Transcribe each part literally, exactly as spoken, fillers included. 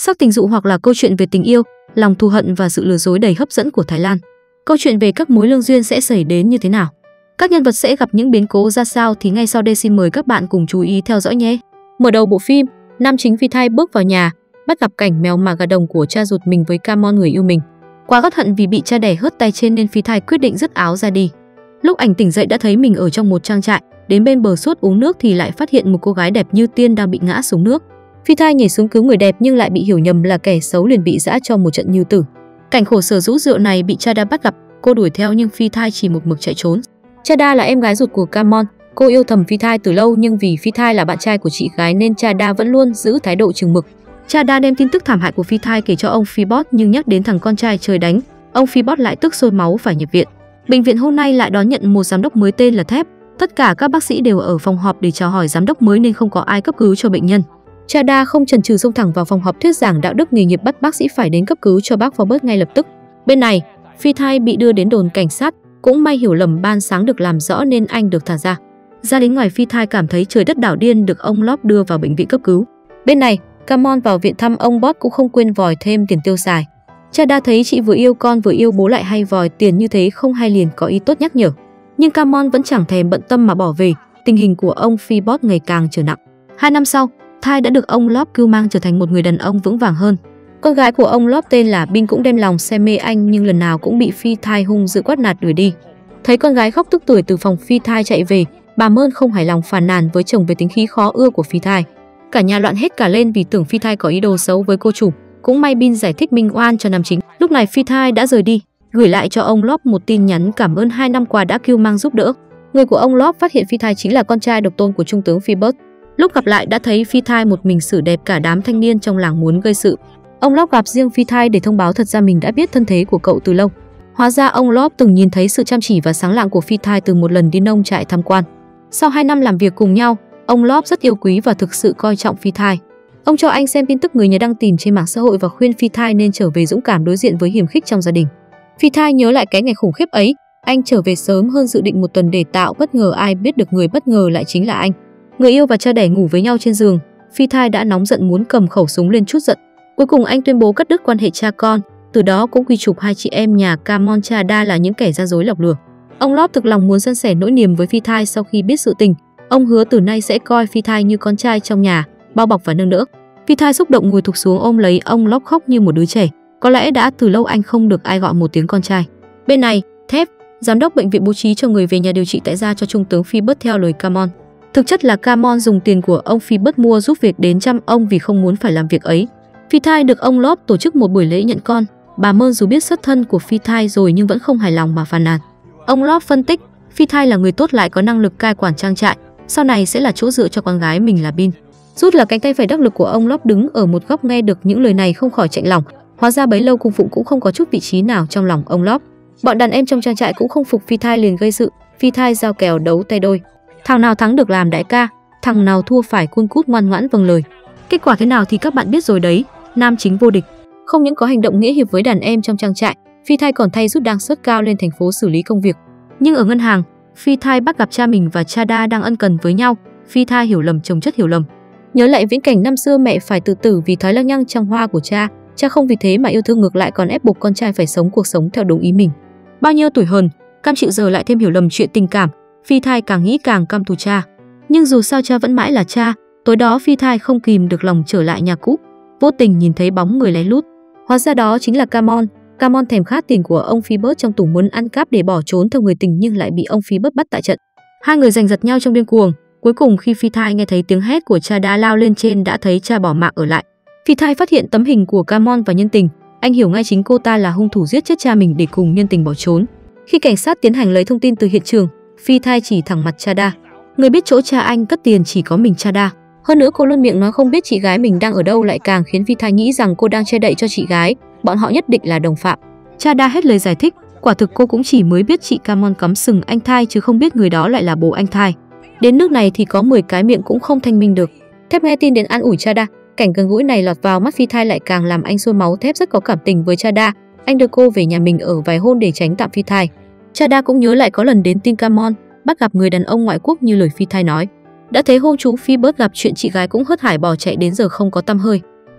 Sắc tình dụ hoặc là câu chuyện về tình yêu, lòng thù hận và sự lừa dối đầy hấp dẫn của Thái Lan. Câu chuyện về các mối lương duyên sẽ xảy đến như thế nào? Các nhân vật sẽ gặp những biến cố ra sao thì ngay sau đây xin mời các bạn cùng chú ý theo dõi nhé. Mở đầu bộ phim, nam chính Phi Thai bước vào nhà, bắt gặp cảnh mèo mà gà đồng của cha ruột mình với Kamon người yêu mình. Quá gắt hận vì bị cha đẻ hớt tay trên nên Phi Thai quyết định dứt áo ra đi. Lúc ảnh tỉnh dậy đã thấy mình ở trong một trang trại, đến bên bờ suốt uống nước thì lại phát hiện một cô gái đẹp như tiên đang bị ngã xuống nước. Phi Thai nhảy xuống cứu người đẹp nhưng lại bị hiểu nhầm là kẻ xấu liền bị giã cho một trận như tử. Cảnh khổ sở rũ rượi này bị Chada bắt gặp, cô đuổi theo nhưng Phi Thai chỉ một mực chạy trốn. Chada là em gái ruột của Kamon, cô yêu thầm Phi Thai từ lâu nhưng vì Phi Thai là bạn trai của chị gái nên Chada vẫn luôn giữ thái độ chừng mực. Chada đem tin tức thảm hại của Phi Thai kể cho ông Phi-bot nhưng nhắc đến thằng con trai trời đánh, ông Phi-bot lại tức sôi máu phải nhập viện. Bệnh viện hôm nay lại đón nhận một giám đốc mới tên là Thép. Tất cả các bác sĩ đều ở phòng họp để chào hỏi giám đốc mới nên không có ai cấp cứu cho bệnh nhân. Chada không chần chừ xông thẳng vào phòng họp thuyết giảng đạo đức nghề nghiệp, bắt bác sĩ phải đến cấp cứu cho bác Robert ngay lập tức. Bên này, Phi Thai bị đưa đến đồn cảnh sát, cũng may hiểu lầm ban sáng được làm rõ nên anh được thả ra. Ra đến ngoài, Phi Thai cảm thấy trời đất đảo điên, được ông Lop đưa vào bệnh viện cấp cứu. Bên này, Kamon vào viện thăm ông Bot cũng không quên vòi thêm tiền tiêu xài. Chada thấy chị vừa yêu con vừa yêu bố lại hay vòi tiền như thế không hay liền có ý tốt nhắc nhở. Nhưng Kamon vẫn chẳng thèm bận tâm mà bỏ về. Tình hình của ông Phi-bot ngày càng trở nặng. Hai năm sau, Thai đã được ông Lop cưu mang trở thành một người đàn ông vững vàng hơn. Con gái của ông Lop tên là Bin cũng đem lòng say mê anh nhưng lần nào cũng bị Phi Thai hung dữ quát nạt đuổi đi. Thấy con gái khóc tức tưởi từ phòng Phi Thai chạy về, bà Mơn không hài lòng phàn nàn với chồng về tính khí khó ưa của Phi Thai. Cả nhà loạn hết cả lên vì tưởng Phi Thai có ý đồ xấu với cô chủ. Cũng may Bin giải thích minh oan cho nam chính. Lúc này Phi Thai đã rời đi, gửi lại cho ông Lop một tin nhắn cảm ơn hai năm qua đã cưu mang giúp đỡ. Người của ông Lop phát hiện Phi Thai chính là con trai độc tôn của trung tướng Phi-bot. Lúc gặp lại đã thấy Phi Thai một mình xử đẹp cả đám thanh niên trong làng muốn gây sự. Ông Lop gặp riêng Phi Thai để thông báo thật ra mình đã biết thân thế của cậu từ lâu. Hóa ra ông Lop từng nhìn thấy sự chăm chỉ và sáng lạng của Phi Thai từ một lần đi nông trại tham quan. Sau hai năm làm việc cùng nhau, ông Lop rất yêu quý và thực sự coi trọng Phi Thai. Ông cho anh xem tin tức người nhà đăng tìm trên mạng xã hội và khuyên Phi Thai nên trở về dũng cảm đối diện với hiềm khích trong gia đình. Phi Thai nhớ lại cái ngày khủng khiếp ấy, anh trở về sớm hơn dự định một tuần để tạo bất ngờ, ai biết được người bất ngờ lại chính là anh. Người yêu và cha đẻ ngủ với nhau trên giường, Phi Thai đã nóng giận muốn cầm khẩu súng lên trút giận. Cuối cùng anh tuyên bố cắt đứt quan hệ cha con, từ đó cũng quy chụp hai chị em nhà Kamon Chada là những kẻ gian dối lọc lừa. Ông Lop thực lòng muốn san sẻ nỗi niềm với Phi Thai sau khi biết sự tình. Ông hứa từ nay sẽ coi Phi Thai như con trai trong nhà, bao bọc và nâng đỡ. Phi Thai xúc động ngồi thụp xuống ôm lấy ông Lop khóc như một đứa trẻ. Có lẽ đã từ lâu anh không được ai gọi một tiếng con trai. Bên này, Thép, giám đốc bệnh viện bố trí cho người về nhà điều trị tại gia cho trung tướng Phi-bot theo lời Kamon. Thực chất là Kamon dùng tiền của ông Phi-bot mua giúp việc đến chăm ông vì không muốn phải làm việc ấy. Phi Thai được ông Lop tổ chức một buổi lễ nhận con. Bà Mơn dù biết xuất thân của Phi Thai rồi nhưng vẫn không hài lòng mà phàn nàn. Ông Lop phân tích, Phi Thai là người tốt lại có năng lực cai quản trang trại, sau này sẽ là chỗ dựa cho con gái mình là Bin. Rút là cánh tay phải đắc lực của ông Lop đứng ở một góc nghe được những lời này không khỏi chạnh lòng. Hóa ra bấy lâu cung phụng cũng không có chút vị trí nào trong lòng ông Lop. Bọn đàn em trong trang trại cũng không phục Phi Thai liền gây sự. Phi Thai giao kèo đấu tay đôi. Thằng nào thắng được làm đại ca, thằng nào thua phải cun cút ngoan ngoãn vâng lời. Kết quả thế nào thì các bạn biết rồi đấy. Nam chính vô địch. Không những có hành động nghĩa hiệp với đàn em trong trang trại, Phi Thai còn thay rút đang suất cao lên thành phố xử lý công việc. Nhưng ở ngân hàng, Phi Thai bắt gặp cha mình và Chada đang ân cần với nhau. Phi Thai hiểu lầm chồng chất hiểu lầm. Nhớ lại viễn cảnh năm xưa mẹ phải tự tử vì thói lăng nhăng trăng hoa của cha, cha không vì thế mà yêu thương, ngược lại còn ép buộc con trai phải sống cuộc sống theo đúng ý mình. Bao nhiêu tuổi hờn, cam chịu giờ lại thêm hiểu lầm chuyện tình cảm, Phi Thai càng nghĩ càng căm thù cha. Nhưng dù sao cha vẫn mãi là cha. Tối đó Phi Thai không kìm được lòng trở lại nhà cũ, vô tình nhìn thấy bóng người lén lút. Hóa ra đó chính là Kamon. Kamon thèm khát tiền của ông Phi-bot trong tủ muốn ăn cắp để bỏ trốn theo người tình nhưng lại bị ông Phi-bot bắt tại trận. Hai người giành giật nhau trong điên cuồng. Cuối cùng khi Phi Thai nghe thấy tiếng hét của cha đã lao lên trên đã thấy cha bỏ mạng ở lại. Phi Thai phát hiện tấm hình của Kamon và nhân tình, anh hiểu ngay chính cô ta là hung thủ giết chết cha mình để cùng nhân tình bỏ trốn. Khi cảnh sát tiến hành lấy thông tin từ hiện trường, Phi Thai chỉ thẳng mặt Chada. Người biết chỗ cha anh cất tiền chỉ có mình Chada. Hơn nữa cô luôn miệng nói không biết chị gái mình đang ở đâu, lại càng khiến Phi Thai nghĩ rằng cô đang che đậy cho chị gái. Bọn họ nhất định là đồng phạm. Chada hết lời giải thích, quả thực cô cũng chỉ mới biết chị Kamon cắm sừng anh Thai chứ không biết người đó lại là bố anh Thai. Đến nước này thì có mười cái miệng cũng không thanh minh được. Thép nghe tin đến an ủi Chada. Cảnh gần gũi này lọt vào mắt Phi Thai lại càng làm anh sôi máu. Thép rất có cảm tình với Chada. Anh đưa cô về nhà mình ở vài hôm để tránh tạm Phi Thai. Chada cũng nhớ lại có lần đến tin Kamon bắt gặp người đàn ông ngoại quốc như lời Phi Thai nói. Đã thấy hôm chú Phi-bot gặp chuyện chị gái cũng hớt hải bỏ chạy đến giờ không có tăm hơi.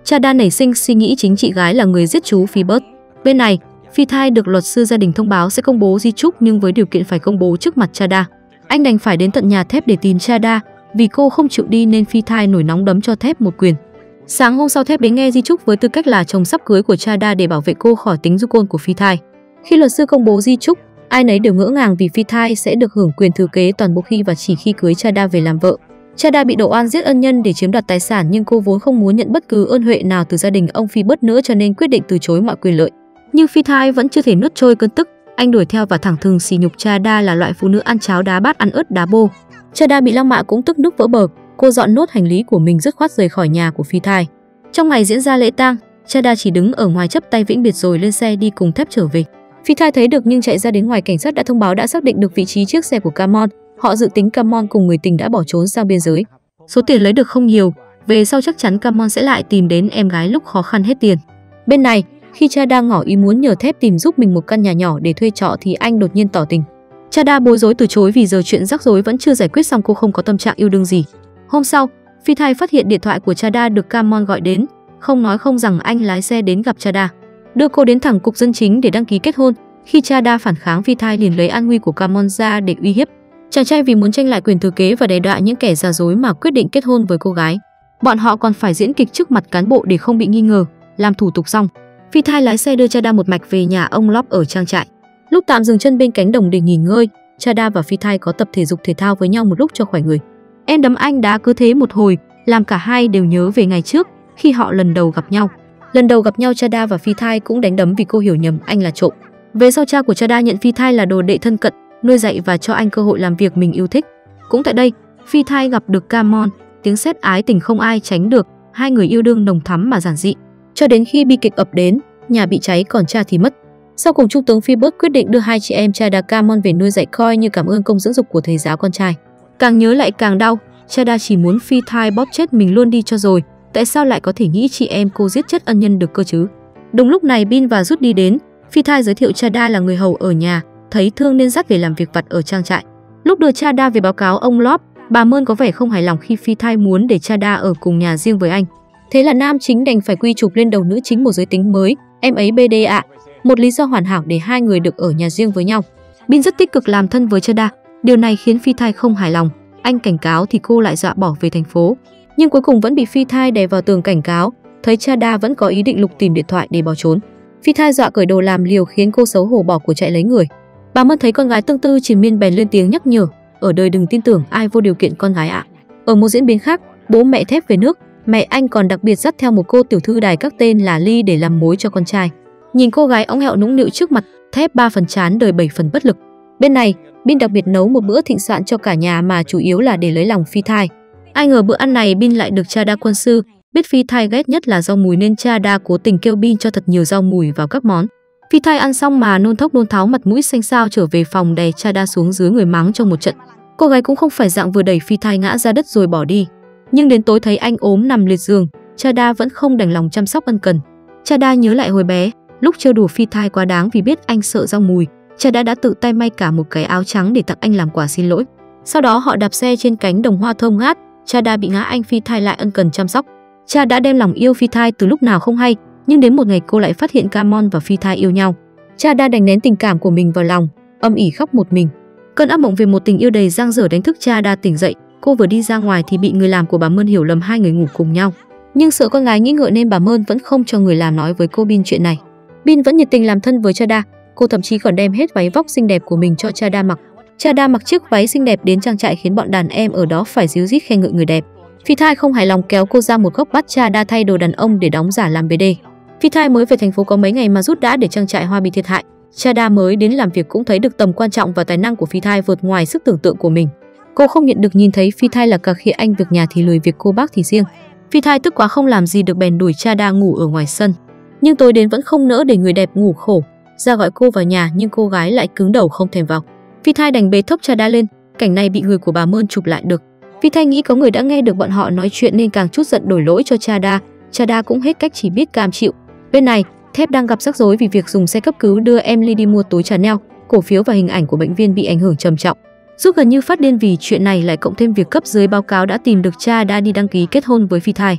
Chada nảy sinh suy nghĩ chính chị gái là người giết chú Phoebus. Bên này, Phi Thai được luật sư gia đình thông báo sẽ công bố di chúc nhưng với điều kiện phải công bố trước mặt Chada. Anh đành phải đến tận nhà Thép để tìm Chada, vì cô không chịu đi nên Phi Thai nổi nóng đấm cho Thép một quyền. Sáng hôm sau Thép đến nghe di chúc với tư cách là chồng sắp cưới của Chada để bảo vệ cô khỏi tính du côn của Phi Thai. Khi luật sư công bố di chúc, ai nấy đều ngỡ ngàng vì Phi Thai sẽ được hưởng quyền thừa kế toàn bộ khi và chỉ khi cưới Chada về làm vợ. Chada bị đổ oan giết ân nhân để chiếm đoạt tài sản nhưng cô vốn không muốn nhận bất cứ ơn huệ nào từ gia đình ông Phoebus nữa cho nên quyết định từ chối mọi quyền lợi. Nhưng Phi Thai vẫn chưa thể nuốt trôi cơn tức, anh đuổi theo và thẳng thừng sỉ nhục Chada là loại phụ nữ ăn cháo đá bát ăn ớt đá bô. Chada bị lăng mạ cũng tức nước vỡ bờ, cô dọn nốt hành lý của mình dứt khoát rời khỏi nhà của Phi Thai. Trong ngày diễn ra lễ tang, Chada chỉ đứng ở ngoài chắp tay vĩnh biệt rồi lên xe đi cùng Thép trở về. Phi Thai thấy được nhưng chạy ra đến ngoài, cảnh sát đã thông báo đã xác định được vị trí chiếc xe của Camon. Họ dự tính Camon cùng người tình đã bỏ trốn sang biên giới. Số tiền lấy được không nhiều, về sau chắc chắn Camon sẽ lại tìm đến em gái lúc khó khăn hết tiền. Bên này, khi Chada ngỏ ý muốn nhờ Thép tìm giúp mình một căn nhà nhỏ để thuê trọ thì anh đột nhiên tỏ tình. Chada bối rối từ chối vì giờ chuyện rắc rối vẫn chưa giải quyết xong, cô không có tâm trạng yêu đương gì. Hôm sau, Phi Thai phát hiện điện thoại của Chada được Camon gọi đến, không nói không rằng anh lái xe đến gặp Chada, đưa cô đến thẳng cục dân chính để đăng ký kết hôn. Khi Chada phản kháng, Phi Thai liền lấy an nguy của Camon ra để uy hiếp. Chàng trai vì muốn tranh lại quyền thừa kế và đe dọa những kẻ giả dối mà quyết định kết hôn với cô gái. Bọn họ còn phải diễn kịch trước mặt cán bộ để không bị nghi ngờ. Làm thủ tục xong, Phi Thai lái xe đưa Chada một mạch về nhà ông Lop ở trang trại. Lúc tạm dừng chân bên cánh đồng để nghỉ ngơi, Chada và Phi Thai có tập thể dục thể thao với nhau một lúc cho khỏe người. Em đấm anh đá cứ thế một hồi, làm cả hai đều nhớ về ngày trước khi họ lần đầu gặp nhau. Lần đầu gặp nhau, Chada và Phi Thai cũng đánh đấm vì cô hiểu nhầm anh là trộm. Về sau, cha của Chada nhận Phi Thai là đồ đệ thân cận, nuôi dạy và cho anh cơ hội làm việc mình yêu thích. Cũng tại đây, Phi Thai gặp được Camon, tiếng sét ái tình không ai tránh được, hai người yêu đương nồng thắm mà giản dị. Cho đến khi bi kịch ập đến, nhà bị cháy còn cha thì mất. Sau cùng, Trung tướng Phoebus quyết định đưa hai chị em Chada Camon về nuôi dạy coi như cảm ơn công dưỡng dục của thầy giáo con trai. Càng nhớ lại càng đau, Chada chỉ muốn Phi Thai bóp chết mình luôn đi cho rồi. Tại sao lại có thể nghĩ chị em cô giết chết ân nhân được cơ chứ? Đúng lúc này, Bin và Rút đi đến. Phi Thai giới thiệu Chada là người hầu ở nhà, thấy thương nên dắt về làm việc vặt ở trang trại. Lúc đưa Chada về báo cáo ông Lop, bà Mơn có vẻ không hài lòng khi Phi Thai muốn để Chada ở cùng nhà riêng với anh. Thế là nam chính đành phải quy chụp lên đầu nữ chính một giới tính mới, em ấy bê đê ạ. Một lý do hoàn hảo để hai người được ở nhà riêng với nhau. Bin rất tích cực làm thân với Chada, điều này khiến Phi Thai không hài lòng. Anh cảnh cáo thì cô lại dọa bỏ về thành phố, nhưng cuối cùng vẫn bị Phi Thai đè vào tường cảnh cáo. Thấy Chada vẫn có ý định lục tìm điện thoại để bỏ trốn, Phi Thai dọa cởi đồ làm liều khiến cô xấu hổ bỏ của chạy lấy người. Bà Mơn thấy con gái tương tư triền miên bèn lên tiếng nhắc nhở, ở đời đừng tin tưởng ai vô điều kiện con gái ạ. Ở một diễn biến khác, bố mẹ Thép về nước, mẹ anh còn đặc biệt dắt theo một cô tiểu thư đài các tên là Ly để làm mối cho con trai. Nhìn cô gái óng ẹo nũng nịu trước mặt, Thép ba phần chán đời bảy phần bất lực. Bên này, Bin đặc biệt nấu một bữa thịnh soạn cho cả nhà mà chủ yếu là để lấy lòng Phi Thai. Ai ngờ bữa ăn này Bin lại được Chada quân sư. Biết Phi Thai ghét nhất là rau mùi nên Chada cố tình kêu Bin cho thật nhiều rau mùi vào các món. Phi Thai ăn xong mà nôn thốc nôn tháo, mặt mũi xanh xao trở về phòng đè Chada xuống dưới người mắng trong một trận. Cô gái cũng không phải dạng vừa đẩy Phi Thai ngã ra đất rồi bỏ đi. Nhưng đến tối thấy anh ốm nằm liệt giường, Chada vẫn không đành lòng chăm sóc ân cần. Chada nhớ lại hồi bé, lúc trêu đùa Phi Thai quá đáng vì biết anh sợ rau mùi, Chada đã tự tay may cả một cái áo trắng để tặng anh làm quà xin lỗi. Sau đó họ đạp xe trên cánh đồng hoa thơm ngát, Chada bị ngã, anh Phi Thai lại ân cần chăm sóc. Cha đã đem lòng yêu Phi Thai từ lúc nào không hay, nhưng đến một ngày cô lại phát hiện Camon và Phi Thai yêu nhau. Cha đã đành nén tình cảm của mình vào lòng, âm ỉ khóc một mình. Cơn ác mộng về một tình yêu đầy dang dở đánh thức Cha đã tỉnh dậy. Cô vừa đi ra ngoài thì bị người làm của bà Mơn hiểu lầm hai người ngủ cùng nhau. Nhưng sợ con gái nghĩ ngợi nên bà Mơn vẫn không cho người làm nói với cô Bin chuyện này. Bin vẫn nhiệt tình làm thân với Chada, cô thậm chí còn đem hết váy vóc xinh đẹp của mình cho Chada mặc. Chada mặc chiếc váy xinh đẹp đến trang trại khiến bọn đàn em ở đó phải ríu rít khen ngợi người đẹp. Phi Thai không hài lòng kéo cô ra một góc bắt Chada thay đồ đàn ông để đóng giả làm bê đê. Phi Thai mới về thành phố có mấy ngày mà Rút đã để trang trại hoa bị thiệt hại. Chada mới đến làm việc cũng thấy được tầm quan trọng và tài năng của Phi Thai vượt ngoài sức tưởng tượng của mình. Cô không nhận được nhìn thấy Phi Thai là cà khịa anh việc nhà thì lười việc cô bác thì riêng. Phi Thai tức quá không làm gì được bèn đuổi Chada ngủ ở ngoài sân. Nhưng tối đến vẫn không nỡ để người đẹp ngủ khổ, ra gọi cô vào nhà nhưng cô gái lại cứng đầu không thèm vào. Phi Thai đành bế thốc Chada lên, cảnh này bị người của bà Mơn chụp lại được. Phi Thai nghĩ có người đã nghe được bọn họ nói chuyện nên càng chút giận đổi lỗi cho Chada. Chada cũng hết cách chỉ biết cam chịu. Bên này, Thép đang gặp rắc rối vì việc dùng xe cấp cứu đưa Emily đi mua túi Chanel, cổ phiếu và hình ảnh của bệnh viên bị ảnh hưởng trầm trọng. Giúp gần như phát điên vì chuyện này, lại cộng thêm việc cấp dưới báo cáo đã tìm được Chada đi đăng ký kết hôn với Phi Thai.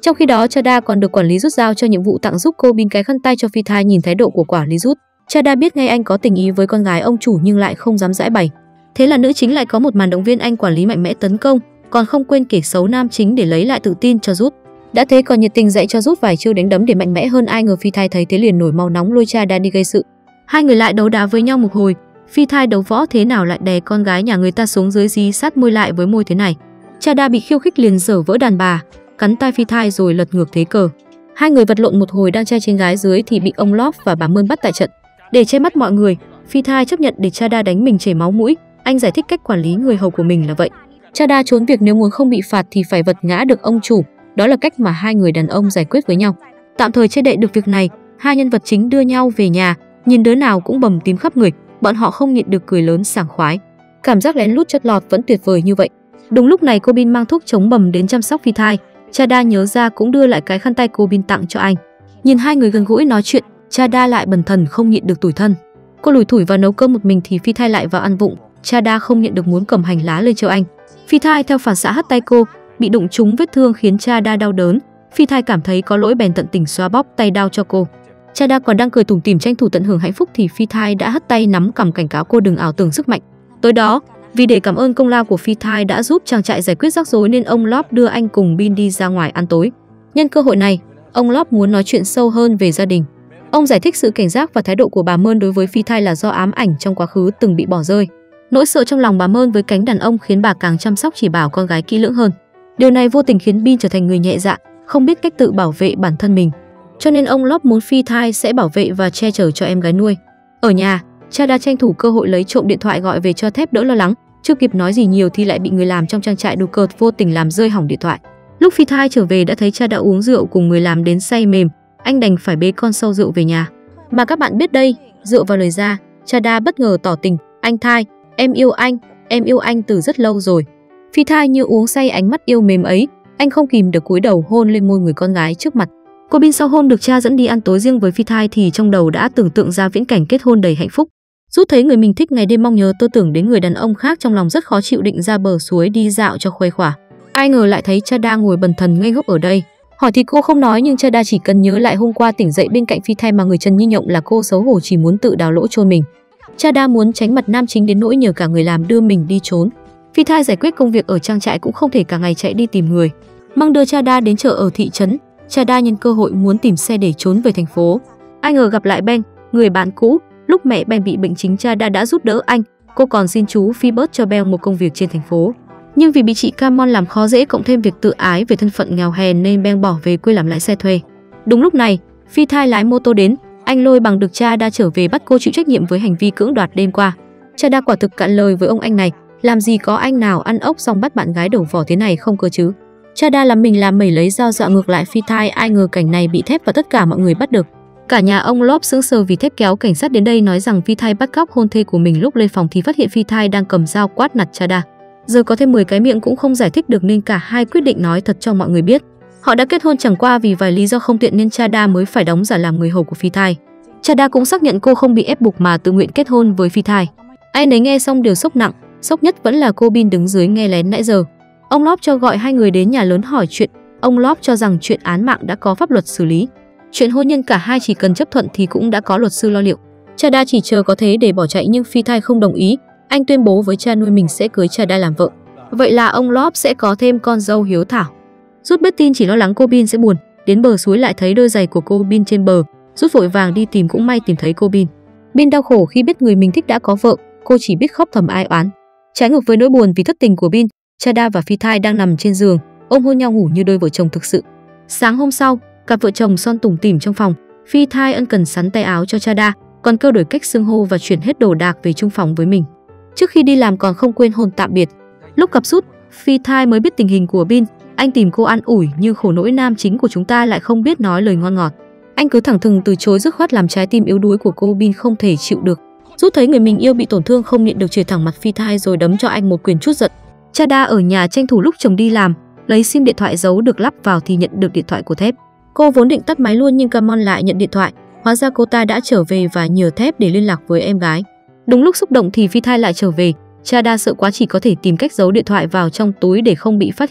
Trong khi đó, Chada còn được quản lý rút giao cho nhiệm vụ tặng giúp cô Bin cái khăn tay cho phi thai. Nhìn thái độ của quản lý rút, Chada biết ngay anh có tình ý với con gái ông chủ nhưng lại không dám giãi bày. Thế là nữ chính lại có một màn động viên anh quản lý mạnh mẽ tấn công, còn không quên kể xấu nam chính để lấy lại tự tin cho rút. Đã thế còn nhiệt tình dạy cho rút vài chiêu đánh đấm để mạnh mẽ hơn. Ai ngờ phi thai thấy thế liền nổi máu nóng lôi Chada đi gây sự. Hai người lại đấu đá với nhau một hồi. Phi thai đấu võ thế nào lại đè con gái nhà người ta xuống dưới, dí sát môi lại với môi thế này. Chada bị khiêu khích liền dở vỡ đàn bà, cắn tai phi thai rồi lật ngược thế cờ. Hai người vật lộn một hồi đang trai trên gái dưới thì bị ông Love và bà Mơn bắt tại trận. Để che mắt mọi người, phi thai chấp nhận để Chada đánh mình chảy máu mũi. Anh giải thích cách quản lý người hầu của mình là vậy. Chada trốn việc nếu muốn không bị phạt thì phải vật ngã được ông chủ. Đó là cách mà hai người đàn ông giải quyết với nhau. Tạm thời che đậy được việc này, hai nhân vật chính đưa nhau về nhà, nhìn đứa nào cũng bầm tím khắp người. Bọn họ không nhịn được cười lớn sảng khoái. Cảm giác lén lút chót lọt vẫn tuyệt vời như vậy. Đúng lúc này cô Bin mang thuốc chống bầm đến chăm sóc phi thai. Chada nhớ ra cũng đưa lại cái khăn tay cô Bin tặng cho anh. Nhìn hai người gần gũi nói chuyện, Chada lại bần thần không nhịn được tủi thân. Cô lủi thủi vào nấu cơm một mình thì phi thai lại vào ăn vụng. Chada không nhịn được muốn cầm hành lá lên cho anh. Phi thai theo phản xạ hất tay cô, bị đụng trúng vết thương khiến Chada đau đớn. Phi thai cảm thấy có lỗi bèn tận tình xoa bóp tay đau cho cô. Chada còn đang cười tủm tỉm tranh thủ tận hưởng hạnh phúc thì phi thai đã hất tay nắm cằm cảnh cáo cô đừng ảo tưởng sức mạnh. Tối đó, vì để cảm ơn công lao của phi thai đã giúp trang trại giải quyết rắc rối nên ông Love đưa anh cùng Bin đi ra ngoài ăn tối. Nhân cơ hội này, ông Love muốn nói chuyện sâu hơn về gia đình. Ông giải thích sự cảnh giác và thái độ của bà Mơn đối với phi thai là do ám ảnh trong quá khứ từng bị bỏ rơi. Nỗi sợ trong lòng bà Mơn với cánh đàn ông khiến bà càng chăm sóc chỉ bảo con gái kỹ lưỡng hơn. Điều này vô tình khiến Bin trở thành người nhẹ dạ, không biết cách tự bảo vệ bản thân mình. Cho nên ông Love muốn phi thai sẽ bảo vệ và che chở cho em gái nuôi. Ở nhà, Chada tranh thủ cơ hội lấy trộm điện thoại gọi về cho Thép đỡ lo lắng. Chưa kịp nói gì nhiều thì lại bị người làm trong trang trại đùa cợt vô tình làm rơi hỏng điện thoại. Lúc phi thai trở về đã thấy Chada uống rượu cùng người làm đến say mềm, anh đành phải bế con sâu rượu về nhà. Mà các bạn biết đây, dựa vào lời ra, Chada bất ngờ tỏ tình, anh Thai, em yêu anh, em yêu anh từ rất lâu rồi. Phi thai như uống say ánh mắt yêu mềm ấy, anh không kìm được cúi đầu hôn lên môi người con gái trước mặt. Cô Bin sau hôm được cha dẫn đi ăn tối riêng với phi thai thì trong đầu đã tưởng tượng ra viễn cảnh kết hôn đầy hạnh phúc. Rút thấy người mình thích ngày đêm mong nhớ tơ tưởng đến người đàn ông khác, trong lòng rất khó chịu, định ra bờ suối đi dạo cho khuây khỏa. Ai ngờ lại thấy Chada ngồi bần thần ngây ngốc ở đây. Hỏi thì cô không nói, nhưng Chada chỉ cần nhớ lại hôm qua tỉnh dậy bên cạnh phi thai mà người trần như nhộng là cô, xấu hổ chỉ muốn tự đào lỗ chôn mình. Chada muốn tránh mặt nam chính đến nỗi nhờ cả người làm đưa mình đi trốn. Phi thai giải quyết công việc ở trang trại cũng không thể cả ngày chạy đi tìm người. Mang đưa Chada đến chợ ở thị trấn. Chada nhân cơ hội muốn tìm xe để trốn về thành phố. Ai ngờ gặp lại Ben, người bạn cũ. Lúc mẹ Ben bị bệnh chính, Chada đã giúp đỡ anh. Cô còn xin chú Phoebus cho Ben một công việc trên thành phố. Nhưng vì bị chị Camon làm khó dễ, cộng thêm việc tự ái về thân phận nghèo hèn nên Ben bỏ về quê làm lái xe thuê. Đúng lúc này, phi thai lái mô tô đến. Anh lôi bằng được Chada trở về bắt cô chịu trách nhiệm với hành vi cưỡng đoạt đêm qua. Chada quả thực cạn lời với ông anh này. Làm gì có anh nào ăn ốc xong bắt bạn gái đổ vỏ thế này không cơ chứ. Chada làm mình làm mẩy lấy dao dọa ngược lại phi thai. Ai ngờ cảnh này bị Thép và tất cả mọi người bắt được. Cả nhà ông Love sững sờ vì Thép kéo cảnh sát đến đây nói rằng phi thai bắt cóc hôn thê của mình. Lúc lên phòng thì phát hiện phi thai đang cầm dao quát nạt Chada. Giờ có thêm mười cái miệng cũng không giải thích được nên cả hai quyết định nói thật cho mọi người biết. Họ đã kết hôn, chẳng qua vì vài lý do không tiện nên Chada mới phải đóng giả làm người hầu của phi thai. Chada cũng xác nhận cô không bị ép buộc mà tự nguyện kết hôn với phi thai. Ai nấy nghe xong đều sốc nặng, sốc nhất vẫn là cô Bin đứng dưới nghe lén nãy giờ. Ông Love cho gọi hai người đến nhà lớn hỏi chuyện. Ông Love cho rằng chuyện án mạng đã có pháp luật xử lý. Chuyện hôn nhân cả hai chỉ cần chấp thuận thì cũng đã có luật sư lo liệu. Chada chỉ chờ có thế để bỏ chạy nhưng phi thai không đồng ý. Anh tuyên bố với cha nuôi mình sẽ cưới Chada làm vợ. Vậy là ông Love sẽ có thêm con dâu hiếu thảo. Rút biết tin chỉ lo lắng cô Bin sẽ buồn. Đến bờ suối lại thấy đôi giày của cô Bin trên bờ. Rút vội vàng đi tìm, cũng may tìm thấy cô Bin. Bin đau khổ khi biết người mình thích đã có vợ. Cô chỉ biết khóc thầm ai oán. Trái ngược với nỗi buồn vì thất tình của Bin, Chada và phi thai đang nằm trên giường ôm hôn nhau ngủ như đôi vợ chồng thực sự. Sáng hôm sau, cặp vợ chồng son tủm tỉm trong phòng. Phi thai ân cần sắn tay áo cho Chada, còn Cơ đổi cách xưng hô và chuyển hết đồ đạc về chung phòng với mình. Trước khi đi làm còn không quên hôn tạm biệt. Lúc gặp Rút, phi thai mới biết tình hình của Bin. Anh tìm cô an ủi nhưng khổ nỗi nam chính của chúng ta lại không biết nói lời ngon ngọt. Anh cứ thẳng thừng từ chối dứt khoát làm trái tim yếu đuối của cô Bin không thể chịu được. Rút thấy người mình yêu bị tổn thương không nhịn được chửi thẳng mặt phi thai rồi đấm cho anh một quyền trút giận. Chada ở nhà tranh thủ lúc chồng đi làm, lấy sim điện thoại giấu được lắp vào thì nhận được điện thoại của Thép. Cô vốn định tắt máy luôn nhưng Camon lại nhận điện thoại, hóa ra cô ta đã trở về và nhờ Thép để liên lạc với em gái. Đúng lúc xúc động thì phi thai lại trở về. Chada sợ quá chỉ có thể tìm cách giấu điện thoại vào trong túi để không bị phát hiện.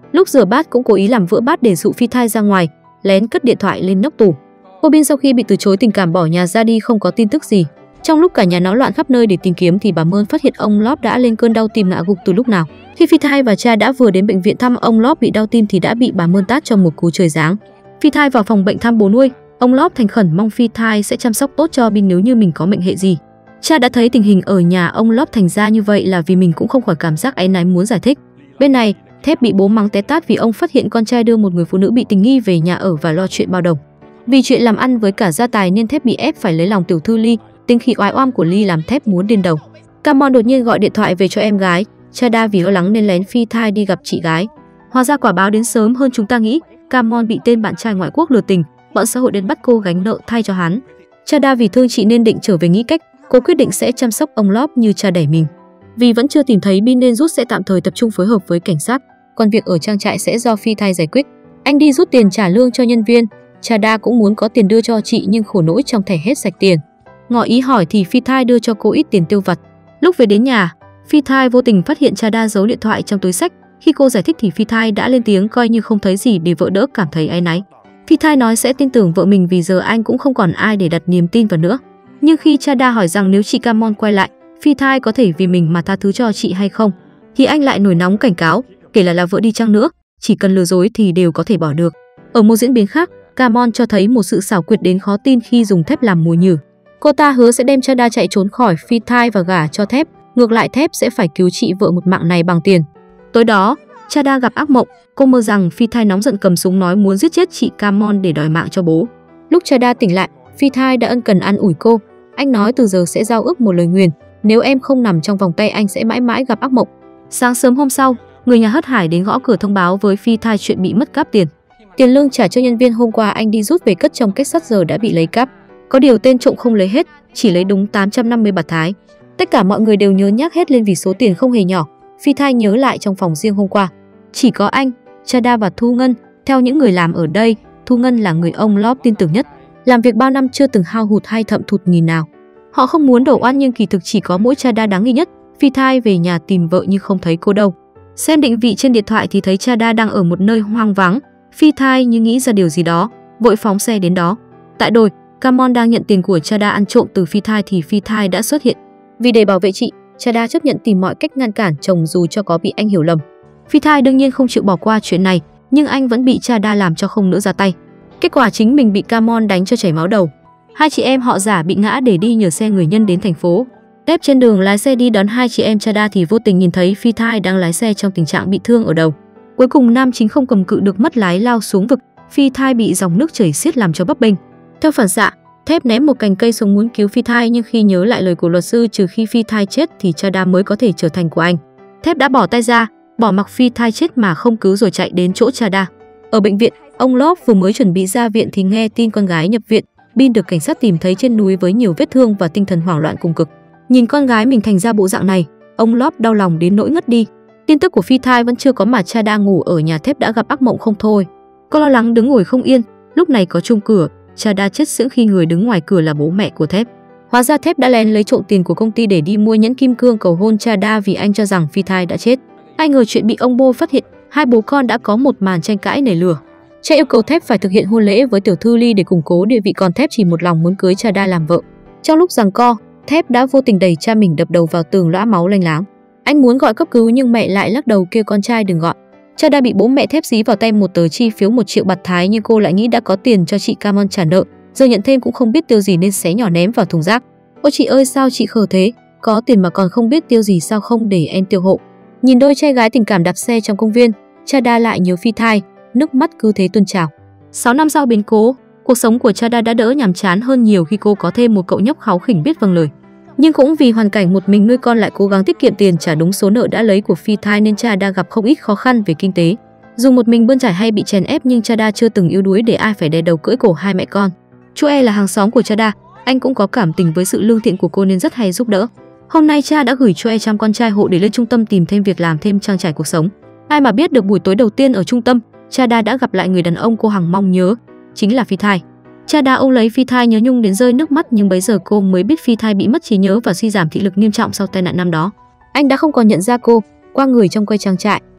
Lúc rửa bát cũng cố ý làm vỡ bát để dụ Phi Thai ra ngoài, lén cất điện thoại lên nóc tủ. Cô Bin sau khi bị từ chối tình cảm bỏ nhà ra đi không có tin tức gì. Trong lúc cả nhà náo loạn khắp nơi để tìm kiếm thì bà Mơn phát hiện ông Lóp đã lên cơn đau tim ngã gục từ lúc nào. Khi Phi Thai và cha đã vừa đến bệnh viện thăm ông Lóp bị đau tim thì đã bị bà Mơn tát cho một cú trời giáng. Phi Thai vào phòng bệnh thăm bố nuôi, ông Lóp thành khẩn mong Phi Thai sẽ chăm sóc tốt cho Bin nếu như mình có mệnh hệ gì. Cha đã thấy tình hình ở nhà ông Lóp thành ra như vậy là vì mình cũng không khỏi cảm giác áy náy muốn giải thích. Bên này, Thép bị bố mắng té tát vì ông phát hiện con trai đưa một người phụ nữ bị tình nghi về nhà ở và lo chuyện bao đồng. Vì chuyện làm ăn với cả gia tài nên Thép bị ép phải lấy lòng tiểu thư Ly, tính khí oai oăm của Ly làm Thép muốn điên đầu. Camon đột nhiên gọi điện thoại về cho em gái, Chada vì lo lắng nên lén Phi Thai đi gặp chị gái. Hóa ra quả báo đến sớm hơn chúng ta nghĩ, Camon bị tên bạn trai ngoại quốc lừa tình, bọn xã hội đến bắt cô gánh nợ thay cho hắn. Chada vì thương chị nên định trở về nghĩ cách, cô quyết định sẽ chăm sóc ông Lóp như cha đẻ mình. Vì vẫn chưa tìm thấy Bin nên Rút sẽ tạm thời tập trung phối hợp với cảnh sát, còn việc ở trang trại sẽ do Phi Thai giải quyết. Anh đi rút tiền trả lương cho nhân viên, Chada cũng muốn có tiền đưa cho chị nhưng khổ nỗi trong thẻ hết sạch tiền. Ngỏ ý hỏi thì Phi Thai đưa cho cô ít tiền tiêu vặt. Lúc về đến nhà, Phi Thai vô tình phát hiện Chada giấu điện thoại trong túi xách. Khi cô giải thích thì Phi Thai đã lên tiếng coi như không thấy gì để vợ đỡ cảm thấy áy náy. Phi Thai nói sẽ tin tưởng vợ mình vì giờ anh cũng không còn ai để đặt niềm tin vào nữa. Nhưng khi Chada hỏi rằng nếu chị Camon quay lại, Phi Thai có thể vì mình mà tha thứ cho chị hay không, thì anh lại nổi nóng cảnh cáo, kể là là vợ đi chăng nữa, chỉ cần lừa dối thì đều có thể bỏ được. Ở một diễn biến khác, Camon cho thấy một sự xảo quyệt đến khó tin khi dùng Thép làm mồi nhử. Cô ta hứa sẽ đem Chada chạy trốn khỏi Phi Thai và gả cho Thép, ngược lại Thép sẽ phải cứu chị vợ một mạng này bằng tiền. Tối đó, Chada gặp ác mộng, cô mơ rằng Phi Thai nóng giận cầm súng nói muốn giết chết chị Camon để đòi mạng cho bố. Lúc Chada tỉnh lại, Phi Thai đã ân cần an ủi cô. Anh nói từ giờ sẽ giao ước một lời nguyền, nếu em không nằm trong vòng tay anh sẽ mãi mãi gặp ác mộng. Sáng sớm hôm sau, người nhà hớt hải đến gõ cửa thông báo với Phi Thai chuyện bị mất cắp tiền. Tiền lương trả cho nhân viên hôm qua anh đi rút về cất trong kết sắt giờ đã bị lấy cắp. Có điều tên trộm không lấy hết, chỉ lấy đúng tám trăm năm mươi bạt thái. Tất cả mọi người đều nhớ nhác hết lên vì số tiền không hề nhỏ. Phi Thai nhớ lại trong phòng riêng hôm qua, chỉ có anh, Chada và Thu Ngân. Theo những người làm ở đây, Thu Ngân là người ông Lóp tin tưởng nhất. Làm việc bao năm chưa từng hao hụt hay thậm thụt nghìn nào. Họ không muốn đổ oan nhưng kỳ thực chỉ có mỗi Chada đáng nghi nhất. Phi Thai về nhà tìm vợ nhưng không thấy cô đâu. Xem định vị trên điện thoại thì thấy Chada đang ở một nơi hoang vắng. Phi Thai như nghĩ ra điều gì đó, vội phóng xe đến đó. Tại đồi, Camon đang nhận tiền của Chada ăn trộm từ Phi Thai thì Phi Thai đã xuất hiện. Vì để bảo vệ chị, Chada chấp nhận tìm mọi cách ngăn cản chồng dù cho có bị anh hiểu lầm. Phi Thai đương nhiên không chịu bỏ qua chuyện này, nhưng anh vẫn bị Chada làm cho không nỡ ra tay. Kết quả chính mình bị Camon đánh cho chảy máu đầu. Hai chị em họ giả bị ngã để đi nhờ xe người nhân đến thành phố. Tép trên đường lái xe đi đón hai chị em Chada thì vô tình nhìn thấy Phi Thai đang lái xe trong tình trạng bị thương ở đầu. Cuối cùng nam chính không cầm cự được mất lái lao xuống vực, Phi Thai bị dòng nước chảy xiết làm cho bấp bênh. Theo phản xạ, Thép ném một cành cây xuống muốn cứu Phi Thai nhưng khi nhớ lại lời của luật sư trừ khi Phi Thai chết thì Chada mới có thể trở thành của anh. Thép đã bỏ tay ra, bỏ mặc Phi Thai chết mà không cứu rồi chạy đến chỗ Chada. Ở bệnh viện, ông Lóp vừa mới chuẩn bị ra viện thì nghe tin con gái nhập viện. Bin được cảnh sát tìm thấy trên núi với nhiều vết thương và tinh thần hoảng loạn cùng cực. Nhìn con gái mình thành ra bộ dạng này, ông Lóp đau lòng đến nỗi ngất đi. Tin tức của Phi Thai vẫn chưa có mà Chada ngủ ở nhà Thép đã gặp ác mộng không thôi. Cô lo lắng đứng ngồi không yên, lúc này có chuông cửa, Chada chết sững khi người đứng ngoài cửa là bố mẹ của Thép. Hóa ra Thép đã lén lấy trộm tiền của công ty để đi mua nhẫn kim cương cầu hôn Chada vì anh cho rằng Phi Thai đã chết. Ai ngờ chuyện bị ông Bô phát hiện, hai bố con đã có một màn tranh cãi nảy lửa. Cha yêu cầu Thép phải thực hiện hôn lễ với tiểu thư Ly để củng cố địa vị, còn Thép chỉ một lòng muốn cưới Chada làm vợ. Trong lúc giằng co, Thép đã vô tình đẩy cha mình đập đầu vào tường lõa máu lênh láng. Anh muốn gọi cấp cứu nhưng mẹ lại lắc đầu kêu con trai đừng gọi. Chada bị bố mẹ Thép dí vào tay một tờ chi phiếu một triệu bạt thái nhưng cô lại nghĩ đã có tiền cho chị Camon trả nợ, giờ nhận thêm cũng không biết tiêu gì nên xé nhỏ ném vào thùng rác. Ôi chị ơi sao chị khờ thế, có tiền mà còn không biết tiêu gì sao không để em tiêu hộ. Nhìn đôi trai gái tình cảm đạp xe trong công viên, Chada lại nhớ Phi Thai, nước mắt cứ thế tuôn trào. sáu năm sau biến cố, cuộc sống của Chada đã đỡ nhàm chán hơn nhiều khi cô có thêm một cậu nhóc kháu khỉnh biết vâng lời. Nhưng cũng vì hoàn cảnh một mình nuôi con lại cố gắng tiết kiệm tiền trả đúng số nợ đã lấy của Phi Thai nên Chada gặp không ít khó khăn về kinh tế. Dù một mình bươn trải hay bị chèn ép nhưng Chada chưa từng yếu đuối để ai phải đè đầu cưỡi cổ hai mẹ con. Chú E là hàng xóm của Chada, anh cũng có cảm tình với sự lương thiện của cô nên rất hay giúp đỡ. Hôm nay cha đã gửi cho E chăm con trai hộ để lên trung tâm tìm thêm việc làm thêm trang trải cuộc sống. Ai mà biết được buổi tối đầu tiên ở trung tâm, Chada đã gặp lại người đàn ông cô hằng mong nhớ, chính là Phi Thai. Chada ôm lấy Phi Thai nhớ nhung đến rơi nước mắt nhưng bấy giờ cô mới biết Phi Thai bị mất trí nhớ và suy giảm thị lực nghiêm trọng sau tai nạn năm đó. Anh đã không còn nhận ra cô, qua người trong quay trang trại,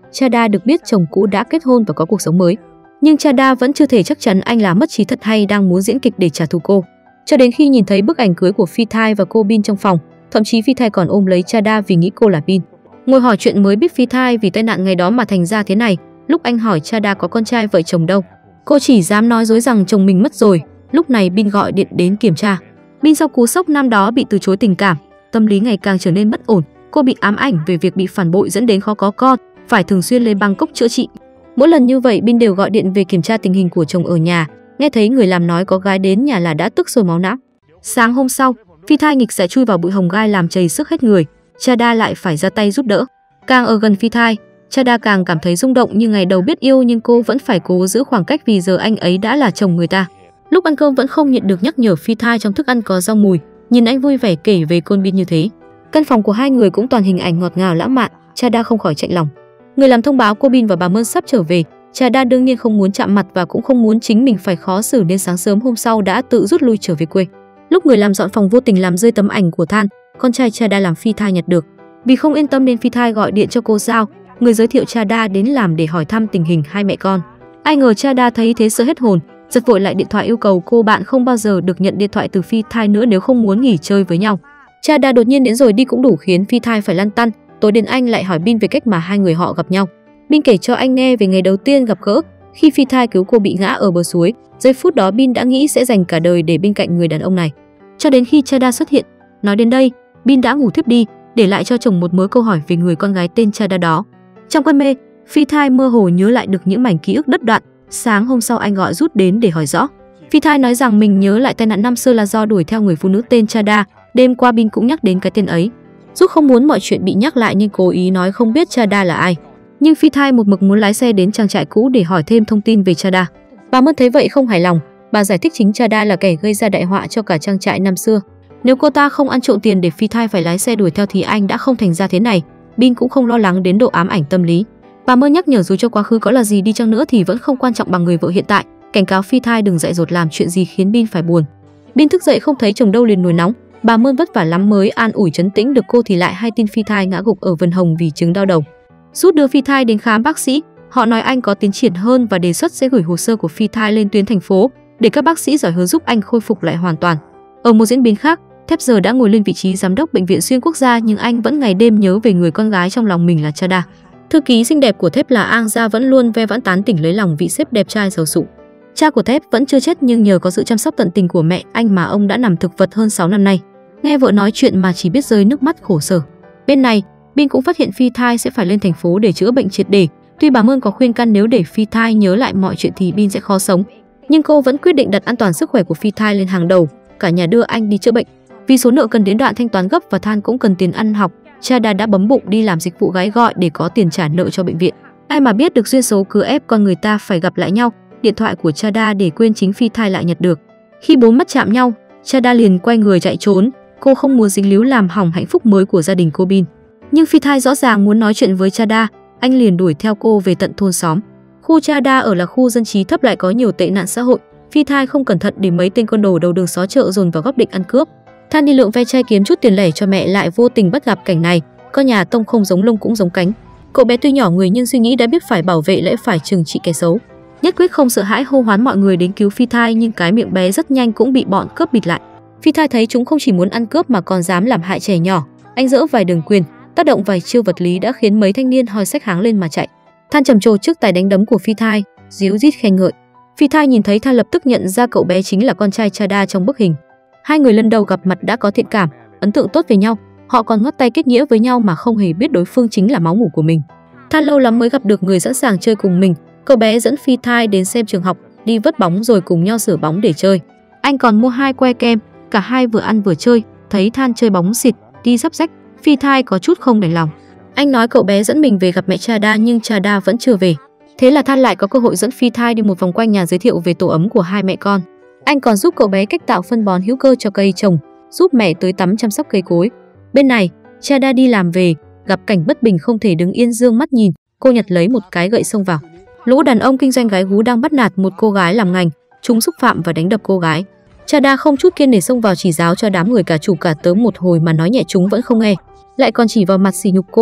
Chada được biết chồng cũ đã kết hôn và có cuộc sống mới. Nhưng Chada vẫn chưa thể chắc chắn anh là mất trí thật hay đang muốn diễn kịch để trả thù cô. Cho đến khi nhìn thấy bức ảnh cưới của Phi Thai và cô Bin trong phòng, thậm chí Phi Thai còn ôm lấy Chada vì nghĩ cô là Bin. Ngồi hỏi chuyện mới biết Phi Thai vì tai nạn ngày đó mà thành ra thế này. Lúc anh hỏi Chada có con trai vợ chồng đâu, cô chỉ dám nói dối rằng chồng mình mất rồi. Lúc này Bin gọi điện đến kiểm tra. Bin sau cú sốc năm đó bị từ chối tình cảm, tâm lý ngày càng trở nên bất ổn. Cô bị ám ảnh về việc bị phản bội dẫn đến khó có con, phải thường xuyên lên Bangkok chữa trị. Mỗi lần như vậy Bin đều gọi điện về kiểm tra tình hình của chồng ở nhà. Nghe thấy người làm nói có gái đến nhà là đã tức sôi máu não. Sáng hôm sau, Phi Thai nghịch sẽ chui vào bụi hồng gai làm chảy sức hết người. Chada lại phải ra tay giúp đỡ. Càng ở gần Phi Thai, Chada càng cảm thấy rung động. Như ngày đầu biết yêu nhưng cô vẫn phải cố giữ khoảng cách vì giờ anh ấy đã là chồng người ta. Lúc ăn cơm vẫn không nhịn được nhắc nhở Phi Thai trong thức ăn có rau mùi. Nhìn anh vui vẻ kể về con Bin như thế. Căn phòng của hai người cũng toàn hình ảnh ngọt ngào lãng mạn. Chada không khỏi chạnh lòng. Người làm thông báo cô Bin và bà Mơn sắp trở về. Chada đương nhiên không muốn chạm mặt và cũng không muốn chính mình phải khó xử nên sáng sớm hôm sau đã tự rút lui trở về quê. Lúc người làm dọn phòng vô tình làm rơi tấm ảnh của Than, con trai Chada làm Phi Thai nhặt được. Vì không yên tâm nên Phi Thai gọi điện cho cô Giao, người giới thiệu Chada đến làm để hỏi thăm tình hình hai mẹ con. Ai ngờ Chada thấy thế sợ hết hồn, giật vội lại điện thoại yêu cầu cô bạn không bao giờ được nhận điện thoại từ Phi Thai nữa nếu không muốn nghỉ chơi với nhau. Chada đột nhiên đến rồi đi cũng đủ khiến Phi Thai phải lăn tăn. Tối đến anh lại hỏi Bin về cách mà hai người họ gặp nhau. Bin kể cho anh nghe về ngày đầu tiên gặp gỡ, khi Phi Thai cứu cô bị ngã ở bờ suối. Giây phút đó Bin đã nghĩ sẽ dành cả đời để bên cạnh người đàn ông này. Cho đến khi Chada xuất hiện. Nói đến đây, Bin đã ngủ thiếp đi, để lại cho chồng một mớ câu hỏi về người con gái tên Chada đó. Trong cơn mê, Phi Thai mơ hồ nhớ lại được những mảnh ký ức đứt đoạn. Sáng hôm sau anh gọi Rút đến để hỏi rõ. Phi Thai nói rằng mình nhớ lại tai nạn năm xưa là do đuổi theo người phụ nữ tên Chada. Đêm qua Bin cũng nhắc đến cái tên ấy. Rút không muốn mọi chuyện bị nhắc lại nhưng cố ý nói không biết Chada là ai. Nhưng Phi Thai một mực muốn lái xe đến trang trại cũ để hỏi thêm thông tin về Chada. Bà Mơn thấy vậy không hài lòng. Bà giải thích chính Chada là kẻ gây ra đại họa cho cả trang trại năm xưa. Nếu cô ta không ăn trộm tiền để Phi Thai phải lái xe đuổi theo thì anh đã không thành ra thế này. Bin cũng không lo lắng đến độ ám ảnh tâm lý. Bà Mơn nhắc nhở dù cho quá khứ có là gì đi chăng nữa thì vẫn không quan trọng bằng người vợ hiện tại. Cảnh cáo Phi Thai đừng dại dột làm chuyện gì khiến Bin phải buồn. Bin thức dậy không thấy chồng đâu liền nổi nóng. Bà Mơn vất vả lắm mới an ủi trấn tĩnh được cô thì lại hay tin Phi Thai ngã gục ở Vân Hồng vì chứng đau đầu. Rút đưa Phi Thai đến khám bác sĩ. Họ nói anh có tiến triển hơn và đề xuất sẽ gửi hồ sơ của Phi Thai lên tuyến thành phố để các bác sĩ giỏi hơn giúp anh khôi phục lại hoàn toàn. Ở một diễn biến khác, Thép giờ đã ngồi lên vị trí giám đốc bệnh viện xuyên quốc gia nhưng anh vẫn ngày đêm nhớ về người con gái trong lòng mình là Chada. Thư ký xinh đẹp của Thép là Ang Gia vẫn luôn ve vãn tán tỉnh lấy lòng vị sếp đẹp trai giàu sụ. Cha của Thép vẫn chưa chết nhưng nhờ có sự chăm sóc tận tình của mẹ anh mà ông đã nằm thực vật hơn sáu năm nay. Nghe vợ nói chuyện mà chỉ biết rơi nước mắt khổ sở. Bên này, Bin cũng phát hiện Phi Thai sẽ phải lên thành phố để chữa bệnh triệt để. Tuy bà Mơn có khuyên can nếu để Phi Thai nhớ lại mọi chuyện thì Bin sẽ khó sống, nhưng cô vẫn quyết định đặt an toàn sức khỏe của Phi Thai lên hàng đầu. Cả nhà đưa anh đi chữa bệnh. Vì số nợ cần đến đoạn thanh toán gấp và Than cũng cần tiền ăn học, Chada đã bấm bụng đi làm dịch vụ gái gọi để có tiền trả nợ cho bệnh viện. Ai mà biết được duyên số cứ ép con người ta phải gặp lại nhau. Điện thoại của Chada để quên chính Phi Thai lại nhặt được. Khi bốn mắt chạm nhau, Chada liền quay người chạy trốn. Cô không muốn dính líu làm hỏng hạnh phúc mới của gia đình cô Bin. Nhưng Phi Thai rõ ràng muốn nói chuyện với Chada, anh liền đuổi theo cô về tận thôn xóm. Khu Chada ở là khu dân trí thấp lại có nhiều tệ nạn xã hội. Phi Thai không cẩn thận để mấy tên côn đồ đầu đường xó chợ dồn vào góc định ăn cướp. Than đi lượm ve chai kiếm chút tiền lẻ cho mẹ lại vô tình bắt gặp cảnh này. Con nhà tông không giống lông cũng giống cánh. Cậu bé tuy nhỏ người nhưng suy nghĩ đã biết phải bảo vệ lẽ phải trừng trị kẻ xấu. Nhất quyết không sợ hãi hô hoán mọi người đến cứu Phi Thai nhưng cái miệng bé rất nhanh cũng bị bọn cướp bịt lại. Phi Thai thấy chúng không chỉ muốn ăn cướp mà còn dám làm hại trẻ nhỏ. Anh dỡ vài đường quyền, tác động vài chiêu vật lý đã khiến mấy thanh niên hoi xách háng lên mà chạy. Than trầm trồ trước tài đánh đấm của Phi Thai, díu dít khen ngợi. Phi Thai nhìn thấy Than lập tức nhận ra cậu bé chính là con trai Chada trong bức hình. Hai người lần đầu gặp mặt đã có thiện cảm, ấn tượng tốt về nhau. Họ còn ngắt tay kết nghĩa với nhau mà không hề biết đối phương chính là máu mủ của mình. Than lâu lắm mới gặp được người sẵn sàng chơi cùng mình. Cậu bé dẫn Phi Thai đến xem trường học, đi vớt bóng rồi cùng nhau sửa bóng để chơi. Anh còn mua hai que kem, cả hai vừa ăn vừa chơi. Thấy Than chơi bóng xịt, đi sắp rách, Phi Thai có chút không đành lòng. Anh nói cậu bé dẫn mình về gặp mẹ Chada nhưng Chada vẫn chưa về. Thế là Than lại có cơ hội dẫn Phi Thai đi một vòng quanh nhà giới thiệu về tổ ấm của hai mẹ con. Anh còn giúp cậu bé cách tạo phân bón hữu cơ cho cây trồng, giúp mẹ tưới tắm chăm sóc cây cối. Bên này, Chada đi làm về, gặp cảnh bất bình không thể đứng yên dương mắt nhìn, cô nhặt lấy một cái gậy xông vào. Lũ đàn ông kinh doanh gái gú đang bắt nạt một cô gái làm ngành, chúng xúc phạm và đánh đập cô gái. Chada không chút kiên nể xông vào chỉ giáo cho đám người cả chủ cả tớ một hồi mà nói nhẹ chúng vẫn không nghe, lại còn chỉ vào mặt sỉ nhục cô.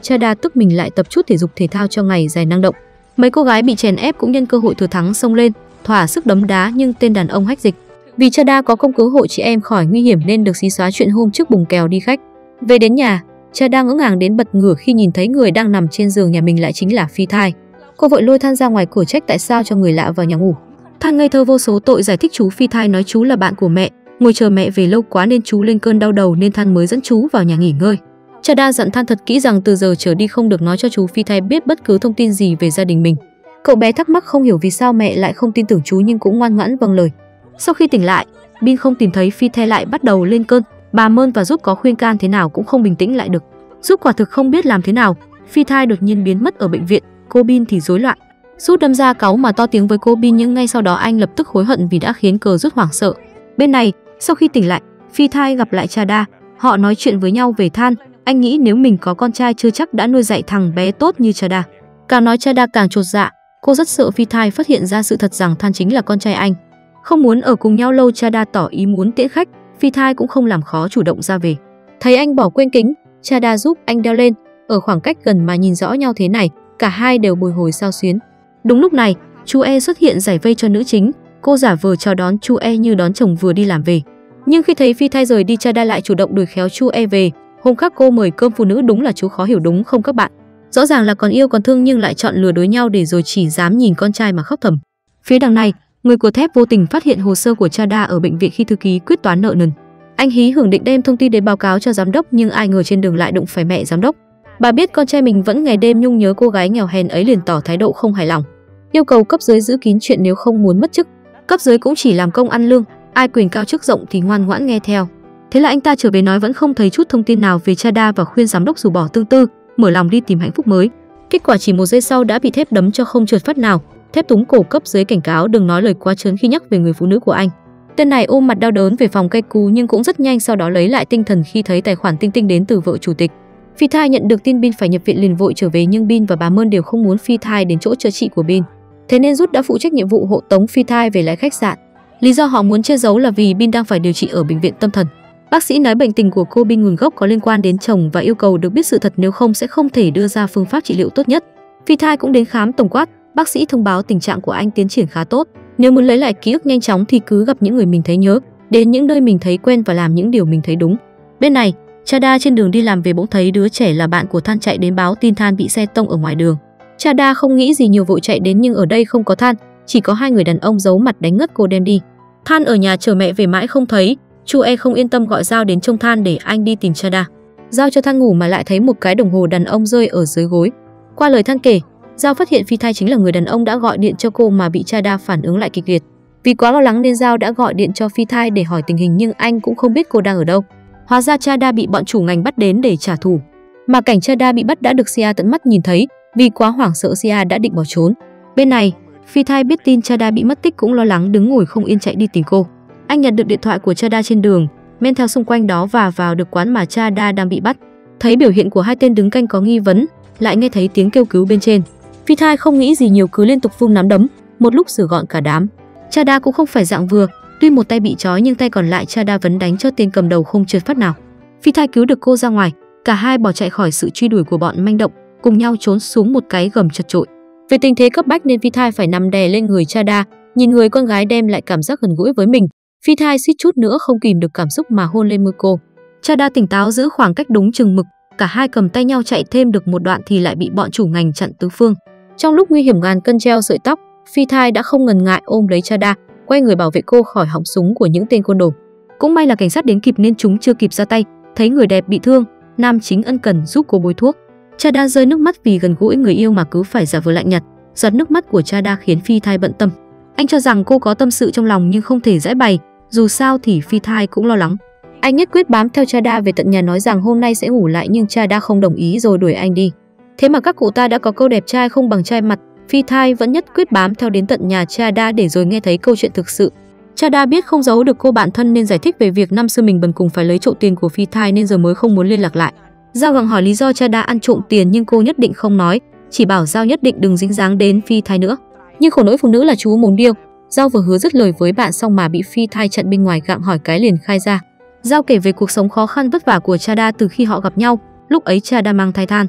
Chada tức mình lại tập chút thể dục thể thao cho ngày dài năng động. Mấy cô gái bị chèn ép cũng nhân cơ hội thừa thắng xông lên, thỏa sức đấm đá nhưng tên đàn ông hách dịch. Vì Chada có công cứu hộ chị em khỏi nguy hiểm nên được xí xóa chuyện hôm trước bùng kèo đi khách. Về đến nhà, Chada ngỡ ngàng đến bật ngửa khi nhìn thấy người đang nằm trên giường nhà mình lại chính là Phi Thai. Cô vội lôi Than ra ngoài cửa trách tại sao cho người lạ vào nhà ngủ. Than ngây thơ vô số tội giải thích chú Phi Thai nói chú là bạn của mẹ, ngồi chờ mẹ về lâu quá nên chú lên cơn đau đầu nên Than mới dẫn chú vào nhà nghỉ ngơi. Chada dặn Than thật kỹ rằng từ giờ trở đi không được nói cho chú Phi Thai biết bất cứ thông tin gì về gia đình mình. Cậu bé thắc mắc không hiểu vì sao mẹ lại không tin tưởng chú nhưng cũng ngoan ngoãn vâng lời. Sau khi tỉnh lại, Bin không tìm thấy Phi Thai lại bắt đầu lên cơn. Bà Mơn và Giúp có khuyên can thế nào cũng không bình tĩnh lại được. Giúp quả thực không biết làm thế nào. Phi Thai đột nhiên biến mất ở bệnh viện, cô Bin thì rối loạn. Giúp đâm ra cáu mà to tiếng với cô Bin nhưng ngay sau đó anh lập tức hối hận vì đã khiến cờ Giúp hoảng sợ. Bên này, sau khi tỉnh lại, Phi Thai gặp lại Chada. Họ nói chuyện với nhau về Than. Anh nghĩ nếu mình có con trai chưa chắc đã nuôi dạy thằng bé tốt như Chada. Càng nói Chada càng chột dạ. Cô rất sợ Phi Thai phát hiện ra sự thật rằng Than chính là con trai anh. Không muốn ở cùng nhau lâu, Chada tỏ ý muốn tiễn khách. Phi Thai cũng không làm khó chủ động ra về. Thấy anh bỏ quên kính, Chada giúp anh đeo lên. Ở khoảng cách gần mà nhìn rõ nhau thế này, cả hai đều bồi hồi xao xuyến. Đúng lúc này, chú E xuất hiện giải vây cho nữ chính. Cô giả vờ chào đón chú E như đón chồng vừa đi làm về. Nhưng khi thấy Phi Thai rời đi, Chada lại chủ động đuổi khéo chú E về. Hôm khác cô mời cơm phụ nữ, đúng là chú khó hiểu đúng không các bạn? Rõ ràng là còn yêu còn thương nhưng lại chọn lừa đối nhau để rồi chỉ dám nhìn con trai mà khóc thầm. Phía đằng này, người của Thép vô tình phát hiện hồ sơ của Chada ở bệnh viện khi thư ký quyết toán nợ nần. Anh hí hưởng định đem thông tin đến báo cáo cho giám đốc nhưng ai ngờ trên đường lại đụng phải mẹ giám đốc. Bà biết con trai mình vẫn ngày đêm nhung nhớ cô gái nghèo hèn ấy liền tỏ thái độ không hài lòng, yêu cầu cấp dưới giữ kín chuyện nếu không muốn mất chức. Cấp dưới cũng chỉ làm công ăn lương, ai quyền cao chức rộng thì ngoan ngoãn nghe theo. Thế là anh ta trở về nói vẫn không thấy chút thông tin nào về Chada và khuyên giám đốc rũ bỏ tương tư, mở lòng đi tìm hạnh phúc mới. Kết quả chỉ một giây sau đã bị Thép đấm cho không trượt phát nào. Thép túng cổ cấp dưới cảnh cáo đừng nói lời quá trớn khi nhắc về người phụ nữ của anh. Tên này ôm mặt đau đớn về phòng cay cú nhưng cũng rất nhanh sau đó lấy lại tinh thần khi thấy tài khoản tinh tinh đến từ vợ chủ tịch. Phi Thai nhận được tin Bin phải nhập viện liền vội trở về nhưng Bin và bà Mơn đều không muốn Phi Thai đến chỗ chữa trị của Bin. Thế nên Rút đã phụ trách nhiệm vụ hộ tống Phi Thai về lại khách sạn. Lý do họ muốn che giấu là vì Bin đang phải điều trị ở bệnh viện tâm thần. Bác sĩ nói bệnh tình của cô Bin nguồn gốc có liên quan đến chồng và yêu cầu được biết sự thật nếu không sẽ không thể đưa ra phương pháp trị liệu tốt nhất. Phi Thai cũng đến khám tổng quát, bác sĩ thông báo tình trạng của anh tiến triển khá tốt. Nếu muốn lấy lại ký ức nhanh chóng thì cứ gặp những người mình thấy nhớ, đến những nơi mình thấy quen và làm những điều mình thấy đúng. Bên này, Chada trên đường đi làm về bỗng thấy đứa trẻ là bạn của Than chạy đến báo tin Than bị xe tông ở ngoài đường. Chada không nghĩ gì nhiều vội chạy đến nhưng ở đây không có Than, chỉ có hai người đàn ông giấu mặt đánh ngất cô đem đi. Than ở nhà chờ mẹ về mãi không thấy, chú E không yên tâm gọi Giao đến trông Than để anh đi tìm Chada. Giao cho Than ngủ mà lại thấy một cái đồng hồ đàn ông rơi ở dưới gối. Qua lời Than kể, Giao phát hiện Phi Thai chính là người đàn ông đã gọi điện cho cô mà bị Chada phản ứng lại kịch liệt. Vì quá lo lắng nên Giao đã gọi điện cho Phi Thai để hỏi tình hình nhưng anh cũng không biết cô đang ở đâu. Hóa ra Chada bị bọn chủ ngành bắt đến để trả thù. Mà cảnh Chada bị bắt đã được Sia tận mắt nhìn thấy, vì quá hoảng sợ Sia đã định bỏ trốn. Bên này, Phi Thai biết tin Chada bị mất tích cũng lo lắng đứng ngồi không yên chạy đi tìm cô. Anh nhận được điện thoại của Chada trên đường, men theo xung quanh đó và vào được quán mà Chada đang bị bắt. Thấy biểu hiện của hai tên đứng canh có nghi vấn, lại nghe thấy tiếng kêu cứu bên trên. Phi Thai không nghĩ gì nhiều cứ liên tục vung nắm đấm, một lúc xử gọn cả đám. Chada cũng không phải dạng vừa, tuy một tay bị trói nhưng tay còn lại Chada vẫn đánh cho tên cầm đầu không trượt phát nào. Phi Thai cứu được cô ra ngoài, cả hai bỏ chạy khỏi sự truy đuổi của bọn manh động, cùng nhau trốn xuống một cái gầm chật chội. Về tình thế cấp bách nên Phi Thai phải nằm đè lên người Chada, nhìn người con gái đem lại cảm giác gần gũi với mình. Phi Thai suýt chút nữa không kìm được cảm xúc mà hôn lên môi cô. Chada tỉnh táo giữ khoảng cách đúng chừng mực, cả hai cầm tay nhau chạy thêm được một đoạn thì lại bị bọn chủ ngành chặn tứ phương. Trong lúc nguy hiểm ngàn cân treo sợi tóc, Phi Thai đã không ngần ngại ôm lấy Chada, quay người bảo vệ cô khỏi họng súng của những tên côn đồ. Cũng may là cảnh sát đến kịp nên chúng chưa kịp ra tay, thấy người đẹp bị thương, nam chính ân cần giúp cô bôi thuốc. Chada rơi nước mắt vì gần gũi người yêu mà cứ phải giả vờ lạnh nhạt. Giọt nước mắt của Chada khiến Phi Thai bận tâm. Anh cho rằng cô có tâm sự trong lòng nhưng không thể giải bày, dù sao thì Phi Thai cũng lo lắng. Anh nhất quyết bám theo Chada về tận nhà nói rằng hôm nay sẽ ngủ lại nhưng Chada không đồng ý rồi đuổi anh đi. Thế mà các cụ ta đã có câu đẹp trai không bằng trai mặt, Phi Thai vẫn nhất quyết bám theo đến tận nhà Chada để rồi nghe thấy câu chuyện thực sự. Chada biết không giấu được cô bạn thân nên giải thích về việc năm xưa mình bần cùng phải lấy trộm tiền của Phi Thai nên giờ mới không muốn liên lạc lại. Giao gặng hỏi lý do Chada ăn trộm tiền nhưng cô nhất định không nói, chỉ bảo Giao nhất định đừng dính dáng đến Phi Thai nữa. Nhưng khổ nỗi phụ nữ là chú mồm điêu, Giao vừa hứa dứt lời với bạn xong mà bị Phi Thai chặn bên ngoài gặng hỏi cái liền khai ra. Giao kể về cuộc sống khó khăn vất vả của Chada từ khi họ gặp nhau, lúc ấy Chada mang thai Than.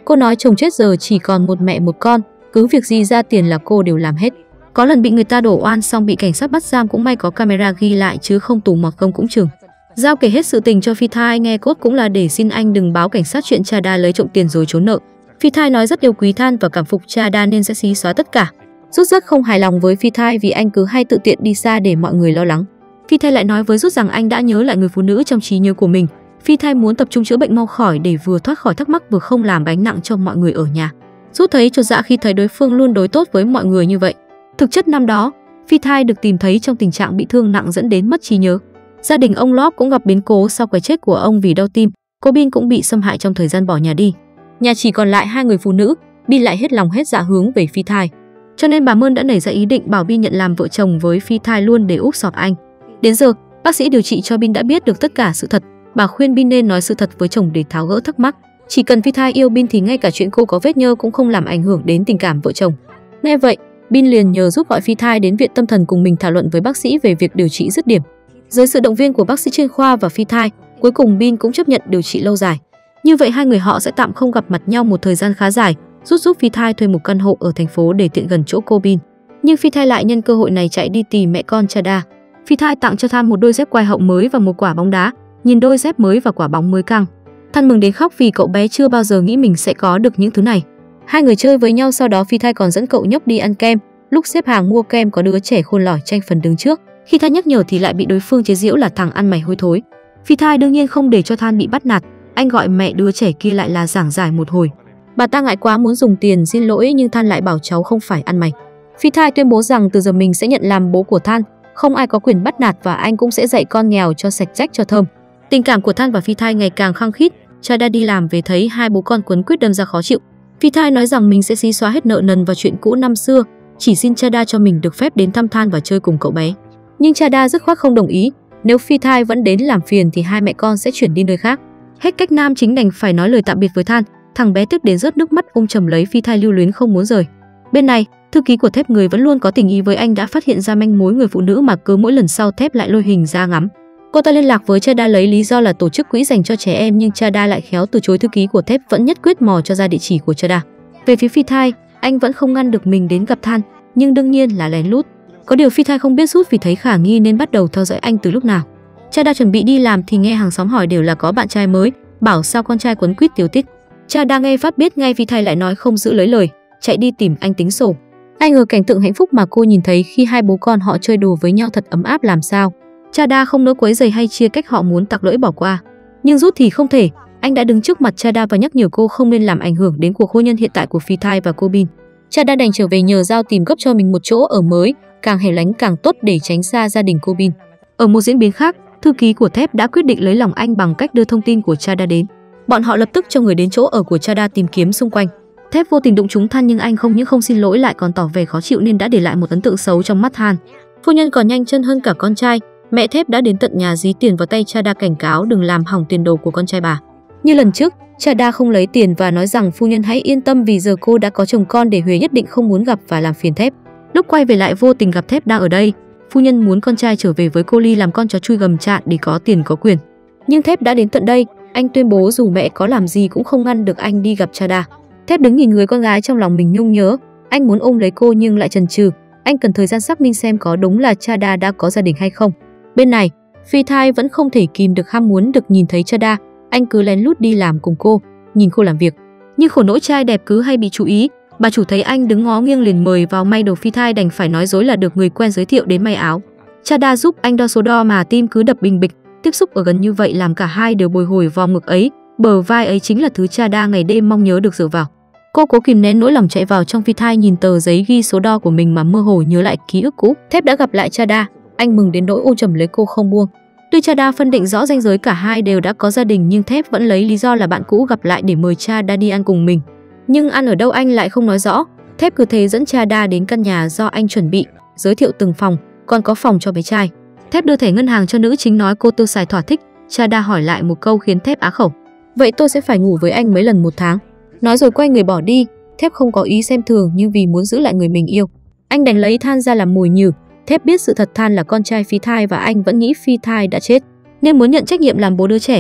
Cô nói chồng chết giờ chỉ còn một mẹ một con, cứ việc gì ra tiền là cô đều làm hết. Có lần bị người ta đổ oan xong bị cảnh sát bắt giam cũng may có camera ghi lại chứ không tù mọt công cũng chừng. Giao kể hết sự tình cho Phi Thai nghe cốt cũng là để xin anh đừng báo cảnh sát chuyện Chada lấy trộm tiền rồi trốn nợ. Phi Thai nói rất yêu quý Than và cảm phục Chada nên sẽ xí xóa tất cả. Rút rất không hài lòng với Phi Thai vì anh cứ hay tự tiện đi xa để mọi người lo lắng. Phi Thai lại nói với Rút rằng anh đã nhớ lại người phụ nữ trong trí nhớ của mình. Phi Thai muốn tập trung chữa bệnh mau khỏi để vừa thoát khỏi thắc mắc vừa không làm gánh nặng cho mọi người ở nhà. Rút thấy chột dạ khi thấy đối phương luôn đối tốt với mọi người như vậy. Thực chất năm đó, Phi Thai được tìm thấy trong tình trạng bị thương nặng dẫn đến mất trí nhớ. Gia đình ông Lop cũng gặp biến cố sau cái chết của ông vì đau tim. Cô Bin cũng bị xâm hại trong thời gian bỏ nhà đi. Nhà chỉ còn lại hai người phụ nữ, Bin lại hết lòng hết dạ hướng về Phi Thai. Cho nên bà Mơn đã nảy ra ý định bảo Bin nhận làm vợ chồng với Phi Thai luôn để úp sọt anh. Đến giờ, bác sĩ điều trị cho Bin đã biết được tất cả sự thật. Bà khuyên Bin nên nói sự thật với chồng để tháo gỡ thắc mắc. Chỉ cần Phi Thai yêu Bin thì ngay cả chuyện cô có vết nhơ cũng không làm ảnh hưởng đến tình cảm vợ chồng. Nghe vậy, Bin liền nhờ giúp gọi Phi Thai đến viện tâm thần cùng mình thảo luận với bác sĩ về việc điều trị dứt điểm. Dưới sự động viên của bác sĩ chuyên khoa và Phi Thai, cuối cùng Bin cũng chấp nhận điều trị lâu dài. Như vậy hai người họ sẽ tạm không gặp mặt nhau một thời gian khá dài, rút giúp Phi Thai thuê một căn hộ ở thành phố để tiện gần chỗ cô Bin. Nhưng Phi Thai lại nhân cơ hội này chạy đi tìm mẹ con Chada. Phi Thai tặng cho Than một đôi dép quai hậu mới và một quả bóng đá. Nhìn đôi dép mới và quả bóng mới căng, Than mừng đến khóc vì cậu bé chưa bao giờ nghĩ mình sẽ có được những thứ này. Hai người chơi với nhau, sau đó Phi Thai còn dẫn cậu nhóc đi ăn kem. Lúc xếp hàng mua kem có đứa trẻ khôn lỏi tranh phần đứng trước. Khi Than nhắc nhở thì lại bị đối phương chế giễu là thằng ăn mày hôi thối. Phi Thai đương nhiên không để cho Than bị bắt nạt. Anh gọi mẹ đứa trẻ kia lại là giảng giải một hồi. Bà ta ngại quá muốn dùng tiền xin lỗi nhưng Than lại bảo cháu không phải ăn mày. Phi Thai tuyên bố rằng từ giờ mình sẽ nhận làm bố của Than, không ai có quyền bắt nạt và anh cũng sẽ dạy con nghèo cho sạch rách cho thơm. Tình cảm của Than và Phi Thai ngày càng khăng khít. Chada đi làm về thấy hai bố con quấn quýt đâm ra khó chịu. Phi Thai nói rằng mình sẽ xí xóa hết nợ nần và chuyện cũ năm xưa, chỉ xin Chada cho mình được phép đến thăm Than và chơi cùng cậu bé. Nhưng Chada dứt khoát không đồng ý, nếu Phi Thai vẫn đến làm phiền thì hai mẹ con sẽ chuyển đi nơi khác. Hết cách nam chính đành phải nói lời tạm biệt với Than. Thằng bé tức đến rớt nước mắt ôm chầm lấy Phi Thai lưu luyến không muốn rời. Bên này, thư ký của Thép, người vẫn luôn có tình ý với anh, đã phát hiện ra manh mối người phụ nữ mà cứ mỗi lần sau Thép lại lôi hình ra ngắm. Cô ta liên lạc với Chada lấy lý do là tổ chức quỹ dành cho trẻ em, nhưng Chada lại khéo từ chối. Thư ký của Thép vẫn nhất quyết mò cho ra địa chỉ của Chada. Về phía Phi Thai, anh vẫn không ngăn được mình đến gặp Than, nhưng đương nhiên là lén lút. Có điều Phi Thai không biết rút vì thấy khả nghi nên bắt đầu theo dõi anh từ lúc nào. Chada chuẩn bị đi làm thì nghe hàng xóm hỏi đều là có bạn trai mới, bảo sao con trai quấn quýt tiếu tích. Chada nghe phát biết ngay Phi Thai lại nói không giữ lấy lời, chạy đi tìm anh tính sổ. Ai ngờ cảnh tượng hạnh phúc mà cô nhìn thấy khi hai bố con họ chơi đùa với nhau thật ấm áp làm sao. Chada không nỡ quấy rầy hay chia cách họ, muốn tặc lưỡi bỏ qua. Nhưng rút thì không thể, anh đã đứng trước mặt Chada và nhắc nhở cô không nên làm ảnh hưởng đến cuộc hôn nhân hiện tại của Phi Thai và cô Bin. Chada đành trở về nhờ Giao tìm gấp cho mình một chỗ ở mới, càng hẻo lánh càng tốt để tránh xa gia đình cô Bin. Ở một diễn biến khác, thư ký của Thép đã quyết định lấy lòng anh bằng cách đưa thông tin của Chada đến. Bọn họ lập tức cho người đến chỗ ở của Chada tìm kiếm xung quanh. Thép vô tình đụng trúng Than nhưng anh không những không xin lỗi lại còn tỏ vẻ khó chịu nên đã để lại một ấn tượng xấu trong mắt Than. Phu nhân còn nhanh chân hơn cả con trai, mẹ Thép đã đến tận nhà dí tiền vào tay Chada cảnh cáo đừng làm hỏng tiền đồ của con trai bà. Như lần trước, Chada không lấy tiền và nói rằng phu nhân hãy yên tâm vì giờ cô đã có chồng con để Huế nhất định không muốn gặp và làm phiền Thép. Lúc quay về lại vô tình gặp Thép đang ở đây. Phu nhân muốn con trai trở về với cô Ly làm con chó chui gầm trạn để có tiền có quyền. Nhưng Thép đã đến tận đây, anh tuyên bố dù mẹ có làm gì cũng không ngăn được anh đi gặp Chada. Thép đứng nhìn người con gái trong lòng mình nhung nhớ, anh muốn ôm lấy cô nhưng lại chần chừ. Anh cần thời gian xác minh xem có đúng là Chada đã có gia đình hay không. Bên này, Phi Thai vẫn không thể kìm được ham muốn được nhìn thấy Chada, anh cứ lén lút đi làm cùng cô, nhìn cô làm việc. Nhưng khổ nỗi trai đẹp cứ hay bị chú ý, bà chủ thấy anh đứng ngó nghiêng liền mời vào may đồ. Phi Thai đành phải nói dối là được người quen giới thiệu đến may áo. Chada giúp anh đo số đo mà tim cứ đập bình bịch, tiếp xúc ở gần như vậy làm cả hai đều bồi hồi vòm ngực ấy, bờ vai ấy chính là thứ Chada ngày đêm mong nhớ được dựa vào. Cô cố kìm nén nỗi lòng chạy vào trong. Phi Thai nhìn tờ giấy ghi số đo của mình mà mơ hồ nhớ lại ký ức cũ. Thép đã gặp lại Chada, anh mừng đến nỗi ôm chầm lấy cô không buông. Tuy Chada phân định rõ ranh giới cả hai đều đã có gia đình nhưng Thép vẫn lấy lý do là bạn cũ gặp lại để mời Chada đi ăn cùng mình. Nhưng ăn ở đâu anh lại không nói rõ. Thép cứ thế dẫn Chada đến căn nhà do anh chuẩn bị, giới thiệu từng phòng, còn có phòng cho bé trai. Thép đưa thẻ ngân hàng cho nữ chính nói cô tiêu xài thỏa thích. Chada hỏi lại một câu khiến Thép á khẩu. Vậy tôi sẽ phải ngủ với anh mấy lần một tháng? Nói rồi quay người bỏ đi. Thép không có ý xem thường nhưng vì muốn giữ lại người mình yêu, anh đành lấy Than ra làm mồi nhử. Thép biết sự thật Than là con trai Phi Thai và anh vẫn nghĩ Phi Thai đã chết nên muốn nhận trách nhiệm làm bố đứa trẻ.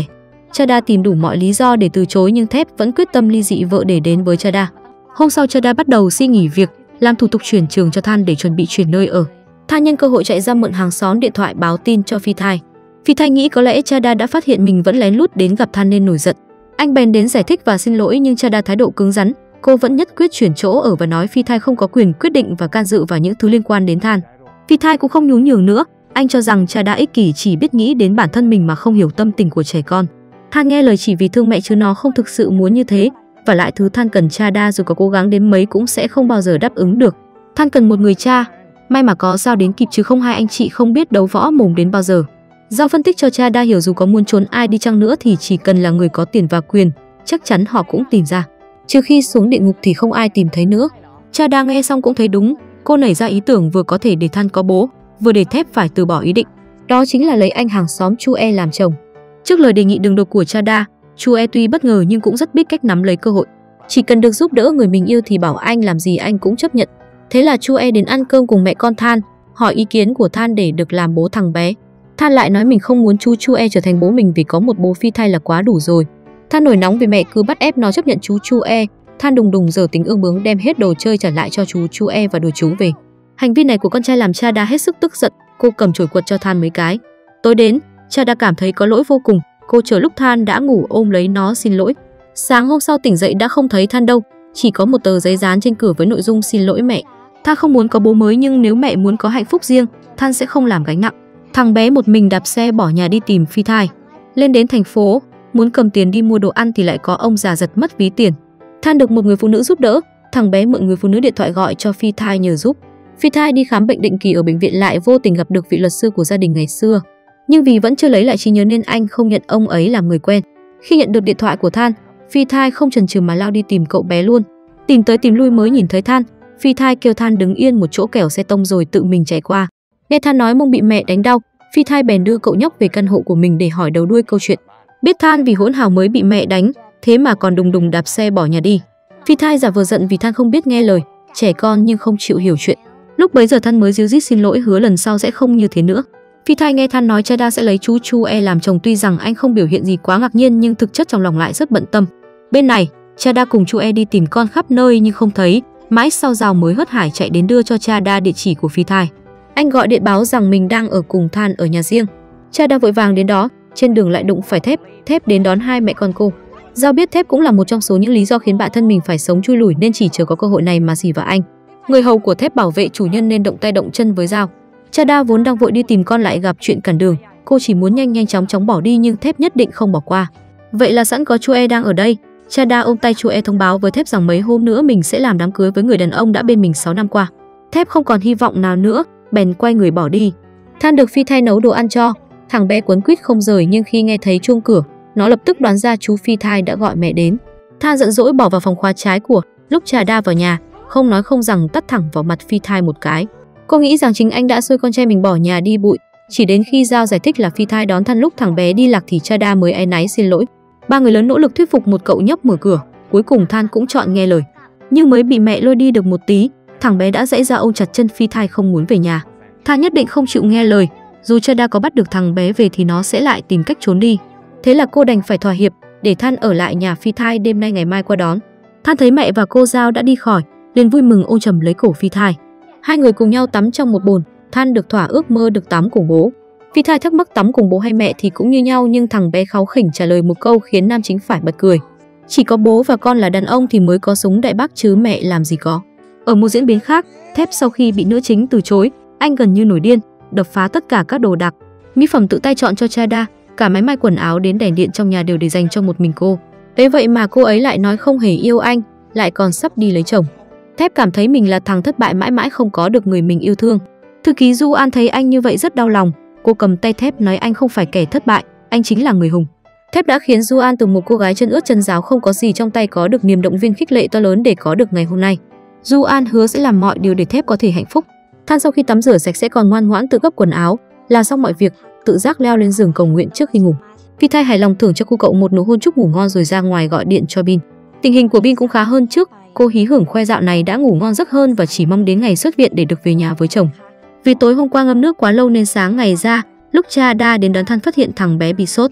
Chada tìm đủ mọi lý do để từ chối nhưng Thép vẫn quyết tâm ly dị vợ để đến với Chada. Hôm sau Chada bắt đầu xin nghỉ việc, làm thủ tục chuyển trường cho Than để chuẩn bị chuyển nơi ở. Than nhân cơ hội chạy ra mượn hàng xóm điện thoại báo tin cho Phi Thai. Phi Thai nghĩ có lẽ Chada đã phát hiện mình vẫn lén lút đến gặp Than nên nổi giận. Anh bèn đến giải thích và xin lỗi nhưng Chada thái độ cứng rắn, cô vẫn nhất quyết chuyển chỗ ở và nói Phi Thai không có quyền quyết định và can dự vào những thứ liên quan đến Than. Phi Thai cũng không nhún nhường nữa, anh cho rằng Chada ích kỷ chỉ biết nghĩ đến bản thân mình mà không hiểu tâm tình của trẻ con. Than nghe lời chỉ vì thương mẹ chứ nó không thực sự muốn như thế, và lại thứ Than cần Chada dù có cố gắng đến mấy cũng sẽ không bao giờ đáp ứng được. Than cần một người cha, may mà có Giao đến kịp chứ không hai anh chị không biết đấu võ mồm đến bao giờ. Giao phân tích cho Chada hiểu dù có muốn trốn ai đi chăng nữa thì chỉ cần là người có tiền và quyền, chắc chắn họ cũng tìm ra. Trừ khi xuống địa ngục thì không ai tìm thấy nữa. Chada nghe xong cũng thấy đúng, cô nảy ra ý tưởng vừa có thể để Than có bố, vừa để Thép phải từ bỏ ý định. Đó chính là lấy anh hàng xóm Chu E làm chồng. Trước lời đề nghị đường đột của Chada, Chu E tuy bất ngờ nhưng cũng rất biết cách nắm lấy cơ hội. Chỉ cần được giúp đỡ người mình yêu thì bảo anh làm gì anh cũng chấp nhận. Thế là Chu E đến ăn cơm cùng mẹ con Than, hỏi ý kiến của Than để được làm bố thằng bé. Than lại nói mình không muốn chú Chu E trở thành bố mình vì có một bố Phi Thai là quá đủ rồi. Than nổi nóng vì mẹ cứ bắt ép nó chấp nhận chú Chu E. Than đùng đùng giờ tính ương bướng đem hết đồ chơi trả lại cho chú Chu E và đuổi chú về. Hành vi này của con trai làm Chada hết sức tức giận, cô cầm chổi quật cho Than mấy cái. Tối đến, Chada cảm thấy có lỗi vô cùng, cô chờ lúc Than đã ngủ ôm lấy nó xin lỗi. Sáng hôm sau tỉnh dậy đã không thấy Than đâu, chỉ có một tờ giấy dán trên cửa với nội dung xin lỗi mẹ. Than không muốn có bố mới nhưng nếu mẹ muốn có hạnh phúc riêng, Than sẽ không làm gánh nặng. Thằng bé một mình đạp xe bỏ nhà đi tìm Phi Thai. Lên đến thành phố, muốn cầm tiền đi mua đồ ăn thì lại có ông già giật mất ví tiền. Than được một người phụ nữ giúp đỡ, thằng bé mượn người phụ nữ điện thoại gọi cho Phi Thai nhờ giúp. Phi Thai đi khám bệnh định kỳ ở bệnh viện lại vô tình gặp được vị luật sư của gia đình ngày xưa. Nhưng vì vẫn chưa lấy lại trí nhớ nên anh không nhận ông ấy làm người quen. Khi nhận được điện thoại của Than, Phi Thai không chần chừ mà lao đi tìm cậu bé luôn. Tìm tới tìm lui mới nhìn thấy Than, Phi Thai kêu Than đứng yên một chỗ kẻo xe tông rồi tự mình chạy qua. Nghe Than nói mông bị mẹ đánh đau, Phi Thai bèn đưa cậu nhóc về căn hộ của mình để hỏi đầu đuôi câu chuyện. Biết Than vì hỗn hào mới bị mẹ đánh, thế mà còn đùng đùng đạp xe bỏ nhà đi. Phi Thai giả vờ giận vì Than không biết nghe lời, trẻ con nhưng không chịu hiểu chuyện. Lúc bấy giờ Than mới díu dít xin lỗi hứa lần sau sẽ không như thế nữa. Phi Thai nghe Than nói Chada sẽ lấy chú Chu E làm chồng, tuy rằng anh không biểu hiện gì quá ngạc nhiên nhưng thực chất trong lòng lại rất bận tâm. Bên này, Chada cùng Chu E đi tìm con khắp nơi nhưng không thấy, mãi sau Giao mới hớt hải chạy đến đưa cho Chada địa chỉ của Phi Thai. Anh gọi điện báo rằng mình đang ở cùng Than ở nhà riêng. Chada vội vàng đến đó, trên đường lại đụng phải Thép, Thép đến đón hai mẹ con cô. Giao biết Thép cũng là một trong số những lý do khiến bản thân mình phải sống chui lủi nên chỉ chờ có cơ hội này mà xỉ vào anh. Người hầu của Thép bảo vệ chủ nhân nên động tay động chân với Giao. Chada vốn đang vội đi tìm con lại gặp chuyện cản đường, cô chỉ muốn nhanh nhanh chóng chóng bỏ đi nhưng Thép nhất định không bỏ qua. Vậy là sẵn có Chu E đang ở đây, Chada ôm tay Chu E thông báo với Thép rằng mấy hôm nữa mình sẽ làm đám cưới với người đàn ông đã bên mình sáu năm qua. Thép không còn hy vọng nào nữa, bèn quay người bỏ đi. Than được Phi Thai nấu đồ ăn cho, thằng bé quấn quýt không rời nhưng khi nghe thấy chuông cửa, nó lập tức đoán ra chú Phi Thai đã gọi mẹ đến. Than giận dỗi bỏ vào phòng khóa trái của, lúc Chada vào nhà, không nói không rằng tắt thẳng vào mặt Phi Thai một cái. Cô nghĩ rằng chính anh đã xui con trai mình bỏ nhà đi bụi. Chỉ đến khi Giao giải thích là Phi Thai đón Than lúc thằng bé đi lạc thì Chada mới áy náy xin lỗi. Ba người lớn nỗ lực thuyết phục một cậu nhóc mở cửa, cuối cùng Than cũng chọn nghe lời. Nhưng mới bị mẹ lôi đi được một tí, thằng bé đã giãy ra ôm chặt chân Phi Thai không muốn về nhà. Than nhất định không chịu nghe lời, dù Chada có bắt được thằng bé về thì nó sẽ lại tìm cách trốn đi. Thế là cô đành phải thỏa hiệp để Than ở lại nhà Phi Thai đêm nay ngày mai qua đón. Than thấy mẹ và cô Giao đã đi khỏi, liền vui mừng ôm chầm lấy cổ Phi Thai. Hai người cùng nhau tắm trong một bồn, Than được thỏa ước mơ được tắm cùng bố. Phi Thai thắc mắc tắm cùng bố hay mẹ thì cũng như nhau nhưng thằng bé kháu khỉnh trả lời một câu khiến nam chính phải bật cười. Chỉ có bố và con là đàn ông thì mới có súng đại bác chứ mẹ làm gì có. Ở một diễn biến khác, Thép sau khi bị nữ chính từ chối, anh gần như nổi điên, đập phá tất cả các đồ đạc, mỹ phẩm tự tay chọn cho Chada, cả máy may quần áo đến đèn điện trong nhà đều để dành cho một mình cô. Thế vậy mà cô ấy lại nói không hề yêu anh, lại còn sắp đi lấy chồng. Thép cảm thấy mình là thằng thất bại mãi mãi không có được người mình yêu thương. Thư ký Du An thấy anh như vậy rất đau lòng, cô cầm tay Thép nói anh không phải kẻ thất bại, anh chính là người hùng. Thép đã khiến Du An từ một cô gái chân ướt chân ráo không có gì trong tay có được niềm động viên khích lệ to lớn để có được ngày hôm nay. Du An hứa sẽ làm mọi điều để Thép có thể hạnh phúc. Than sau khi tắm rửa sạch sẽ còn ngoan ngoãn tự gấp quần áo, làm xong mọi việc, tự giác leo lên giường cầu nguyện trước khi ngủ. Phi Thai hài lòng thưởng cho cô cậu một nụ hôn chúc ngủ ngon rồi ra ngoài gọi điện cho Bin. Tình hình của Bin cũng khá hơn trước, cô hí hưởng khoe dạo này đã ngủ ngon giấc hơn và chỉ mong đến ngày xuất viện để được về nhà với chồng. Vì tối hôm qua ngâm nước quá lâu nên sáng ngày ra, lúc Chada đến đón Than phát hiện thằng bé bị sốt.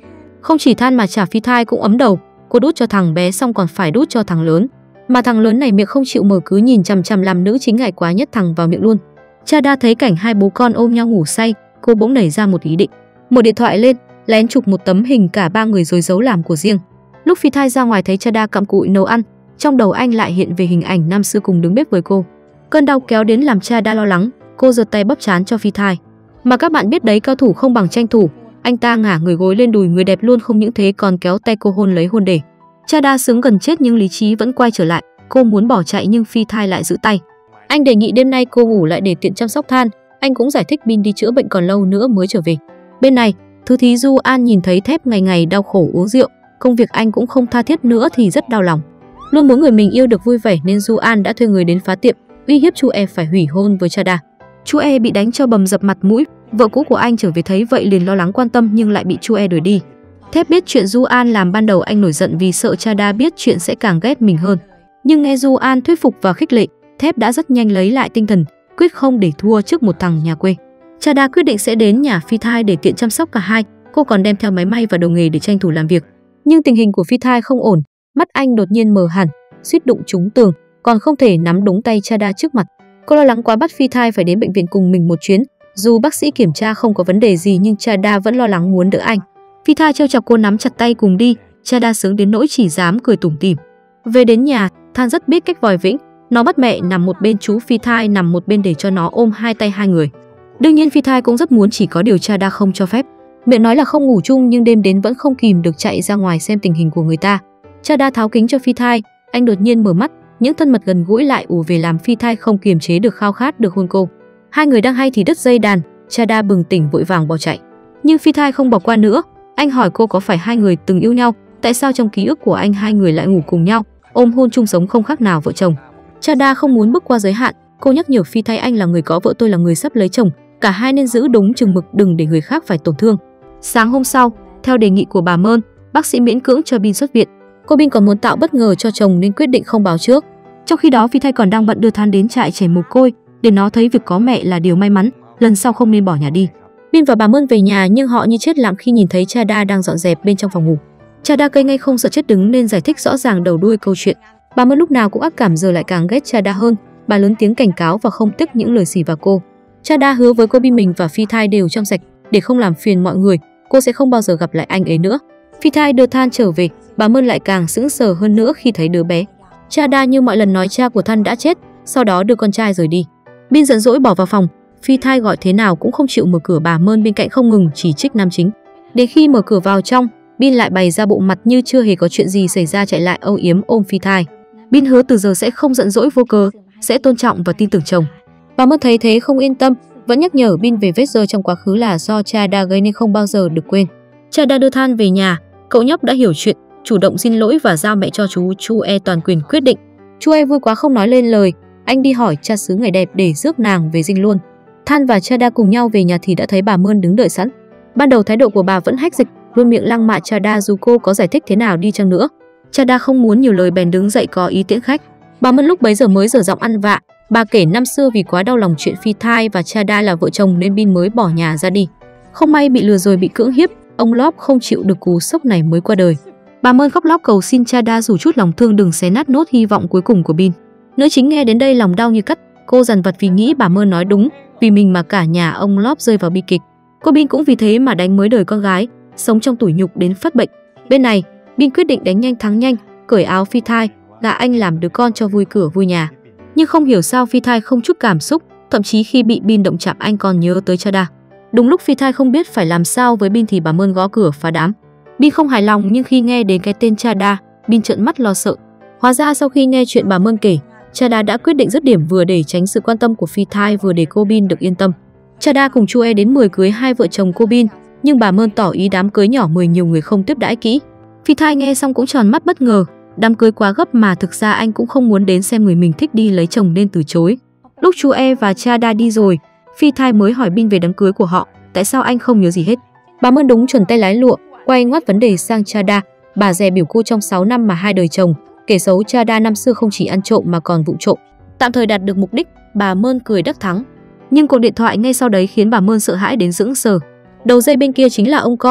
Không chỉ than mà Trà Phi Thai cũng ấm đầu, cô đút cho thằng bé xong còn phải đút cho thằng lớn. Mà thằng lớn này miệng không chịu mở cứ nhìn chằm chằm làm nữ chính ngại quá nhét thằng vào miệng luôn. Cha Đa thấy cảnh hai bố con ôm nhau ngủ say, cô bỗng nảy ra một ý định. Mở điện thoại lên, lén chụp một tấm hình cả ba người rồi giấu làm của riêng. Lúc Phi Thai ra ngoài thấy Cha Đa cặm cụi nấu ăn, trong đầu anh lại hiện về hình ảnh năm xưa cùng đứng bếp với cô. Cơn đau kéo đến làm Cha Đa lo lắng, cô giật tay bóp trán cho Phi Thai. Mà các bạn biết đấy, cao thủ không bằng tranh thủ, anh ta ngả người gối lên đùi người đẹp luôn, không những thế còn kéo tay cô hôn lấy hôn để. Cha Đa sướng gần chết nhưng lý trí vẫn quay trở lại, cô muốn bỏ chạy nhưng Phi Thai lại giữ tay. Anh đề nghị đêm nay cô ngủ lại để tiện chăm sóc than, anh cũng giải thích Bin đi chữa bệnh còn lâu nữa mới trở về. Bên này, Thứ Thí Du An nhìn thấy Thép ngày ngày đau khổ uống rượu, công việc anh cũng không tha thiết nữa thì rất đau lòng. Luôn muốn người mình yêu được vui vẻ nên Du An đã thuê người đến phá tiệm, uy hiếp Chu E phải hủy hôn với Cha Đa. Chu E bị đánh cho bầm dập mặt mũi, vợ cũ của anh trở về thấy vậy liền lo lắng quan tâm nhưng lại bị Chu E đuổi đi. Thép biết chuyện Du An làm, ban đầu anh nổi giận vì sợ Cha Đa biết chuyện sẽ càng ghét mình hơn. Nhưng nghe Du An thuyết phục và khích lệ, Thép đã rất nhanh lấy lại tinh thần, quyết không để thua trước một thằng nhà quê. Cha Đa quyết định sẽ đến nhà Phi Thai để tiện chăm sóc cả hai, cô còn đem theo máy may và đồ nghề để tranh thủ làm việc. Nhưng tình hình của Phi Thai không ổn, mắt anh đột nhiên mờ hẳn, suýt đụng trúng tường, còn không thể nắm đúng tay Cha Đa trước mặt. Cô lo lắng quá bắt Phi Thai phải đến bệnh viện cùng mình một chuyến. Dù bác sĩ kiểm tra không có vấn đề gì nhưng Cha Đa vẫn lo lắng muốn đỡ anh. Phi Thai trêu chọc cô nắm chặt tay cùng đi, Cha Đa sướng đến nỗi chỉ dám cười tủm tỉm. Về đến nhà, Than rất biết cách vòi vĩnh, nó bắt mẹ nằm một bên, chú Phi Thai nằm một bên để cho nó ôm hai tay hai người. Đương nhiên Phi Thai cũng rất muốn, chỉ có điều Cha Đa không cho phép. Miệng nói là không ngủ chung nhưng đêm đến vẫn không kìm được chạy ra ngoài xem tình hình của người ta. Cha Đa tháo kính cho Phi Thai, anh đột nhiên mở mắt, những thân mật gần gũi lại ùa về làm Phi Thai không kiềm chế được khao khát được hôn cô. Hai người đang hay thì đứt dây đàn, Cha Đa bừng tỉnh vội vàng bỏ chạy. Nhưng Phi Thai không bỏ qua nữa, anh hỏi cô có phải hai người từng yêu nhau, tại sao trong ký ức của anh hai người lại ngủ cùng nhau, ôm hôn chung sống không khác nào vợ chồng. Cha Đa không muốn bước qua giới hạn, cô nhắc nhở Phi Thai anh là người có vợ, tôi là người sắp lấy chồng, cả hai nên giữ đúng chừng mực, đừng để người khác phải tổn thương. Sáng hôm sau, theo đề nghị của bà Mơn, bác sĩ miễn cưỡng cho Bin xuất viện. Cô Bin còn muốn tạo bất ngờ cho chồng nên quyết định không báo trước. Trong khi đó Phi Thai còn đang bận đưa Than đến trại trẻ mồ côi, để nó thấy việc có mẹ là điều may mắn, lần sau không nên bỏ nhà đi. Bin và bà Mơn về nhà nhưng họ như chết lặng khi nhìn thấy Cha Đa đang dọn dẹp bên trong phòng ngủ. Cha Đa cây ngay không sợ chết đứng nên giải thích rõ ràng đầu đuôi câu chuyện. Bà Mơn lúc nào cũng ác cảm giờ lại càng ghét Cha Đa hơn, bà lớn tiếng cảnh cáo và không tiếc những lời xì vào cô. Cha Đa hứa với cô Bin mình và Phi Thai đều trong sạch, để không làm phiền mọi người, cô sẽ không bao giờ gặp lại anh ấy nữa. Phi Thai đưa Than trở về, bà Mơn lại càng sững sờ hơn nữa khi thấy đứa bé. Cha Đa như mọi lần nói cha của Than đã chết, sau đó đưa con trai rời đi. Bin giận dỗi bỏ vào phòng, Phi Thai gọi thế nào cũng không chịu mở cửa, bà Mơn bên cạnh không ngừng chỉ trích nam chính. Đến khi mở cửa vào trong, Bin lại bày ra bộ mặt như chưa hề có chuyện gì xảy ra, chạy lại âu yếm ôm Phi Thai. Bin hứa từ giờ sẽ không giận dỗi vô cớ, sẽ tôn trọng và tin tưởng chồng. Bà Mơn thấy thế không yên tâm, vẫn nhắc nhở Bin về vết rơi trong quá khứ là do Cha Đa gây nên không bao giờ được quên. Cha Đa đưa Than về nhà, cậu nhóc đã hiểu chuyện, chủ động xin lỗi và giao mẹ cho chú Chu E toàn quyền quyết định. Chu E vui quá không nói lên lời, anh đi hỏi cha xứ người đẹp để rước nàng về dinh luôn. Than và Cha Đa cùng nhau về nhà thì đã thấy bà Mơn đứng đợi sẵn. Ban đầu thái độ của bà vẫn hách dịch, luôn miệng lăng mạ Cha Đa dù cô có giải thích thế nào đi chăng nữa. Cha Đa không muốn nhiều lời bèn đứng dậy có ý tiễn khách. Bà Mơn lúc bấy giờ mới dở giọng ăn vạ, bà kể năm xưa vì quá đau lòng chuyện Phi Thai và Cha Đa là vợ chồng nên Bin mới bỏ nhà ra đi. Không may bị lừa rồi bị cưỡng hiếp, ông Lóp không chịu được cú sốc này mới qua đời. Bà Mơn khóc lóc cầu xin Cha Đa dù chút lòng thương đừng xé nát nốt hy vọng cuối cùng của Bin. Nữ chính nghe đến đây lòng đau như cắt, cô dằn vặt vì nghĩ bà Mơn nói đúng, vì mình mà cả nhà ông Lóp rơi vào bi kịch. Cô Bin cũng vì thế mà đánh mới đời con gái, sống trong tủi nhục đến phát bệnh. Bên này, Bin quyết định đánh nhanh thắng nhanh, cởi áo Phi Thai, gả anh làm đứa con cho vui cửa vui nhà. Nhưng không hiểu sao Phi Thai không chút cảm xúc, thậm chí khi bị Bin động chạm anh còn nhớ tới Cha Đa. Đúng lúc Phi Thai không biết phải làm sao với Bin thì bà Mơn gõ cửa phá đám. Bin không hài lòng nhưng khi nghe đến cái tên Cha Đa, Bin trợn mắt lo sợ. Hóa ra sau khi nghe chuyện bà Mơn kể, Cha Đa đã quyết định dứt điểm vừa để tránh sự quan tâm của Phi Thai vừa để cô Bin được yên tâm. Cha Đa cùng Chu E đến mời cưới hai vợ chồng cô Bin, nhưng bà Mơn tỏ ý đám cưới nhỏ mời nhiều người không tiếp đãi kỹ. Phi Thai nghe xong cũng tròn mắt bất ngờ, đám cưới quá gấp mà thực ra anh cũng không muốn đến xem người mình thích đi lấy chồng nên từ chối. Lúc Chu E và Cha Đa đi rồi, Phi Thai mới hỏi Bin về đám cưới của họ, tại sao anh không nhớ gì hết. Bà Mơn đúng chuẩn tay lái lụa, quay ngoắt vấn đề sang Cha Đa, bà dè biểu cô trong sáu năm mà hai đời chồng, kể xấu Cha Đa năm xưa không chỉ ăn trộm mà còn vụng trộm. Tạm thời đạt được mục đích, bà Mơn cười đắc thắng. Nhưng cuộc điện thoại ngay sau đấy khiến bà Mơn sợ hãi đến sững sờ. Đầu dây bên kia chính là ông con,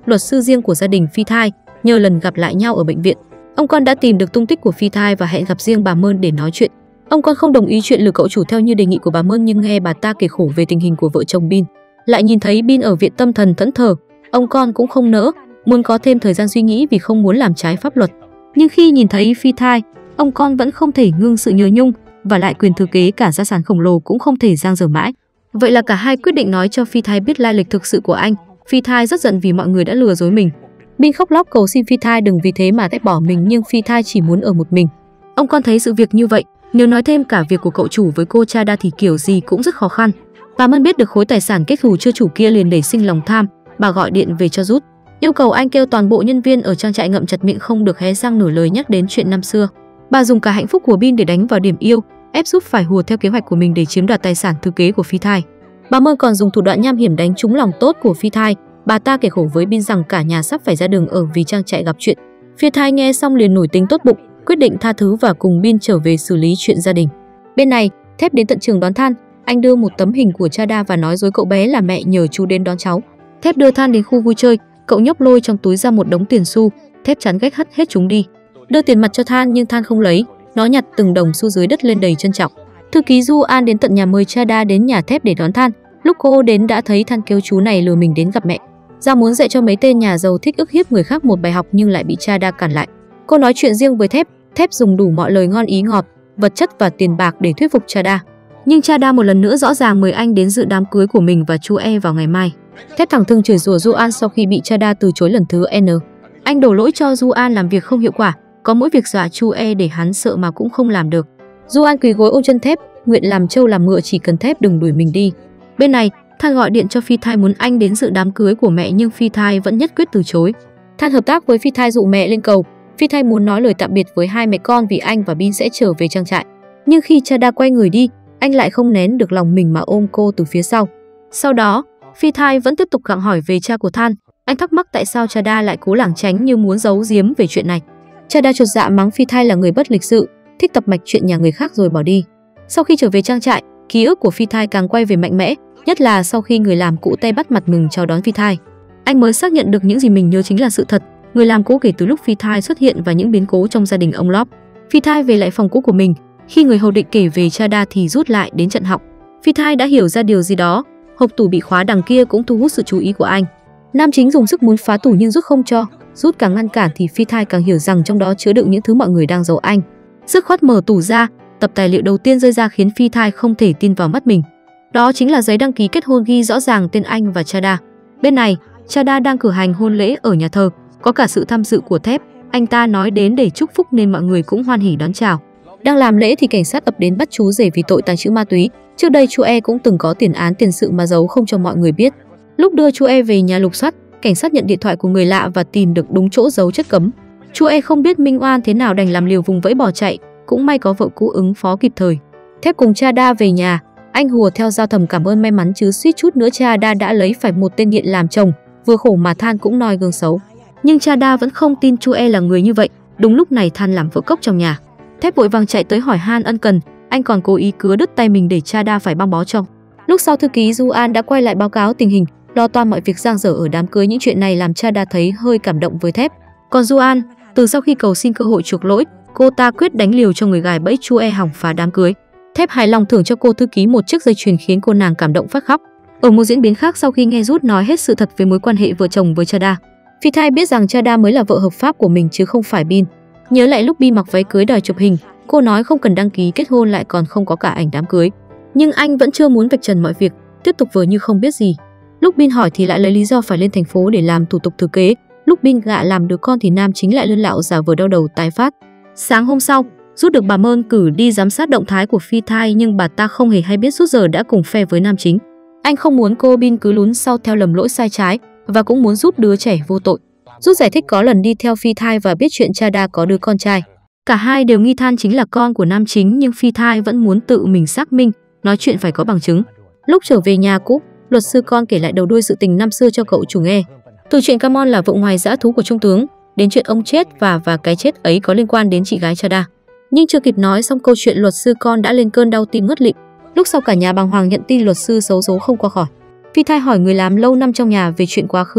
luật sư riêng của gia đình Phi Thai, nhờ lần gặp lại nhau ở bệnh viện. Ông Con đã tìm được tung tích của Phi Thai và hẹn gặp riêng bà Mơn để nói chuyện. Ông Con không đồng ý chuyện lừa cậu chủ theo như đề nghị của bà Mơn, nhưng nghe bà ta kể khổ về tình hình của vợ chồng Bin, lại nhìn thấy Bin ở viện tâm thần thẫn thờ, ông Con cũng không nỡ, muốn có thêm thời gian suy nghĩ vì không muốn làm trái pháp luật. Nhưng khi nhìn thấy Phi Thai, ông Con vẫn không thể ngưng sự nhớ nhung, và lại quyền thừa kế cả gia sản khổng lồ cũng không thể dang dở mãi. Vậy là cả hai quyết định nói cho Phi Thai biết lai lịch thực sự của anh. Phi Thai rất giận vì mọi người đã lừa dối mình. Bin khóc lóc cầu xin Phi Thai đừng vì thế mà tách bỏ mình, nhưng Phi Thai chỉ muốn ở một mình. Ông Con thấy sự việc như vậy, nếu nói thêm cả việc của cậu chủ với cô Chada thì kiểu gì cũng rất khó khăn. Bà Mơn biết được khối tài sản kết thù chưa chủ kia liền nảy sinh lòng tham, bà gọi điện về cho Rút, yêu cầu anh kêu toàn bộ nhân viên ở trang trại ngậm chặt miệng, không được hé răng nửa lời nhắc đến chuyện năm xưa. Bà dùng cả hạnh phúc của Bin để đánh vào điểm yêu, ép Rút phải hùa theo kế hoạch của mình để chiếm đoạt tài sản thừa kế của Phi Thai. Bà Mơn còn dùng thủ đoạn nham hiểm đánh trúng lòng tốt của Phi Thai. Bà ta kể khổ với Bin rằng cả nhà sắp phải ra đường ở vì trang trại gặp chuyện. Phi Thai nghe xong liền nổi tính tốt bụng, quyết định tha thứ và cùng Bin trở về xử lý chuyện gia đình. Bên này, Thép đến tận trường đón Than, anh đưa một tấm hình của Chada và nói dối cậu bé là mẹ nhờ chú đến đón cháu. Thép đưa Than đến khu vui chơi, cậu nhóc lôi trong túi ra một đống tiền xu, Thép chán ghét hất hết chúng đi. Đưa tiền mặt cho Than nhưng Than không lấy, nó nhặt từng đồng xu dưới đất lên đầy trân trọng. Thư ký Du An đến tận nhà mời Chada đến nhà Thép để đón Than. Lúc cô đến đã thấy Than kêu chú này lừa mình đến gặp mẹ, ra muốn dạy cho mấy tên nhà giàu thích ức hiếp người khác một bài học, nhưng lại bị Chada cản lại. Cô nói chuyện riêng với Thép, Thép dùng đủ mọi lời ngon ý ngọt, vật chất và tiền bạc để thuyết phục Chada. Nhưng Chada một lần nữa rõ ràng mời anh đến dự đám cưới của mình và chú E vào ngày mai. Thép thẳng thừng chửi rủa Du An sau khi bị Chada từ chối lần thứ N. Anh đổ lỗi cho Du An làm việc không hiệu quả, có mỗi việc dọa chú E để hắn sợ mà cũng không làm được. Du An quỳ gối ôm chân Thép, nguyện làm trâu làm ngựa chỉ cần Thép đừng đuổi mình đi. Bên này, Than gọi điện cho Phi Thai muốn anh đến dự đám cưới của mẹ, nhưng Phi Thai vẫn nhất quyết từ chối. Than hợp tác với Phi Thai dụ mẹ lên cầu. Phi Thai muốn nói lời tạm biệt với hai mẹ con vì anh và Bin sẽ trở về trang trại. Nhưng khi Chada quay người đi, anh lại không nén được lòng mình mà ôm cô từ phía sau. Sau đó, Phi Thai vẫn tiếp tục gặng hỏi về cha của Than. Anh thắc mắc tại sao Chada lại cố lảng tránh như muốn giấu giếm về chuyện này. Chada chột dạ mắng Phi Thai là người bất lịch sự, thích tập mạch chuyện nhà người khác rồi bỏ đi. Sau khi trở về trang trại, ký ức của Phi Thai càng quay về mạnh mẽ, nhất là sau khi người làm cũ tay bắt mặt mừng chào đón Phi Thai. Anh mới xác nhận được những gì mình nhớ chính là sự thật. Người làm cũ kể từ lúc Phi Thai xuất hiện và những biến cố trong gia đình ông Lop. Phi Thai về lại phòng cũ của mình, khi người hầu định kể về Chada thì rút lại đến trận họng. Phi Thai đã hiểu ra điều gì đó, hộp tủ bị khóa đằng kia cũng thu hút sự chú ý của anh. Nam chính dùng sức muốn phá tủ nhưng rút không cho, rút càng ngăn cản thì Phi Thai càng hiểu rằng trong đó chứa đựng những thứ mọi người đang giấu anh. Dứt khoát mở tủ ra, tập tài liệu đầu tiên rơi ra khiến Phi Thai không thể tin vào mắt mình. Đó chính là giấy đăng ký kết hôn ghi rõ ràng tên anh và Chada. Bên này, Chada đang cử hành hôn lễ ở nhà thờ, có cả sự tham dự của Thép. Anh ta nói đến để chúc phúc nên mọi người cũng hoan hỉ đón chào. Đang làm lễ thì cảnh sát ập đến bắt chú rể vì tội tàng trữ ma túy. Trước đây chú E cũng từng có tiền án tiền sự mà giấu không cho mọi người biết. Lúc đưa chú E về nhà lục soát, cảnh sát nhận điện thoại của người lạ và tìm được đúng chỗ giấu chất cấm. Chú E không biết minh oan thế nào đành làm liều vùng vẫy bỏ chạy, cũng may có vợ cũ ứng phó kịp thời. Thép cùng Chada về nhà, anh hùa theo giao thầm cảm ơn may mắn chứ suýt chút nữa Chada đã lấy phải một tên nghiện làm chồng, vừa khổ mà Than cũng noi gương xấu. Nhưng Chada vẫn không tin chú E là người như vậy. Đúng lúc này Than làm vỡ cốc trong nhà. Thép vội vàng chạy tới hỏi han ân cần, anh còn cố ý cứa đứt tay mình để Chada phải băng bó cho. Lúc sau thư ký Du An đã quay lại báo cáo tình hình, lo toan mọi việc dang dở ở đám cưới. Những chuyện này làm Chada thấy hơi cảm động với Thép. Còn Du An, từ sau khi cầu xin cơ hội chuộc lỗi, cô ta quyết đánh liều cho người gài bẫy chú E hỏng phá đám cưới. Thép hài lòng thưởng cho cô thư ký một chiếc dây chuyền khiến cô nàng cảm động phát khóc. Ở một diễn biến khác, sau khi nghe Rút nói hết sự thật về mối quan hệ vợ chồng với Chada, Phi Thai biết rằng Chada mới là vợ hợp pháp của mình chứ không phải Bin. Nhớ lại lúc Bin mặc váy cưới đòi chụp hình, cô nói không cần đăng ký kết hôn lại còn không có cả ảnh đám cưới. Nhưng anh vẫn chưa muốn vạch trần mọi việc, tiếp tục vờ như không biết gì. Lúc Bin hỏi thì lại lấy lý do phải lên thành phố để làm thủ tục thừa kế. Lúc Bin gạ làm đứa con thì nam chính lại lươn lạo giả vờ đau đầu tái phát. Sáng hôm sau, Rút được bà Mơn cử đi giám sát động thái của Phi Thai, nhưng bà ta không hề hay biết Rút giờ đã cùng phe với nam chính. Anh không muốn cô Bin cứ lún sau theo lầm lỗi sai trái và cũng muốn giúp đứa trẻ vô tội. Rút giải thích có lần đi theo Phi Thai và biết chuyện Chada có đứa con trai. Cả hai đều nghi Than chính là con của nam chính, nhưng Phi Thai vẫn muốn tự mình xác minh, nói chuyện phải có bằng chứng. Lúc trở về nhà cũ, luật sư Con kể lại đầu đuôi sự tình năm xưa cho cậu chủ nghe. Từ chuyện Camon là vợ ngoài dã thú của trung tướng, đến chuyện ông chết và và cái chết ấy có liên quan đến chị gái Chada. Nhưng chưa kịp nói xong câu chuyện, luật sư Con đã lên cơn đau tim ngất lịm. Lúc sau cả nhà bàng hoàng nhận tin luật sư xấu số không qua khỏi. Phi Thai hỏi người làm lâu năm trong nhà về chuyện quá khứ,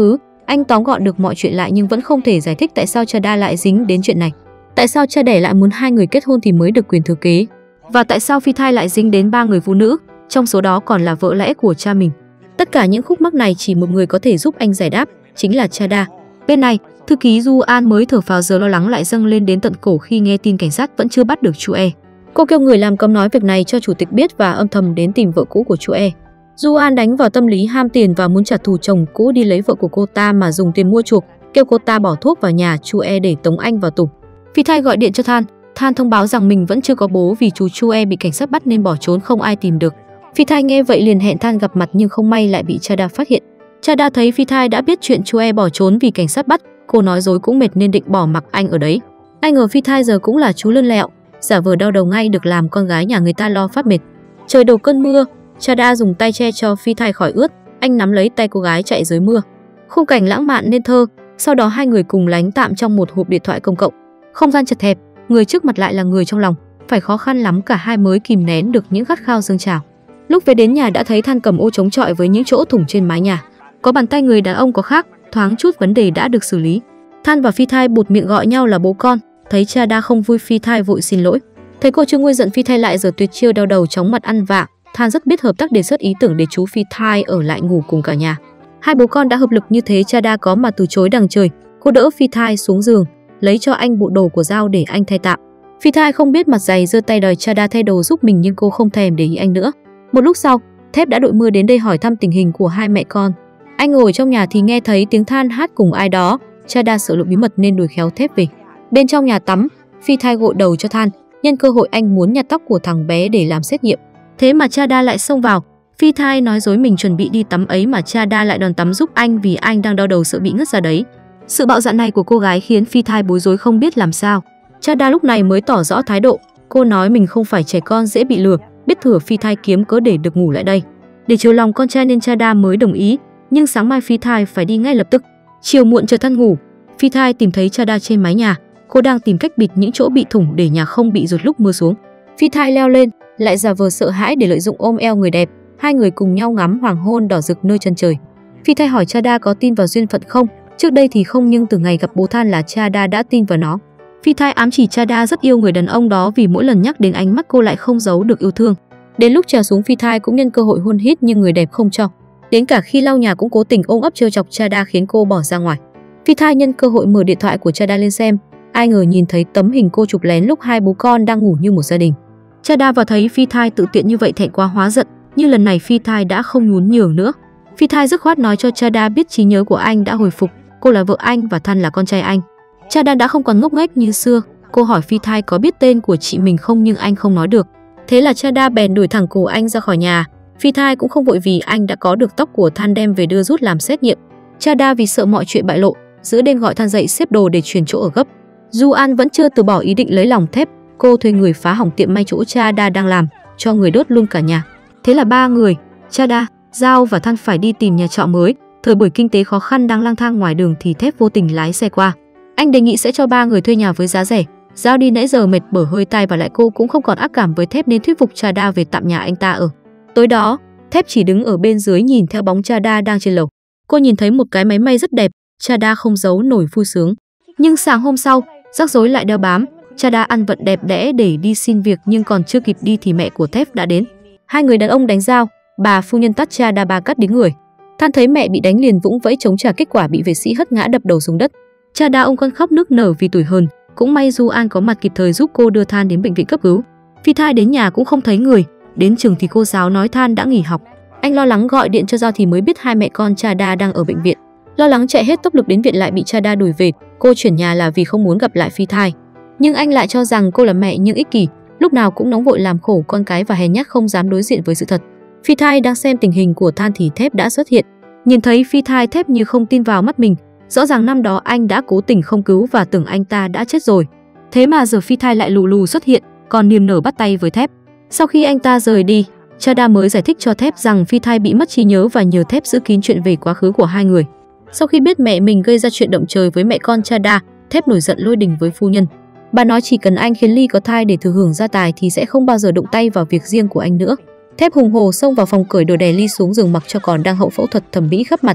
Anh tóm gọn được mọi chuyện lại nhưng vẫn không thể giải thích tại sao Chada lại dính đến chuyện này. Tại sao cha đẻ lại muốn hai người kết hôn thì mới được quyền thừa kế? Và tại sao Phi Thai lại dính đến ba người phụ nữ, trong số đó còn là vợ lẽ của cha mình? Tất cả những khúc mắc này chỉ một người có thể giúp anh giải đáp, chính là Chada. Bên này, thư ký Du An mới thở phào giờ lo lắng lại dâng lên đến tận cổ khi nghe tin cảnh sát vẫn chưa bắt được chú E. Cô kêu người làm cấm nói việc này cho chủ tịch biết và âm thầm đến tìm vợ cũ của chú E. Du An đánh vào tâm lý ham tiền và muốn trả thù chồng cũ đi lấy vợ của cô ta mà dùng tiền mua chuộc, kêu cô ta bỏ thuốc vào nhà chú E để tống anh vào tù. Phi Thai gọi điện cho Than, Than thông báo rằng mình vẫn chưa có bố vì chú Chu E bị cảnh sát bắt nên bỏ trốn không ai tìm được. Phi Thai nghe vậy liền hẹn Than gặp mặt nhưng không may lại bị Chada phát hiện. Chada thấy Phi Thai đã biết chuyện chú E bỏ trốn vì cảnh sát bắt, cô nói dối cũng mệt nên định bỏ mặc anh ở đấy. Ai ngờ Phi Thai giờ cũng là chú lươn lẹo, giả vờ đau đầu ngay được làm con gái nhà người ta lo phát mệt. Trời đổ cơn mưa, Chada dùng tay che cho Phi Thai khỏi ướt, anh nắm lấy tay cô gái chạy dưới mưa. Khung cảnh lãng mạn nên thơ, sau đó hai người cùng lánh tạm trong một hộp điện thoại công cộng. Không gian chật hẹp, người trước mặt lại là người trong lòng, phải khó khăn lắm cả hai mới kìm nén được những khát khao dâng trào. Lúc về đến nhà đã thấy Than cầm ô chống chọi với những chỗ thủng trên mái nhà. Có bàn tay người đàn ông có khác, thoáng chút vấn đề đã được xử lý. Than và Phi Thai buột miệng gọi nhau là bố con, thấy Chada không vui Phi Thai vội xin lỗi. Thấy cô chưa nguôi giận Phi Thai lại giờ tuyệt chiêu đau đầu chóng mặt ăn vạ, Than rất biết hợp tác đề xuất ý tưởng để chú Phi Thai ở lại ngủ cùng cả nhà. Hai bố con đã hợp lực như thế Chada có mà từ chối đằng trời, cô đỡ Phi Thai xuống giường, lấy cho anh bộ đồ của Giao để anh thay tạm. Phi Thai không biết mặt dày giơ tay đòi Chada thay đồ giúp mình nhưng cô không thèm để ý anh nữa. Một lúc sau, Thép đã đội mưa đến đây hỏi thăm tình hình của hai mẹ con. Anh ngồi trong nhà thì nghe thấy tiếng Than hát cùng ai đó, Chada sợ lộ bí mật nên đuổi khéo Thép về. Bên trong nhà tắm, Phi Thai gội đầu cho Than, nhân cơ hội anh muốn nhặt tóc của thằng bé để làm xét nghiệm. Thế mà Chada lại xông vào. Phi Thai nói dối mình chuẩn bị đi tắm ấy mà Chada lại đòn tắm giúp anh vì anh đang đau đầu sợ bị ngất ra đấy. Sự bạo dạn này của cô gái khiến Phi Thai bối rối không biết làm sao. Chada lúc này mới tỏ rõ thái độ, cô nói mình không phải trẻ con dễ bị lừa, biết thừa Phi Thai kiếm cớ để được ngủ lại đây. Để chiều lòng con trai nên Chada mới đồng ý, nhưng sáng mai Phi Thai phải đi ngay lập tức. Chiều muộn chờ Than ngủ, Phi Thai tìm thấy Chada trên mái nhà, cô đang tìm cách bịt những chỗ bị thủng để nhà không bị rột lúc mưa xuống. Phi Thai leo lên, lại giả vờ sợ hãi để lợi dụng ôm eo người đẹp, hai người cùng nhau ngắm hoàng hôn đỏ rực nơi chân trời. Phi Thai hỏi Chada có tin vào duyên phận không? Trước đây thì không nhưng từ ngày gặp bố Than là Chada đã tin vào nó. Phi Thai ám chỉ Chada rất yêu người đàn ông đó vì mỗi lần nhắc đến ánh mắt cô lại không giấu được yêu thương. Đến lúc trèo xuống Phi Thai cũng nhân cơ hội hôn hít nhưng người đẹp không cho. Đến cả khi lau nhà cũng cố tình ôm ấp trêu chọc Chada khiến cô bỏ ra ngoài. Phi Thai nhân cơ hội mở điện thoại của Chada lên xem, ai ngờ nhìn thấy tấm hình cô chụp lén lúc hai bố con đang ngủ như một gia đình. Chada vào thấy Phi Thai tự tiện như vậy thẹn quá hóa giận, nhưng lần này Phi Thai đã không nhún nhường nữa. Phi Thai dứt khoát nói cho Chada biết trí nhớ của anh đã hồi phục, cô là vợ anh và Than là con trai anh. Chada đã không còn ngốc nghếch như xưa, cô hỏi Phi Thai có biết tên của chị mình không nhưng anh không nói được. Thế là Chada bèn đuổi thẳng cổ anh ra khỏi nhà. Phi Thai cũng không vội vì anh đã có được tóc của Than đem về đưa rút làm xét nghiệm. Chada vì sợ mọi chuyện bại lộ, giữa đêm gọi Than dậy xếp đồ để chuyển chỗ ở gấp. Du An vẫn chưa từ bỏ ý định lấy lòng Thép, cô thuê người phá hỏng tiệm may chỗ Chada đang làm, cho người đốt luôn cả nhà. Thế là ba người, Chada, Giao và Than phải đi tìm nhà trọ mới. Thời buổi kinh tế khó khăn đang lang thang ngoài đường thì Thép vô tình lái xe qua. Anh đề nghị sẽ cho ba người thuê nhà với giá rẻ. Giao đi nãy giờ mệt bở hơi tai và lại cô cũng không còn ác cảm với Thép nên thuyết phục Chada về tạm nhà anh ta ở. Tối đó, Thép chỉ đứng ở bên dưới nhìn theo bóng Chada đang trên lầu. Cô nhìn thấy một cái máy may rất đẹp, Chada không giấu nổi vui sướng. Nhưng sáng hôm sau, rắc rối lại đeo bám. Chada ăn vận đẹp đẽ để đi xin việc nhưng còn chưa kịp đi thì mẹ của Thép đã đến. Hai người đàn ông đánh giao, bà phu nhân tát Chada ba cắt đính người. Than thấy mẹ bị đánh liền vũng vẫy chống trả, kết quả bị vệ sĩ hất ngã đập đầu xuống đất. Chada ông con khóc nức nở vì tủi hờn, cũng may Du An có mặt kịp thời giúp cô đưa Than đến bệnh viện cấp cứu. Phi Thai đến nhà cũng không thấy người, đến trường thì cô giáo nói Than đã nghỉ học. Anh lo lắng gọi điện cho Giao thì mới biết hai mẹ con Chada đang ở bệnh viện. Lo lắng chạy hết tốc lực đến viện lại bị Chada đuổi về, cô chuyển nhà là vì không muốn gặp lại Phi Thai. Nhưng anh lại cho rằng cô là mẹ nhưng ích kỷ, lúc nào cũng nóng vội làm khổ con cái và hèn nhát không dám đối diện với sự thật. Phi Thai đang xem tình hình của Than thì Thép đã xuất hiện. Nhìn thấy Phi Thai, Thép như không tin vào mắt mình, rõ ràng năm đó anh đã cố tình không cứu và tưởng anh ta đã chết rồi. Thế mà giờ Phi Thai lại lù lù xuất hiện, còn niềm nở bắt tay với Thép. Sau khi anh ta rời đi, Chada mới giải thích cho Thép rằng Phi Thai bị mất trí nhớ và nhờ Thép giữ kín chuyện về quá khứ của hai người. Sau khi biết mẹ mình gây ra chuyện động trời với mẹ con Chada, Thép nổi giận lôi đình với phu nhân. Bà nói chỉ cần anh khiến Ly có thai để thừa hưởng gia tài thì sẽ không bao giờ động tay vào việc riêng của anh nữa. Thép hùng hồ xông vào phòng cởi đồ đè Ly xuống giường mặc cho còn đang hậu phẫu thuật thẩm mỹ khắp mặt.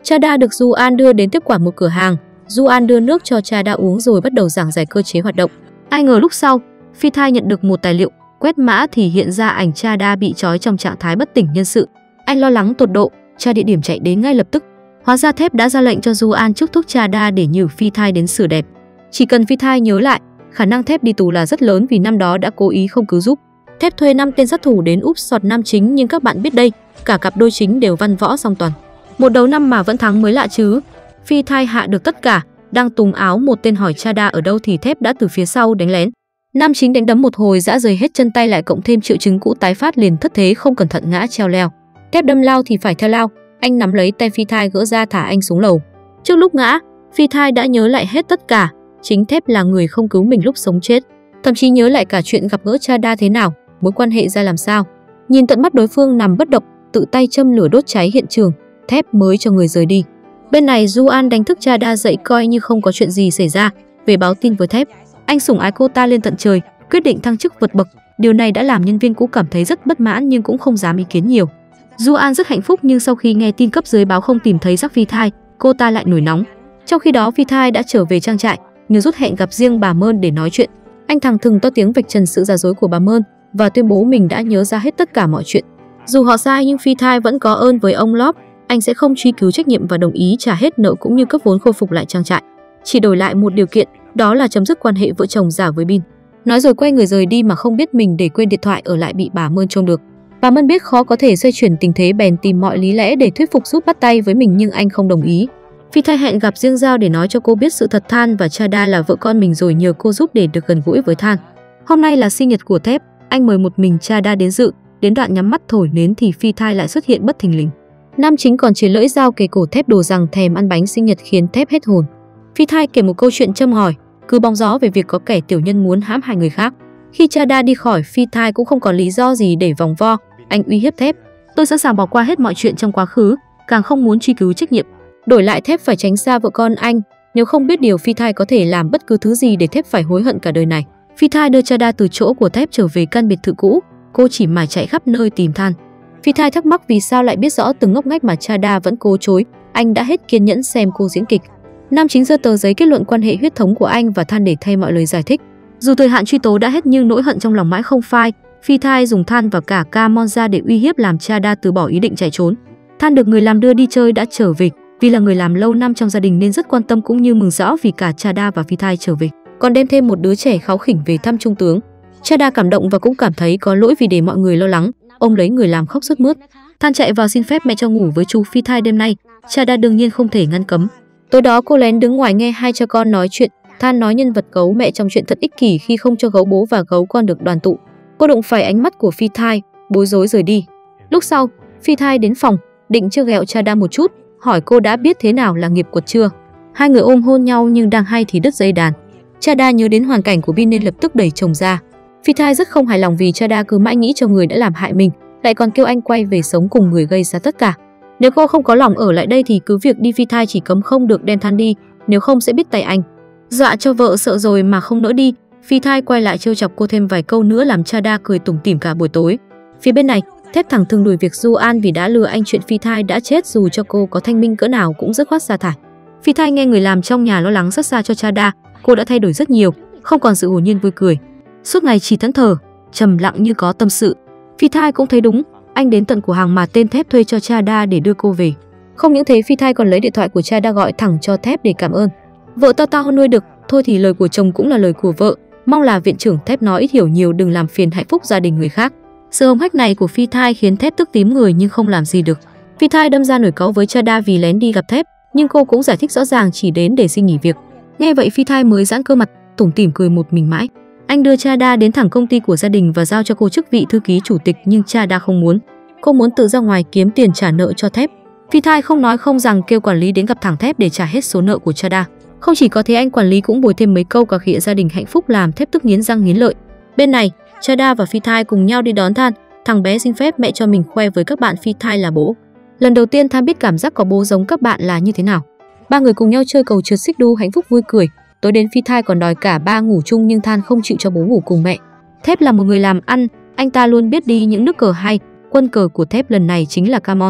Chada được Du-an đưa đến tiếp quản một cửa hàng. Du-an đưa nước cho Chada uống rồi bắt đầu giảng giải cơ chế hoạt động. Ai ngờ lúc sau, Phi Thai nhận được một tài liệu, quét mã thì hiện ra ảnh Chada bị trói trong trạng thái bất tỉnh nhân sự. Anh lo lắng tột độ, tra địa điểm chạy đến ngay lập tức. Hóa ra Thép đã ra lệnh cho Du-an chúc thuốc Chada để nhử Phi Thai đến xử đẹp. Chỉ cần Phi Thai nhớ lại, khả năng Thép đi tù là rất lớn vì năm đó đã cố ý không cứu giúp. Thép thuê năm tên sát thủ đến úp sọt nam chính, nhưng các bạn biết đây, cả cặp đôi chính đều văn võ song toàn. Một đấu năm mà vẫn thắng mới lạ chứ. Phi Thai hạ được tất cả, đang tùng áo một tên hỏi Chada ở đâu thì Thép đã từ phía sau đánh lén. Nam chính đánh đấm một hồi dã rời hết chân tay, lại cộng thêm triệu chứng cũ tái phát liền thất thế không cẩn thận ngã treo leo. Thép đâm lao thì phải theo lao, anh nắm lấy tay Phi Thai gỡ ra thả anh xuống lầu. Trước lúc ngã, Phi Thai đã nhớ lại hết tất cả, chính Thép là người không cứu mình lúc sống chết, thậm chí nhớ lại cả chuyện gặp gỡ Chada thế nào, mối quan hệ ra làm sao. Nhìn tận mắt đối phương nằm bất động, tự tay châm lửa đốt cháy hiện trường, Thép mới cho người rời đi. Bên này Du-an đánh thức Chada dậy coi như không có chuyện gì xảy ra, về báo tin với Thép. Anh sủng ái cô ta lên tận trời, quyết định thăng chức vượt bậc. Điều này đã làm nhân viên cũ cảm thấy rất bất mãn nhưng cũng không dám ý kiến nhiều. Du-an rất hạnh phúc, nhưng sau khi nghe tin cấp dưới báo không tìm thấy xác Phi Thai, cô ta lại nổi nóng. Trong khi đó Phi Thai đã trở về trang trại, nhờ rút hẹn gặp riêng bà Mơn để nói chuyện. Anh thẳng thừng to tiếng vạch trần sự giả dối của bà Mơn và tuyên bố mình đã nhớ ra hết tất cả mọi chuyện. Dù họ sai nhưng Phi Thai vẫn có ơn với ông Lop, anh sẽ không truy cứu trách nhiệm và đồng ý trả hết nợ cũng như cấp vốn khôi phục lại trang trại. Chỉ đổi lại một điều kiện, đó là chấm dứt quan hệ vợ chồng giả với Bin. Nói rồi quay người rời đi mà không biết mình để quên điện thoại ở lại bị bà Mơn trông được. Bà Mơn biết khó có thể xoay chuyển tình thế bèn tìm mọi lý lẽ để thuyết phục giúp bắt tay với mình, nhưng anh không đồng ý. Phi Thai hẹn gặp riêng Giao để nói cho cô biết sự thật Than và Chada là vợ con mình rồi nhờ cô giúp để được gần gũi với Than. Hôm nay là sinh nhật của Thép, anh mời một mình Chada đến dự, đến đoạn nhắm mắt thổi nến thì Phi Thai lại xuất hiện bất thình lình. Nam chính còn chế lưỡi Giao kề cổ Thép đồ rằng thèm ăn bánh sinh nhật khiến Thép hết hồn. Phi Thai kể một câu chuyện châm ngòi, cứ bóng gió về việc có kẻ tiểu nhân muốn hãm hại người khác. Khi Chada đi khỏi, Phi Thai cũng không có lý do gì để vòng vo, anh uy hiếp Thép. Tôi sẵn sàng bỏ qua hết mọi chuyện trong quá khứ, càng không muốn truy cứu trách nhiệm. Đổi lại Thép phải tránh xa vợ con anh, nếu không biết điều Phi Thai có thể làm bất cứ thứ gì để Thép phải hối hận cả đời này. Phi Thai đưa Chada từ chỗ của Thép trở về căn biệt thự cũ, cô chỉ mải chạy khắp nơi tìm Than. Phi Thai thắc mắc vì sao lại biết rõ từng ngóc ngách mà Chada vẫn cố chối, anh đã hết kiên nhẫn xem cô diễn kịch. Nam chính giơ tờ giấy kết luận quan hệ huyết thống của anh và Than để thay mọi lời giải thích. Dù thời hạn truy tố đã hết nhưng nỗi hận trong lòng mãi không phai. Phi Thai dùng Than và cả Camon ra để uy hiếp làm Chada từ bỏ ý định chạy trốn. Than được người làm đưa đi chơi đã trở về, vì là người làm lâu năm trong gia đình nên rất quan tâm cũng như mừng rõ vì cả Chada và Phi Thai trở về, còn đem thêm một đứa trẻ kháu khỉnh về thăm trung tướng. Chada cảm động và cũng cảm thấy có lỗi vì để mọi người lo lắng, ông lấy người làm khóc sướt mướt. Than chạy vào xin phép mẹ cho ngủ với chú Phi Thai đêm nay, Chada đương nhiên không thể ngăn cấm. Tối đó cô lén đứng ngoài nghe hai cha con nói chuyện. Than nói nhân vật gấu mẹ trong chuyện thật ích kỷ khi không cho gấu bố và gấu con được đoàn tụ. Cô đụng phải ánh mắt của Phi Thai, bối rối rời đi. Lúc sau, Phi Thai đến phòng, định trêu ghẹo Chada một chút, hỏi cô đã biết thế nào là nghiệp quật chưa. Hai người ôm hôn nhau nhưng đang hay thì đứt dây đàn. Chada nhớ đến hoàn cảnh của Bin nên lập tức đẩy chồng ra. Phi Thai rất không hài lòng vì Chada cứ mãi nghĩ cho người đã làm hại mình, lại còn kêu anh quay về sống cùng người gây ra tất cả. Nếu cô không có lòng ở lại đây thì cứ việc đi, Phi Thai chỉ cấm không được đem Than đi, nếu không sẽ biết tay anh. Dọa cho vợ sợ rồi mà không nỡ đi, Phi Thai quay lại trêu chọc cô thêm vài câu nữa làm Chada cười tủm tỉm cả buổi tối. Phía bên này, Thép thẳng thừng đuổi việc Du-an vì đã lừa anh chuyện Phi Thai đã chết, dù cho cô có thanh minh cỡ nào cũng dứt khoát sa thải. Phi Thai nghe người làm trong nhà lo lắng rất xa cho Chada, cô đã thay đổi rất nhiều, không còn sự hồn nhiên vui cười, suốt ngày chỉ thẫn thờ, trầm lặng như có tâm sự. Phi Thai cũng thấy đúng, anh đến tận cửa hàng mà tên Thép thuê cho Chada để đưa cô về. Không những thế, Phi Thai còn lấy điện thoại của Chada gọi thẳng cho Thép để cảm ơn. Vợ tao tao nuôi được, thôi thì lời của chồng cũng là lời của vợ, mong là viện trưởng Thép nói ít hiểu nhiều, đừng làm phiền hạnh phúc gia đình người khác. Sự hống hách này của Phi Thai khiến Thép tức tím người nhưng không làm gì được. Phi Thai đâm ra nổi cáu với Chada vì lén đi gặp Thép, nhưng cô cũng giải thích rõ ràng chỉ đến để xin nghỉ việc. Nghe vậy Phi Thai mới giãn cơ mặt, tủm tỉm cười một mình mãi. Anh đưa Chada đến thẳng công ty của gia đình và giao cho cô chức vị thư ký chủ tịch, nhưng Chada không muốn. Cô muốn tự ra ngoài kiếm tiền trả nợ cho Thép. Phi Thai không nói không rằng kêu quản lý đến gặp thẳng Thép để trả hết số nợ của Chada. Không chỉ có thế, anh quản lý cũng bồi thêm mấy câu cà khịa gia đình hạnh phúc làm Thép tức nghiến răng nghiến lợi. Bên này, Chada và Phi Thai cùng nhau đi đón Than. Thằng bé xin phép mẹ cho mình khoe với các bạn Phi Thai là bố. Lần đầu tiên Than biết cảm giác có bố giống các bạn là như thế nào. Ba người cùng nhau chơi cầu trượt xích đu hạnh phúc vui cười. Tối đến Phi Thai còn đòi cả ba ngủ chung nhưng Than không chịu cho bố ngủ cùng mẹ. Thép là một người làm ăn, anh ta luôn biết đi những nước cờ hay. Quân cờ của Thép lần này chính là Camon.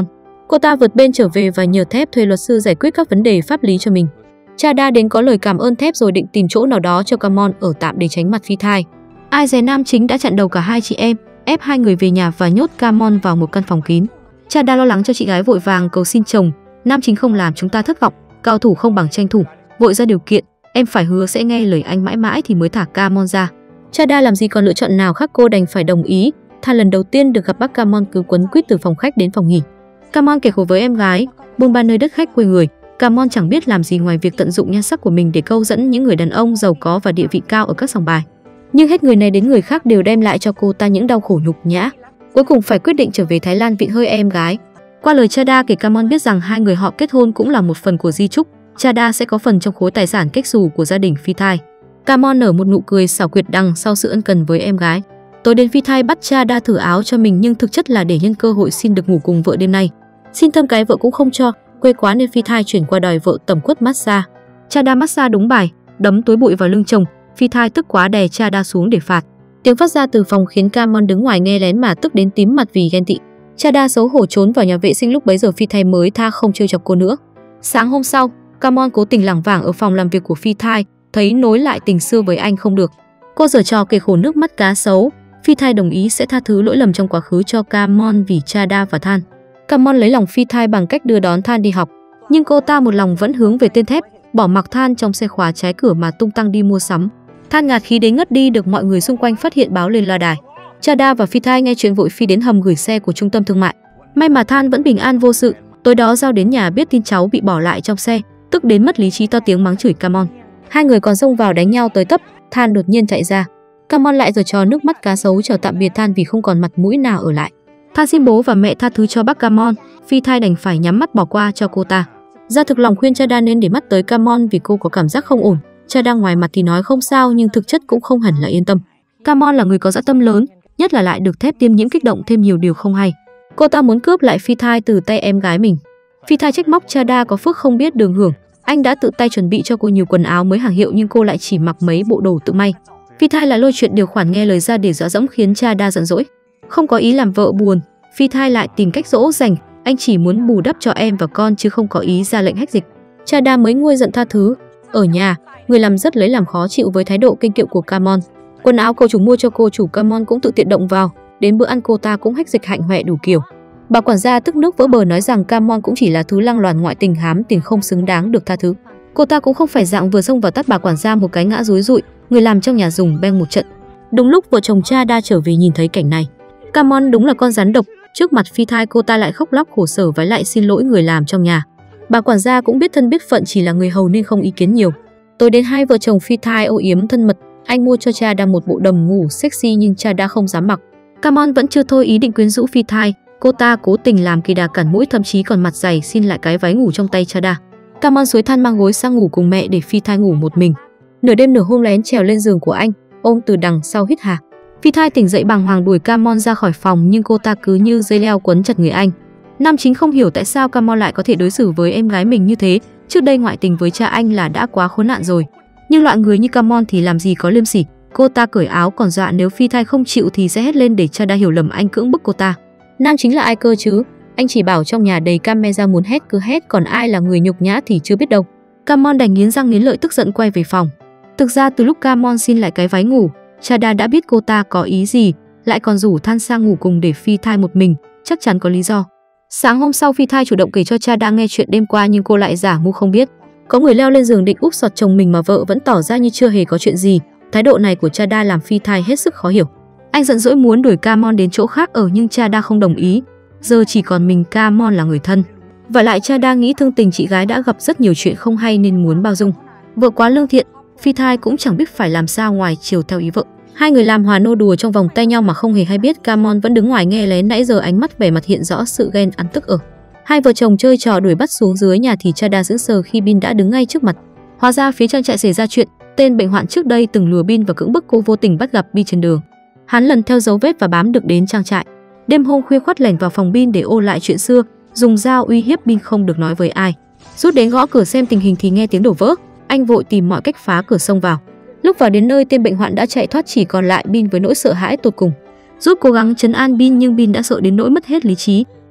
Cô ta vượt bên trở về và nhờ Thép thuê luật sư giải quyết các vấn đề pháp lý cho mình. Chada đến có lời cảm ơn Thép rồi định tìm chỗ nào đó cho Camon ở tạm để tránh mặt Phi thai. Ai dè nam chính đã chặn đầu cả hai chị em, ép hai người về nhà và nhốt Camon vào một căn phòng kín. Chada lo lắng cho chị gái vội vàng cầu xin chồng, nam chính không làm chúng ta thất vọng, cao thủ không bằng tranh thủ, vội ra điều kiện, em phải hứa sẽ nghe lời anh mãi mãi thì mới thả Camon ra. Chada làm gì còn lựa chọn nào khác, cô đành phải đồng ý. Than lần đầu tiên được gặp bác Camon cứ quấn quýt từ phòng khách đến phòng nghỉ. Camon kể khổ với em gái, buôn ba nơi đất khách quê người. Camon chẳng biết làm gì ngoài việc tận dụng nhan sắc của mình để câu dẫn những người đàn ông giàu có và địa vị cao ở các sòng bài. Nhưng hết người này đến người khác đều đem lại cho cô ta những đau khổ nhục nhã. Cuối cùng phải quyết định trở về Thái Lan vịn hơi em gái. Qua lời Chada kể, Camon biết rằng hai người họ kết hôn cũng là một phần của di chúc. Chada sẽ có phần trong khối tài sản kết xù của gia đình Phi thai. Camon nở một nụ cười xảo quyệt đằng sau sự ân cần với em gái. Tối đến Phi thai bắt Chada thử áo cho mình nhưng thực chất là để nhân cơ hội xin được ngủ cùng vợ đêm nay. Xin thơm cái vợ cũng không cho, quê quá nên Phi thai chuyển qua đòi vợ tẩm quất massage. Chada massage đúng bài, đấm túi bụi vào lưng chồng. Phi thai tức quá đè Chada xuống để phạt. Tiếng phát ra từ phòng khiến Camon đứng ngoài nghe lén mà tức đến tím mặt vì ghen tị. Chada xấu hổ trốn vào nhà vệ sinh, lúc bấy giờ Phi thai mới tha không trêu chọc cô nữa. Sáng hôm sau, Camon cố tình lảng vảng ở phòng làm việc của Phi thai, thấy nối lại tình xưa với anh không được. Cô giở trò kể khổ nước mắt cá sấu. Phi thai đồng ý sẽ tha thứ lỗi lầm trong quá khứ cho Camon vì Chada và Than. Camon lấy lòng Phi thai bằng cách đưa đón Than đi học, nhưng cô ta một lòng vẫn hướng về tên Thép, bỏ mặc Than trong xe khóa trái cửa mà tung tăng đi mua sắm. Than ngạt khí đến ngất đi, được mọi người xung quanh phát hiện báo lên loa đài. Chada và Phi thai nghe chuyện vội phi đến hầm gửi xe của trung tâm thương mại. May mà Than vẫn bình an vô sự. Tối đó Giao đến nhà biết tin cháu bị bỏ lại trong xe, tức đến mất lý trí to tiếng mắng chửi Camon. Hai người còn xông vào đánh nhau tới tấp. Than đột nhiên chạy ra. Camon lại giở trò nước mắt cá sấu chào tạm biệt Than vì không còn mặt mũi nào ở lại. Than xin bố và mẹ tha thứ cho bác Camon. Phi thai đành phải nhắm mắt bỏ qua cho cô ta. Gia thực lòng khuyên Chada nên để mắt tới Camon vì cô có cảm giác không ổn. Chada ngoài mặt thì nói không sao nhưng thực chất cũng không hẳn là yên tâm. Camon là người có dã tâm lớn, nhất là lại được Thép tiêm nhiễm kích động thêm nhiều điều không hay. Cô ta muốn cướp lại Phi thai từ tay em gái mình. Phi thai trách móc Chada có phước không biết đường hưởng. Anh đã tự tay chuẩn bị cho cô nhiều quần áo mới hàng hiệu nhưng cô lại chỉ mặc mấy bộ đồ tự may. Phi thai là lôi chuyện điều khoản nghe lời ra để dọa dẫm khiến Chada giận dỗi. Không có ý làm vợ buồn, Phi thai lại tìm cách dỗ dành. Anh chỉ muốn bù đắp cho em và con chứ không có ý ra lệnh hách dịch. Chada mới nguôi giận tha thứ. Ở nhà, người làm rất lấy làm khó chịu với thái độ kênh kiệu của Camon. Quần áo cô chủ mua cho cô chủ Camon cũng tự tiện động vào. Đến bữa ăn cô ta cũng hách dịch hạnh hoẹ đủ kiểu. Bà quản gia tức nước vỡ bờ nói rằng Camon cũng chỉ là thứ lăng loàn ngoại tình hám tiền không xứng đáng được tha thứ. Cô ta cũng không phải dạng vừa xông vào tát bà quản gia một cái ngã rúi rụi, người làm trong nhà dùng beng một trận. Đúng lúc vợ chồng Chada trở về nhìn thấy cảnh này. Camon đúng là con rắn độc, trước mặt Phi thai cô ta lại khóc lóc khổ sở vái lại xin lỗi người làm trong nhà. Bà quản gia cũng biết thân biết phận, chỉ là người hầu nên không ý kiến nhiều. Tối đến hai vợ chồng Phi thai âu yếm thân mật, anh mua cho Chada một bộ đầm ngủ sexy nhưng Chada không dám mặc. Camon vẫn chưa thôi ý định quyến rũ Phi thai, cô ta cố tình làm kỳ đà cản mũi, thậm chí còn mặt dày xin lại cái váy ngủ trong tay Chada. Camon xối Than mang gối sang ngủ cùng mẹ để Phi thai ngủ một mình. Nửa đêm nửa hôm lén trèo lên giường của anh, ôm từ đằng sau hít hà. Phi thai tỉnh dậy bàng hoàng đuổi Camon ra khỏi phòng nhưng cô ta cứ như dây leo quấn chặt người anh. Nam chính không hiểu tại sao Camon lại có thể đối xử với em gái mình như thế, trước đây ngoại tình với cha anh là đã quá khốn nạn rồi. Nhưng loại người như Camon thì làm gì có liêm sỉ. Cô ta cởi áo còn dọa nếu Phi thai không chịu thì sẽ hét lên để Chada hiểu lầm anh cưỡng bức cô ta. Nam chính là ai cơ chứ? Anh chỉ bảo trong nhà đầy camera muốn hét cứ hét, còn ai là người nhục nhã thì chưa biết đâu. Camon đành nghiến răng nghiến lợi tức giận quay về phòng. Thực ra từ lúc Camon xin lại cái váy ngủ, Chada đã biết cô ta có ý gì, lại còn rủ Than sang ngủ cùng để Phi thai một mình, chắc chắn có lý do. Sáng hôm sau Phi thai chủ động kể cho Chada nghe chuyện đêm qua nhưng cô lại giả ngu không biết. Có người leo lên giường định úp sọt chồng mình mà vợ vẫn tỏ ra như chưa hề có chuyện gì. Thái độ này của Chada làm Phi thai hết sức khó hiểu. Anh giận dỗi muốn đuổi Camon đến chỗ khác ở nhưng Chada không đồng ý. Giờ chỉ còn mình Camon là người thân. Và lại Chada nghĩ thương tình chị gái đã gặp rất nhiều chuyện không hay nên muốn bao dung. Vợ quá lương thiện, Phi thai cũng chẳng biết phải làm sao ngoài chiều theo ý vợ. Hai người làm hòa nô đùa trong vòng tay nhau mà không hề hay biết. Camon vẫn đứng ngoài nghe lén, nãy giờ ánh mắt vẻ mặt hiện rõ sự ghen ăn tức ở. Hai vợ chồng chơi trò đuổi bắt xuống dưới nhà thì Chada sững sờ khi Bin đã đứng ngay trước mặt. Hóa ra phía trang trại xảy ra chuyện, tên bệnh hoạn trước đây từng lừa Bin và cưỡng bức cô vô tình bắt gặp Bin trên đường. Hắn lần theo dấu vết và bám được đến trang trại. Đêm hôm khuya khoắt lẻn vào phòng Bin để ôn lại chuyện xưa, dùng dao uy hiếp Bin không được nói với ai. Rút đến gõ cửa xem tình hình thì nghe tiếng đổ vỡ, anh vội tìm mọi cách phá cửa xông vào. Lúc vào đến nơi, tên bệnh hoạn đã chạy thoát, chỉ còn lại Bin với nỗi sợ hãi tột cùng. Rút cố gắng trấn an Bin nhưng Bin đã sợ đến nỗi mất hết lý trí.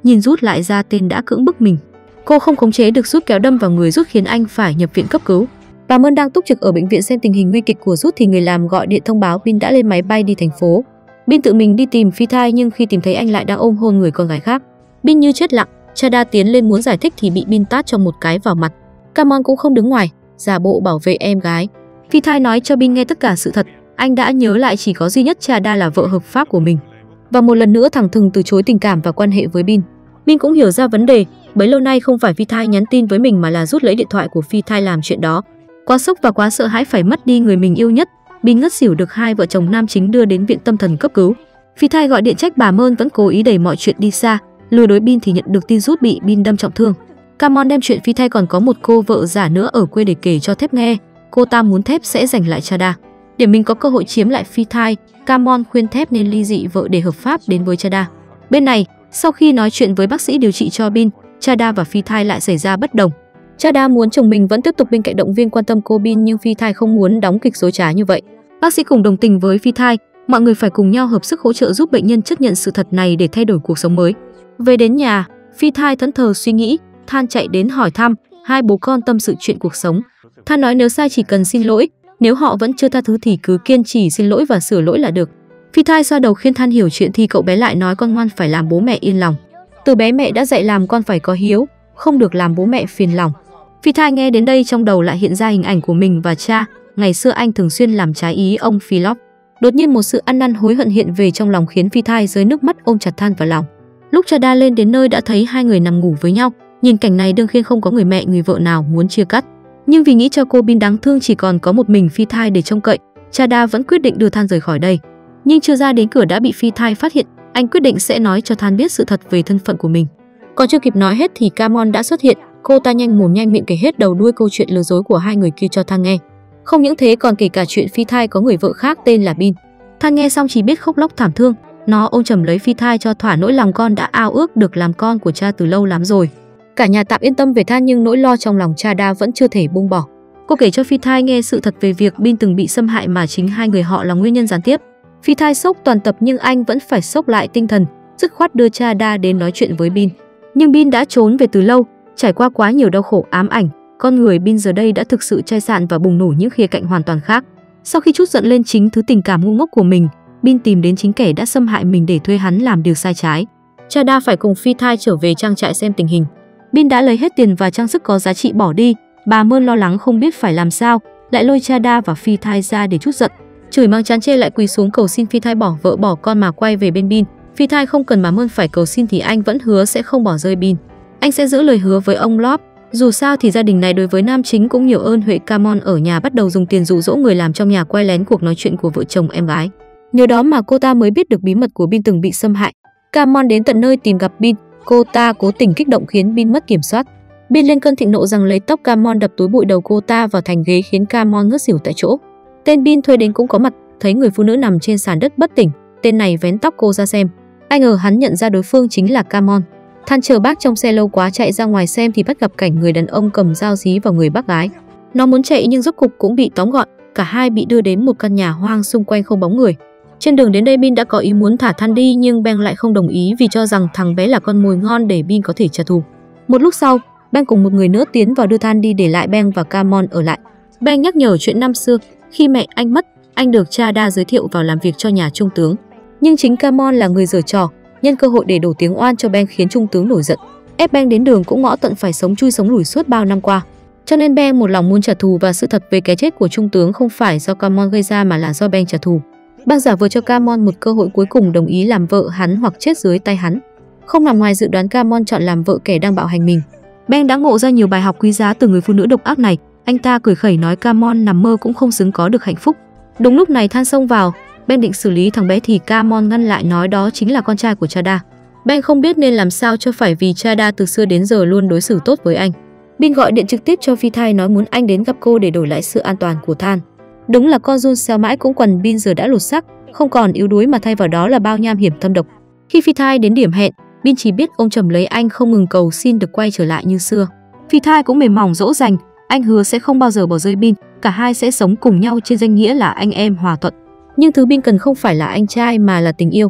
nhìn rút lại ra tên đã cưỡng bức mình. Cô không khống chế được rút kéo đâm vào người rút khiến anh phải nhập viện cấp cứu. Bà Mơn đang túc trực ở bệnh viện xem tình hình nguy kịch của rút thì người làm gọi điện thông báo Bin đã lên máy bay đi thành phố. Bin tự mình đi tìm Phi Thai nhưng khi tìm thấy anh lại đang ôm hôn người con gái khác. Bin như chết lặng, Chada tiến lên muốn giải thích thì bị Bin tát cho một cái vào mặt. Camon cũng không đứng ngoài, giả bộ bảo vệ em gái. Phi Thai nói cho Bin nghe tất cả sự thật, anh đã nhớ lại chỉ có duy nhất Chada là vợ hợp pháp của mình. Và một lần nữa thẳng thừng từ chối tình cảm và quan hệ với Bin. Bin cũng hiểu ra vấn đề, bấy lâu nay không phải Phi Thai nhắn tin với mình mà là rút lấy điện thoại của Phi Thai làm chuyện đó. Quá sốc và quá sợ hãi phải mất đi người mình yêu nhất, Bin ngất xỉu được hai vợ chồng nam chính đưa đến viện tâm thần cấp cứu. Phi Thai gọi điện trách bà Mơn vẫn cố ý đẩy mọi chuyện đi xa, lừa dối Bin thì nhận được tin rút bị Bin đâm trọng thương. Camon đem chuyện Phi Thai còn có một cô vợ giả nữa ở quê để kể cho Thép nghe, cô ta muốn Thép sẽ giành lại Chada. Để mình có cơ hội chiếm lại Phi Thai, Camon khuyên Thép nên ly dị vợ để hợp pháp đến với Chada. Bên này, sau khi nói chuyện với bác sĩ điều trị cho Bin, Chada và Phi Thai lại xảy ra bất đồng. Chada muốn chồng mình vẫn tiếp tục bên cạnh động viên quan tâm cô Bin nhưng Phi Thai không muốn đóng kịch dối trá như vậy. Bác sĩ cùng đồng tình với Phi Thai, mọi người phải cùng nhau hợp sức hỗ trợ giúp bệnh nhân chấp nhận sự thật này để thay đổi cuộc sống mới. Về đến nhà, Phi Thai thẫn thờ suy nghĩ, Than chạy đến hỏi thăm, hai bố con tâm sự chuyện cuộc sống. Than nói nếu sai chỉ cần xin lỗi, nếu họ vẫn chưa tha thứ thì cứ kiên trì xin lỗi và sửa lỗi là được. Phi Thai xoa đầu khuyên Than hiểu chuyện thì cậu bé lại nói con ngoan phải làm bố mẹ yên lòng. Từ bé mẹ đã dạy làm con phải có hiếu, không được làm bố mẹ phiền lòng. Phi Thai nghe đến đây trong đầu lại hiện ra hình ảnh của mình và cha, ngày xưa anh thường xuyên làm trái ý ông Philip. Đột nhiên một sự ăn năn hối hận hiện về trong lòng khiến Phi Thai rơi nước mắt ôm chặt Than vào lòng. Lúc Chada lên đến nơi đã thấy hai người nằm ngủ với nhau, nhìn cảnh này đương khiên không có người mẹ người vợ nào muốn chia cắt. Nhưng vì nghĩ cho cô Bin đáng thương chỉ còn có một mình Phi Thai để trông cậy, Chada vẫn quyết định đưa Than rời khỏi đây. Nhưng chưa ra đến cửa đã bị Phi Thai phát hiện, anh quyết định sẽ nói cho Than biết sự thật về thân phận của mình. Còn chưa kịp nói hết thì Camon đã xuất hiện, cô ta nhanh mồm nhanh miệng kể hết đầu đuôi câu chuyện lừa dối của hai người kia cho Than nghe. Không những thế còn kể cả chuyện Phi Thai có người vợ khác tên là Bin. Than nghe xong chỉ biết khóc lóc thảm thương, nó ôm chầm lấy Phi Thai cho thỏa nỗi lòng con đã ao ước được làm con của cha từ lâu lắm rồi. Cả nhà tạm yên tâm về Than nhưng nỗi lo trong lòng Chada vẫn chưa thể buông bỏ. Cô kể cho Phi Thai nghe sự thật về việc Bin từng bị xâm hại mà chính hai người họ là nguyên nhân gián tiếp. Phi Thai sốc toàn tập nhưng anh vẫn phải sốc lại tinh thần, dứt khoát đưa Chada đến nói chuyện với Bin. Nhưng Bin đã trốn về từ lâu, trải qua quá nhiều đau khổ ám ảnh, con người Bin giờ đây đã thực sự chai sạn và bùng nổ những khía cạnh hoàn toàn khác. Sau khi trút giận lên chính thứ tình cảm ngu ngốc của mình, Bin tìm đến chính kẻ đã xâm hại mình để thuê hắn làm điều sai trái. Chada phải cùng Phi Thai trở về trang trại xem tình hình. Bin đã lấy hết tiền và trang sức có giá trị bỏ đi, bà Mơn lo lắng không biết phải làm sao, lại lôi Chada và Phi Thai ra để trút giận. Chửi mang chán chê lại quỳ xuống cầu xin Phi Thai bỏ vợ bỏ con mà quay về bên Bin. Phi Thai không cần bà Mơn phải cầu xin thì anh vẫn hứa sẽ không bỏ rơi Bin. Anh sẽ giữ lời hứa với ông Lop. Dù sao thì gia đình này đối với nam chính cũng nhiều ơn huệ. Camon ở nhà bắt đầu dùng tiền dụ dỗ người làm trong nhà quay lén cuộc nói chuyện của vợ chồng em gái. Nhờ đó mà cô ta mới biết được bí mật của Bin từng bị xâm hại. Camon đến tận nơi tìm gặp Bin, cô ta cố tình kích động khiến Bin mất kiểm soát. Bin lên cơn thịnh nộ rằng lấy tóc Camon đập túi bụi đầu cô ta vào thành ghế khiến Camon ngất xỉu tại chỗ. Tên Bin thuê đến cũng có mặt, thấy người phụ nữ nằm trên sàn đất bất tỉnh, tên này vén tóc cô ra xem. Ai ngờ hắn nhận ra đối phương chính là Camon. Than chờ bác trong xe lâu quá chạy ra ngoài xem thì bắt gặp cảnh người đàn ông cầm dao dí vào người bác gái. Nó muốn chạy nhưng rốt cục cũng bị tóm gọn, cả hai bị đưa đến một căn nhà hoang xung quanh không bóng người. Trên đường đến đây Bin đã có ý muốn thả Than đi nhưng Ben lại không đồng ý vì cho rằng thằng bé là con mồi ngon để Bin có thể trả thù. Một lúc sau, Ben cùng một người nữa tiến vào đưa Than đi để lại Ben và Camon ở lại. Ben nhắc nhở chuyện năm xưa, khi mẹ anh mất, anh được Chada giới thiệu vào làm việc cho nhà trung tướng. Nhưng chính Camon là người giở trò, nhân cơ hội để đổ tiếng oan cho Ben khiến trung tướng nổi giận, ép Ben đến đường cũng ngõ tận phải sống chui sống lủi suốt bao năm qua. Cho nên Ben một lòng muốn trả thù và sự thật về cái chết của trung tướng không phải do Camon gây ra mà là do Ben trả thù. Ben giả vờ cho Camon một cơ hội cuối cùng đồng ý làm vợ hắn hoặc chết dưới tay hắn. Không nằm ngoài dự đoán Camon chọn làm vợ kẻ đang bạo hành mình. Ben đã ngộ ra nhiều bài học quý giá từ người phụ nữ độc ác này. Anh ta cười khẩy nói Camon nằm mơ cũng không xứng có được hạnh phúc. Đúng lúc này Than xông vào, Ben định xử lý thằng bé thì Camon ngăn lại nói đó chính là con trai của Chada. Ben không biết nên làm sao cho phải vì Chada từ xưa đến giờ luôn đối xử tốt với anh. Bin gọi điện trực tiếp cho Phi Thai nói muốn anh đến gặp cô để đổi lại sự an toàn của Than. Đúng là con run xeo mãi cũng quần. Bin giờ đã lột xác, không còn yếu đuối mà thay vào đó là bao nham hiểm thâm độc. Khi Phi Thai đến điểm hẹn, Bin chỉ biết ôm chầm lấy anh không ngừng cầu xin được quay trở lại như xưa. Phi Thai cũng mềm mỏng dỗ dành, anh hứa sẽ không bao giờ bỏ rơi Bin, cả hai sẽ sống cùng nhau trên danh nghĩa là anh em hòa thuận. Nhưng thứ Bin cần không phải là anh trai mà là tình yêu.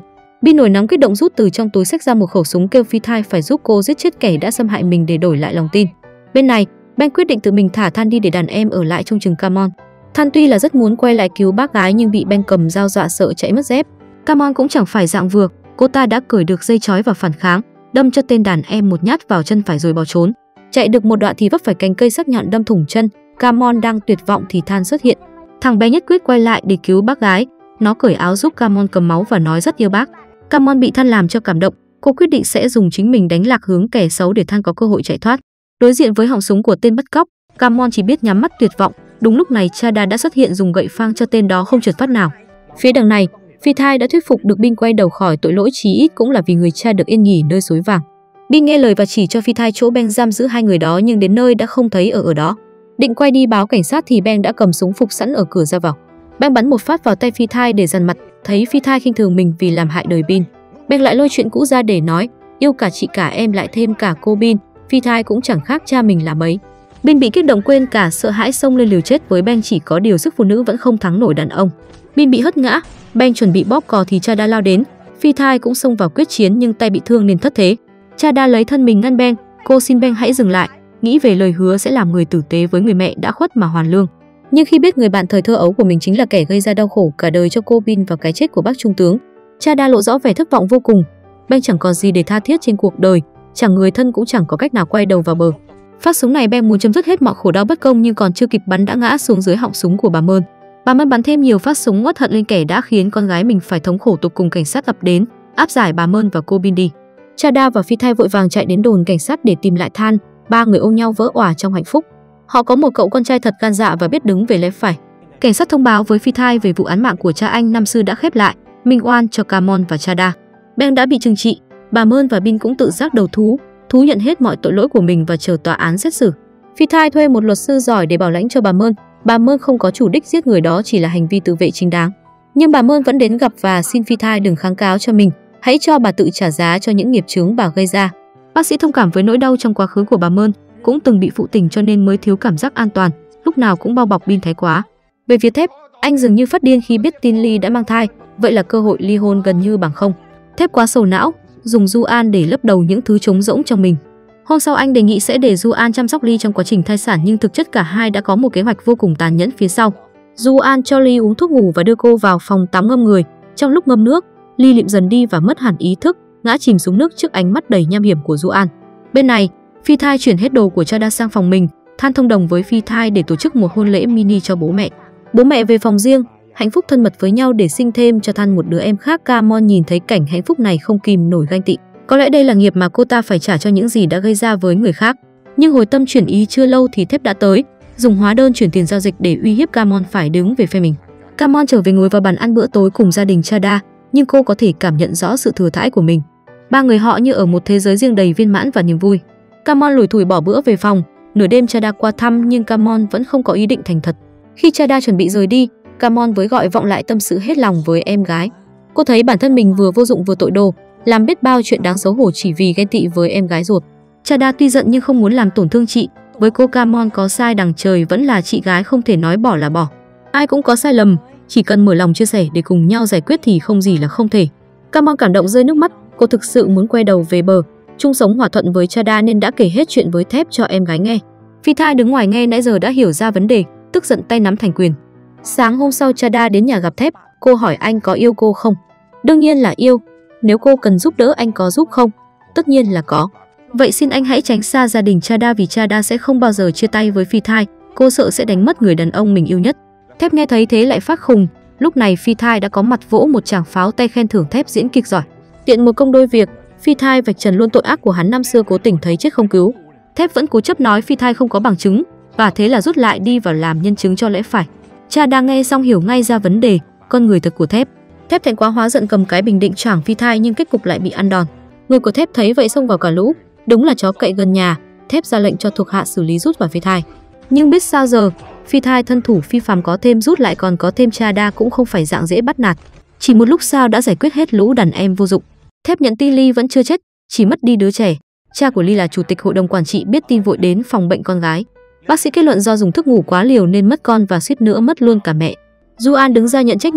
Bin nổi nóng kích động rút từ trong túi xách ra một khẩu súng, kêu Phi Thai phải giúp cô giết chết kẻ đã xâm hại mình để đổi lại lòng tin. Bên này, Ben quyết định tự mình thả Than đi để đàn em ở lại trông chừng Camon. Than tuy là rất muốn quay lại cứu bác gái nhưng bị Ben cầm dao dọa sợ chạy mất dép. Camon cũng chẳng phải dạng vừa, cô ta đã cởi được dây trói và phản kháng, đâm cho tên đàn em một nhát vào chân phải rồi bỏ trốn. Chạy được một đoạn thì vấp phải cành cây sắc nhọn đâm thủng chân. Camon đang tuyệt vọng thì Than xuất hiện. Thằng bé nhất quyết quay lại để cứu bác gái. Nó cởi áo giúp Camon cầm máu và nói rất yêu bác. Camon bị Than làm cho cảm động, cô quyết định sẽ dùng chính mình đánh lạc hướng kẻ xấu để Than có cơ hội chạy thoát. Đối diện với họng súng của tên bắt cóc, Camon chỉ biết nhắm mắt tuyệt vọng. Đúng lúc này Chada đã xuất hiện dùng gậy phang cho tên đó không trượt phát nào. Phía đằng này, Phi Thai đã thuyết phục được Bin quay đầu khỏi tội lỗi, chí ít cũng là vì người cha được yên nghỉ nơi suối vàng. Bin nghe lời và chỉ cho Phi Thai chỗ Ben giam giữ hai người đó, nhưng đến nơi đã không thấy ở ở đó. Định quay đi báo cảnh sát thì Ben đã cầm súng phục sẵn ở cửa ra vào. Ben bắn một phát vào tay Phi Thai để dằn mặt, thấy Phi Thai khinh thường mình vì làm hại đời Bin. Ben lại lôi chuyện cũ ra để nói, yêu cả chị cả em lại thêm cả cô Bin, Phi Thai cũng chẳng khác cha mình là mấy. Bin bị kích động quên cả sợ hãi xông lên liều chết với Ben, chỉ có điều sức phụ nữ vẫn không thắng nổi đàn ông. Bin bị hất ngã, Ben chuẩn bị bóp cò thì Chada lao đến, Phi Thai cũng xông vào quyết chiến nhưng tay bị thương nên thất thế. Chada lấy thân mình ngăn Ben, cô xin Ben hãy dừng lại, nghĩ về lời hứa sẽ làm người tử tế với người mẹ đã khuất mà hoàn lương. Nhưng khi biết người bạn thời thơ ấu của mình chính là kẻ gây ra đau khổ cả đời cho cô Bin và cái chết của bác trung tướng, Chada lộ rõ vẻ thất vọng vô cùng. Ben chẳng còn gì để tha thiết trên cuộc đời, chẳng người thân cũng chẳng có cách nào quay đầu vào bờ. Phát súng này Ben muốn chấm dứt hết mọi khổ đau bất công, nhưng còn chưa kịp bắn đã ngã xuống dưới họng súng của bà Mơn. Bà Mơn bắn thêm nhiều phát súng uất hận lên kẻ đã khiến con gái mình phải thống khổ tột cùng. Cảnh sát ập đến, áp giải bà Mơn và cô Bin đi. Chada và Phi Thai vội vàng chạy đến đồn cảnh sát để tìm lại Than. Ba người ôm nhau vỡ òa trong hạnh phúc. Họ có một cậu con trai thật gan dạ và biết đứng về lẽ phải. Cảnh sát thông báo với Phi Thai về vụ án mạng của cha anh năm xưa đã khép lại, minh oan cho Camon và Chada. Ben đã bị trừng trị, bà Mơn và Bin cũng tự giác đầu thú, thú nhận hết mọi tội lỗi của mình và chờ tòa án xét xử. Phi Thai thuê một luật sư giỏi để bảo lãnh cho bà Mơn. Bà Mơn không có chủ đích giết người, đó chỉ là hành vi tự vệ chính đáng. Nhưng bà Mơn vẫn đến gặp và xin Phi Thai đừng kháng cáo cho mình, hãy cho bà tự trả giá cho những nghiệp chướng bà gây ra. Bác sĩ thông cảm với nỗi đau trong quá khứ của bà Mơn, cũng từng bị phụ tình cho nên mới thiếu cảm giác an toàn, lúc nào cũng bao bọc Bin thái quá. Về phía Thép, anh dường như phát điên khi biết tin Ly đã mang thai, vậy là cơ hội ly hôn gần như bằng không. Thép quá sầu não, dùng Du An để lấp đầu những thứ trống rỗng trong mình. Hôm sau anh đề nghị sẽ để Du An chăm sóc Ly trong quá trình thai sản, nhưng thực chất cả hai đã có một kế hoạch vô cùng tàn nhẫn phía sau. Du An cho Ly uống thuốc ngủ và đưa cô vào phòng tắm ngâm người. Trong lúc ngâm nước, Ly liệm dần đi và mất hẳn ý thức, ngã chìm xuống nước trước ánh mắt đầy nham hiểm của Du An. Bên này, Phi Thai chuyển hết đồ của Chada sang phòng mình, Than thông đồng với Phi Thai để tổ chức một hôn lễ mini cho bố mẹ. Bố mẹ về phòng riêng, hạnh phúc thân mật với nhau để sinh thêm cho Than một đứa em khác. Camon nhìn thấy cảnh hạnh phúc này không kìm nổi ganh tị. Có lẽ đây là nghiệp mà cô ta phải trả cho những gì đã gây ra với người khác. Nhưng hồi tâm chuyển ý chưa lâu thì Thép đã tới, dùng hóa đơn chuyển tiền giao dịch để uy hiếp Camon phải đứng về phe mình. Camon trở về ngồi vào bàn ăn bữa tối cùng gia đình Chada, nhưng cô có thể cảm nhận rõ sự thừa thãi của mình. Ba người họ như ở một thế giới riêng đầy viên mãn và niềm vui. Camon lủi thủi bỏ bữa về phòng. Nửa đêm Chada qua thăm nhưng Camon vẫn không có ý định thành thật. Khi Chada chuẩn bị rời đi, Camon với gọi vọng lại tâm sự hết lòng với em gái. Cô thấy bản thân mình vừa vô dụng vừa tội đồ, làm biết bao chuyện đáng xấu hổ chỉ vì ghen tị với em gái ruột. Chada tuy giận nhưng không muốn làm tổn thương chị. Với cô, Camon có sai đằng trời vẫn là chị gái, không thể nói bỏ là bỏ. Ai cũng có sai lầm, chỉ cần mở lòng chia sẻ để cùng nhau giải quyết thì không gì là không thể. Camon cảm động rơi nước mắt, cô thực sự muốn quay đầu về bờ, chung sống hòa thuận với Chada nên đã kể hết chuyện với Thép cho em gái nghe. Phi Thai đứng ngoài nghe nãy giờ đã hiểu ra vấn đề, tức giận tay nắm thành quyền. Sáng hôm sau Chada đến nhà gặp Thép, cô hỏi anh có yêu cô không? Đương nhiên là yêu. Nếu cô cần giúp đỡ anh có giúp không? Tất nhiên là có. Vậy xin anh hãy tránh xa gia đình Chada vì Chada sẽ không bao giờ chia tay với Phi Thai, cô sợ sẽ đánh mất người đàn ông mình yêu nhất. Thép nghe thấy thế lại phát khùng. Lúc này Phi Thai đã có mặt vỗ một tràng pháo tay khen thưởng Thép diễn kịch giỏi. Tiện một công đôi việc, Phi Thai vạch trần luôn tội ác của hắn năm xưa cố tình thấy chết không cứu. Thép vẫn cố chấp nói Phi Thai không có bằng chứng, và thế là rút lại đi vào làm nhân chứng cho lẽ phải. Chada nghe xong hiểu ngay ra vấn đề, con người thật của Thép. Thép thẹn quá hóa giận cầm cái bình định choảng Phi Thai nhưng kết cục lại bị ăn đòn. Người của Thép thấy vậy xông vào cả lũ, đúng là chó cậy gần nhà. Thép ra lệnh cho thuộc hạ xử lý rút vào Phi Thai. Nhưng biết sao giờ, Phi Thai thân thủ phi phàm, có thêm rút lại còn có thêm Chada cũng không phải dạng dễ bắt nạt. Chỉ một lúc sau đã giải quyết hết lũ đàn em vô dụng. Thép nhận tin Ly vẫn chưa chết, chỉ mất đi đứa trẻ. Cha của Ly là chủ tịch hội đồng quản trị, biết tin vội đến phòng bệnh con gái. Bác sĩ kết luận do dùng thuốc ngủ quá liều nên mất con và suýt nữa mất luôn cả mẹ. Du An đứng ra nhận trách nhiệm,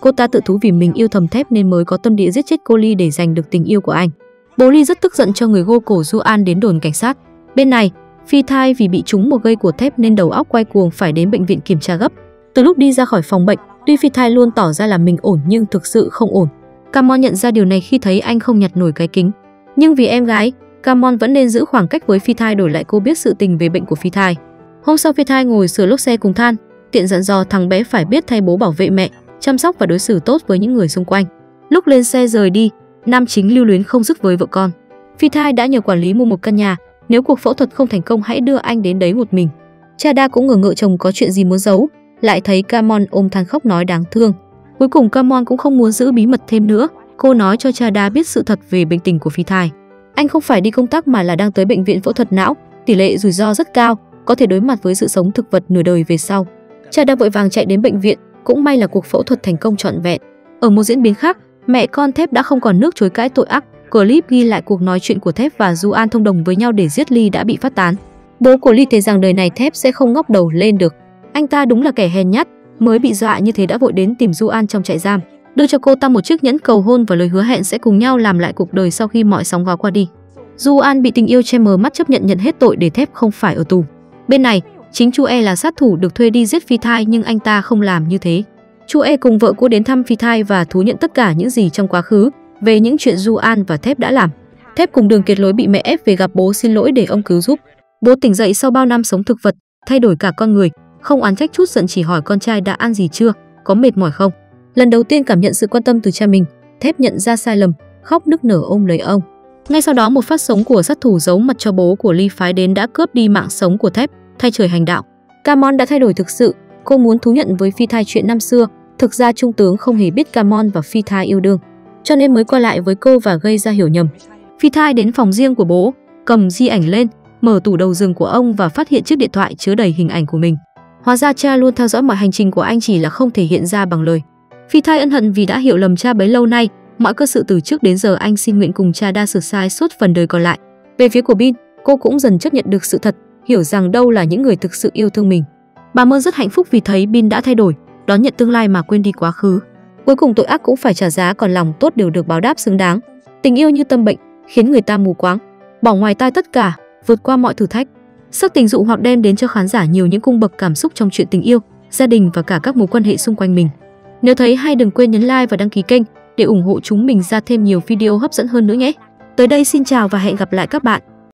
Cô ta tự thú vì mình yêu thầm Thép nên mới có tâm địa giết chết cô Ly để giành được tình yêu của anh. Bố Ly rất tức giận cho người gô cổ Du-an đến đồn cảnh sát. Bên này, Phi Thai vì bị trúng một gây của Thép nên đầu óc quay cuồng phải đến bệnh viện kiểm tra gấp. Từ lúc đi ra khỏi phòng bệnh, tuy Phi Thai luôn tỏ ra là mình ổn nhưng thực sự không ổn. Camon nhận ra điều này khi thấy anh không nhặt nổi cái kính. Nhưng vì em gái, Camon vẫn nên giữ khoảng cách với Phi Thai đổi lại cô biết sự tình về bệnh của Phi Thai. Hôm sau Phi Thai ngồi sửa lốp xe cùng Than, tiện dặn dò thằng bé phải biết thay bố bảo vệ mẹ, chăm sóc và đối xử tốt với những người xung quanh. Lúc lên xe rời đi, nam chính lưu luyến không dứt với vợ con. Phi Thai đã nhờ quản lý mua một căn nhà, nếu cuộc phẫu thuật không thành công hãy đưa anh đến đấy một mình. Chada cũng ngờ ngợ chồng có chuyện gì muốn giấu, lại thấy Camon ôm Than khóc nói đáng thương. Cuối cùng Camon cũng không muốn giữ bí mật thêm nữa, cô nói cho Chada biết sự thật về bệnh tình của Phi Thai. Anh không phải đi công tác mà là đang tới bệnh viện phẫu thuật não, tỷ lệ rủi ro rất cao, có thể đối mặt với sự sống thực vật nửa đời về sau. Chada vội vàng chạy đến bệnh viện, cũng may là cuộc phẫu thuật thành công trọn vẹn. Ở một diễn biến khác, mẹ con Thép đã không còn nước chối cãi tội ác. Clip ghi lại cuộc nói chuyện của Thép và Du-an thông đồng với nhau để giết Ly đã bị phát tán. Bố của Ly thấy rằng đời này Thép sẽ không ngóc đầu lên được. Anh ta đúng là kẻ hèn nhát, mới bị dọa như thế đã vội đến tìm Du-an trong trại giam, đưa cho cô ta một chiếc nhẫn cầu hôn và lời hứa hẹn sẽ cùng nhau làm lại cuộc đời sau khi mọi sóng gió qua đi. Du-an bị tình yêu che mờ mắt chấp nhận nhận hết tội để Thép không phải ở tù. Bên này, chính Chu E là sát thủ được thuê đi giết Phi Thai nhưng anh ta không làm như thế. Chu E cùng vợ cô đến thăm Phi Thai và thú nhận tất cả những gì trong quá khứ về những chuyện Du-an và Thép đã làm. Thép cùng Đường kiệt lối bị mẹ ép về gặp bố xin lỗi để ông cứu giúp. Bố tỉnh dậy sau bao năm sống thực vật, thay đổi cả con người, không oán trách chút giận chỉ hỏi con trai đã ăn gì chưa, có mệt mỏi không. Lần đầu tiên cảm nhận sự quan tâm từ cha mình, Thép nhận ra sai lầm, khóc nức nở ôm lấy ông. Ngay sau đó một phát súng của sát thủ giấu mặt cho bố của Ly phái đến đã cướp đi mạng sống của Thép, thay trời hành đạo. Camon đã thay đổi thực sự, cô muốn thú nhận với Phi Thai chuyện năm xưa, thực ra trung tướng không hề biết Camon và Phi Thai yêu đương, cho nên mới qua lại với cô và gây ra hiểu nhầm. Phi Thai đến phòng riêng của bố, cầm di ảnh lên, mở tủ đầu giường của ông và phát hiện chiếc điện thoại chứa đầy hình ảnh của mình. Hóa ra cha luôn theo dõi mọi hành trình của anh chỉ là không thể hiện ra bằng lời. Phi Thai ân hận vì đã hiểu lầm cha bấy lâu nay, mọi cơ sự từ trước đến giờ anh xin nguyện cùng cha đa sửa sai suốt phần đời còn lại. Về phía của Bin, cô cũng dần chấp nhận được sự thật, hiểu rằng đâu là những người thực sự yêu thương mình. Bà Mơ rất hạnh phúc vì thấy Bin đã thay đổi, đón nhận tương lai mà quên đi quá khứ. Cuối cùng tội ác cũng phải trả giá, còn lòng tốt đều được báo đáp xứng đáng. Tình yêu như tâm bệnh, khiến người ta mù quáng, bỏ ngoài tai tất cả, vượt qua mọi thử thách. Sắc tình dụ hoặc đem đến cho khán giả nhiều những cung bậc cảm xúc trong chuyện tình yêu, gia đình và cả các mối quan hệ xung quanh mình. Nếu thấy hay đừng quên nhấn like và đăng ký kênh để ủng hộ chúng mình ra thêm nhiều video hấp dẫn hơn nữa nhé. Tới đây xin chào và hẹn gặp lại các bạn.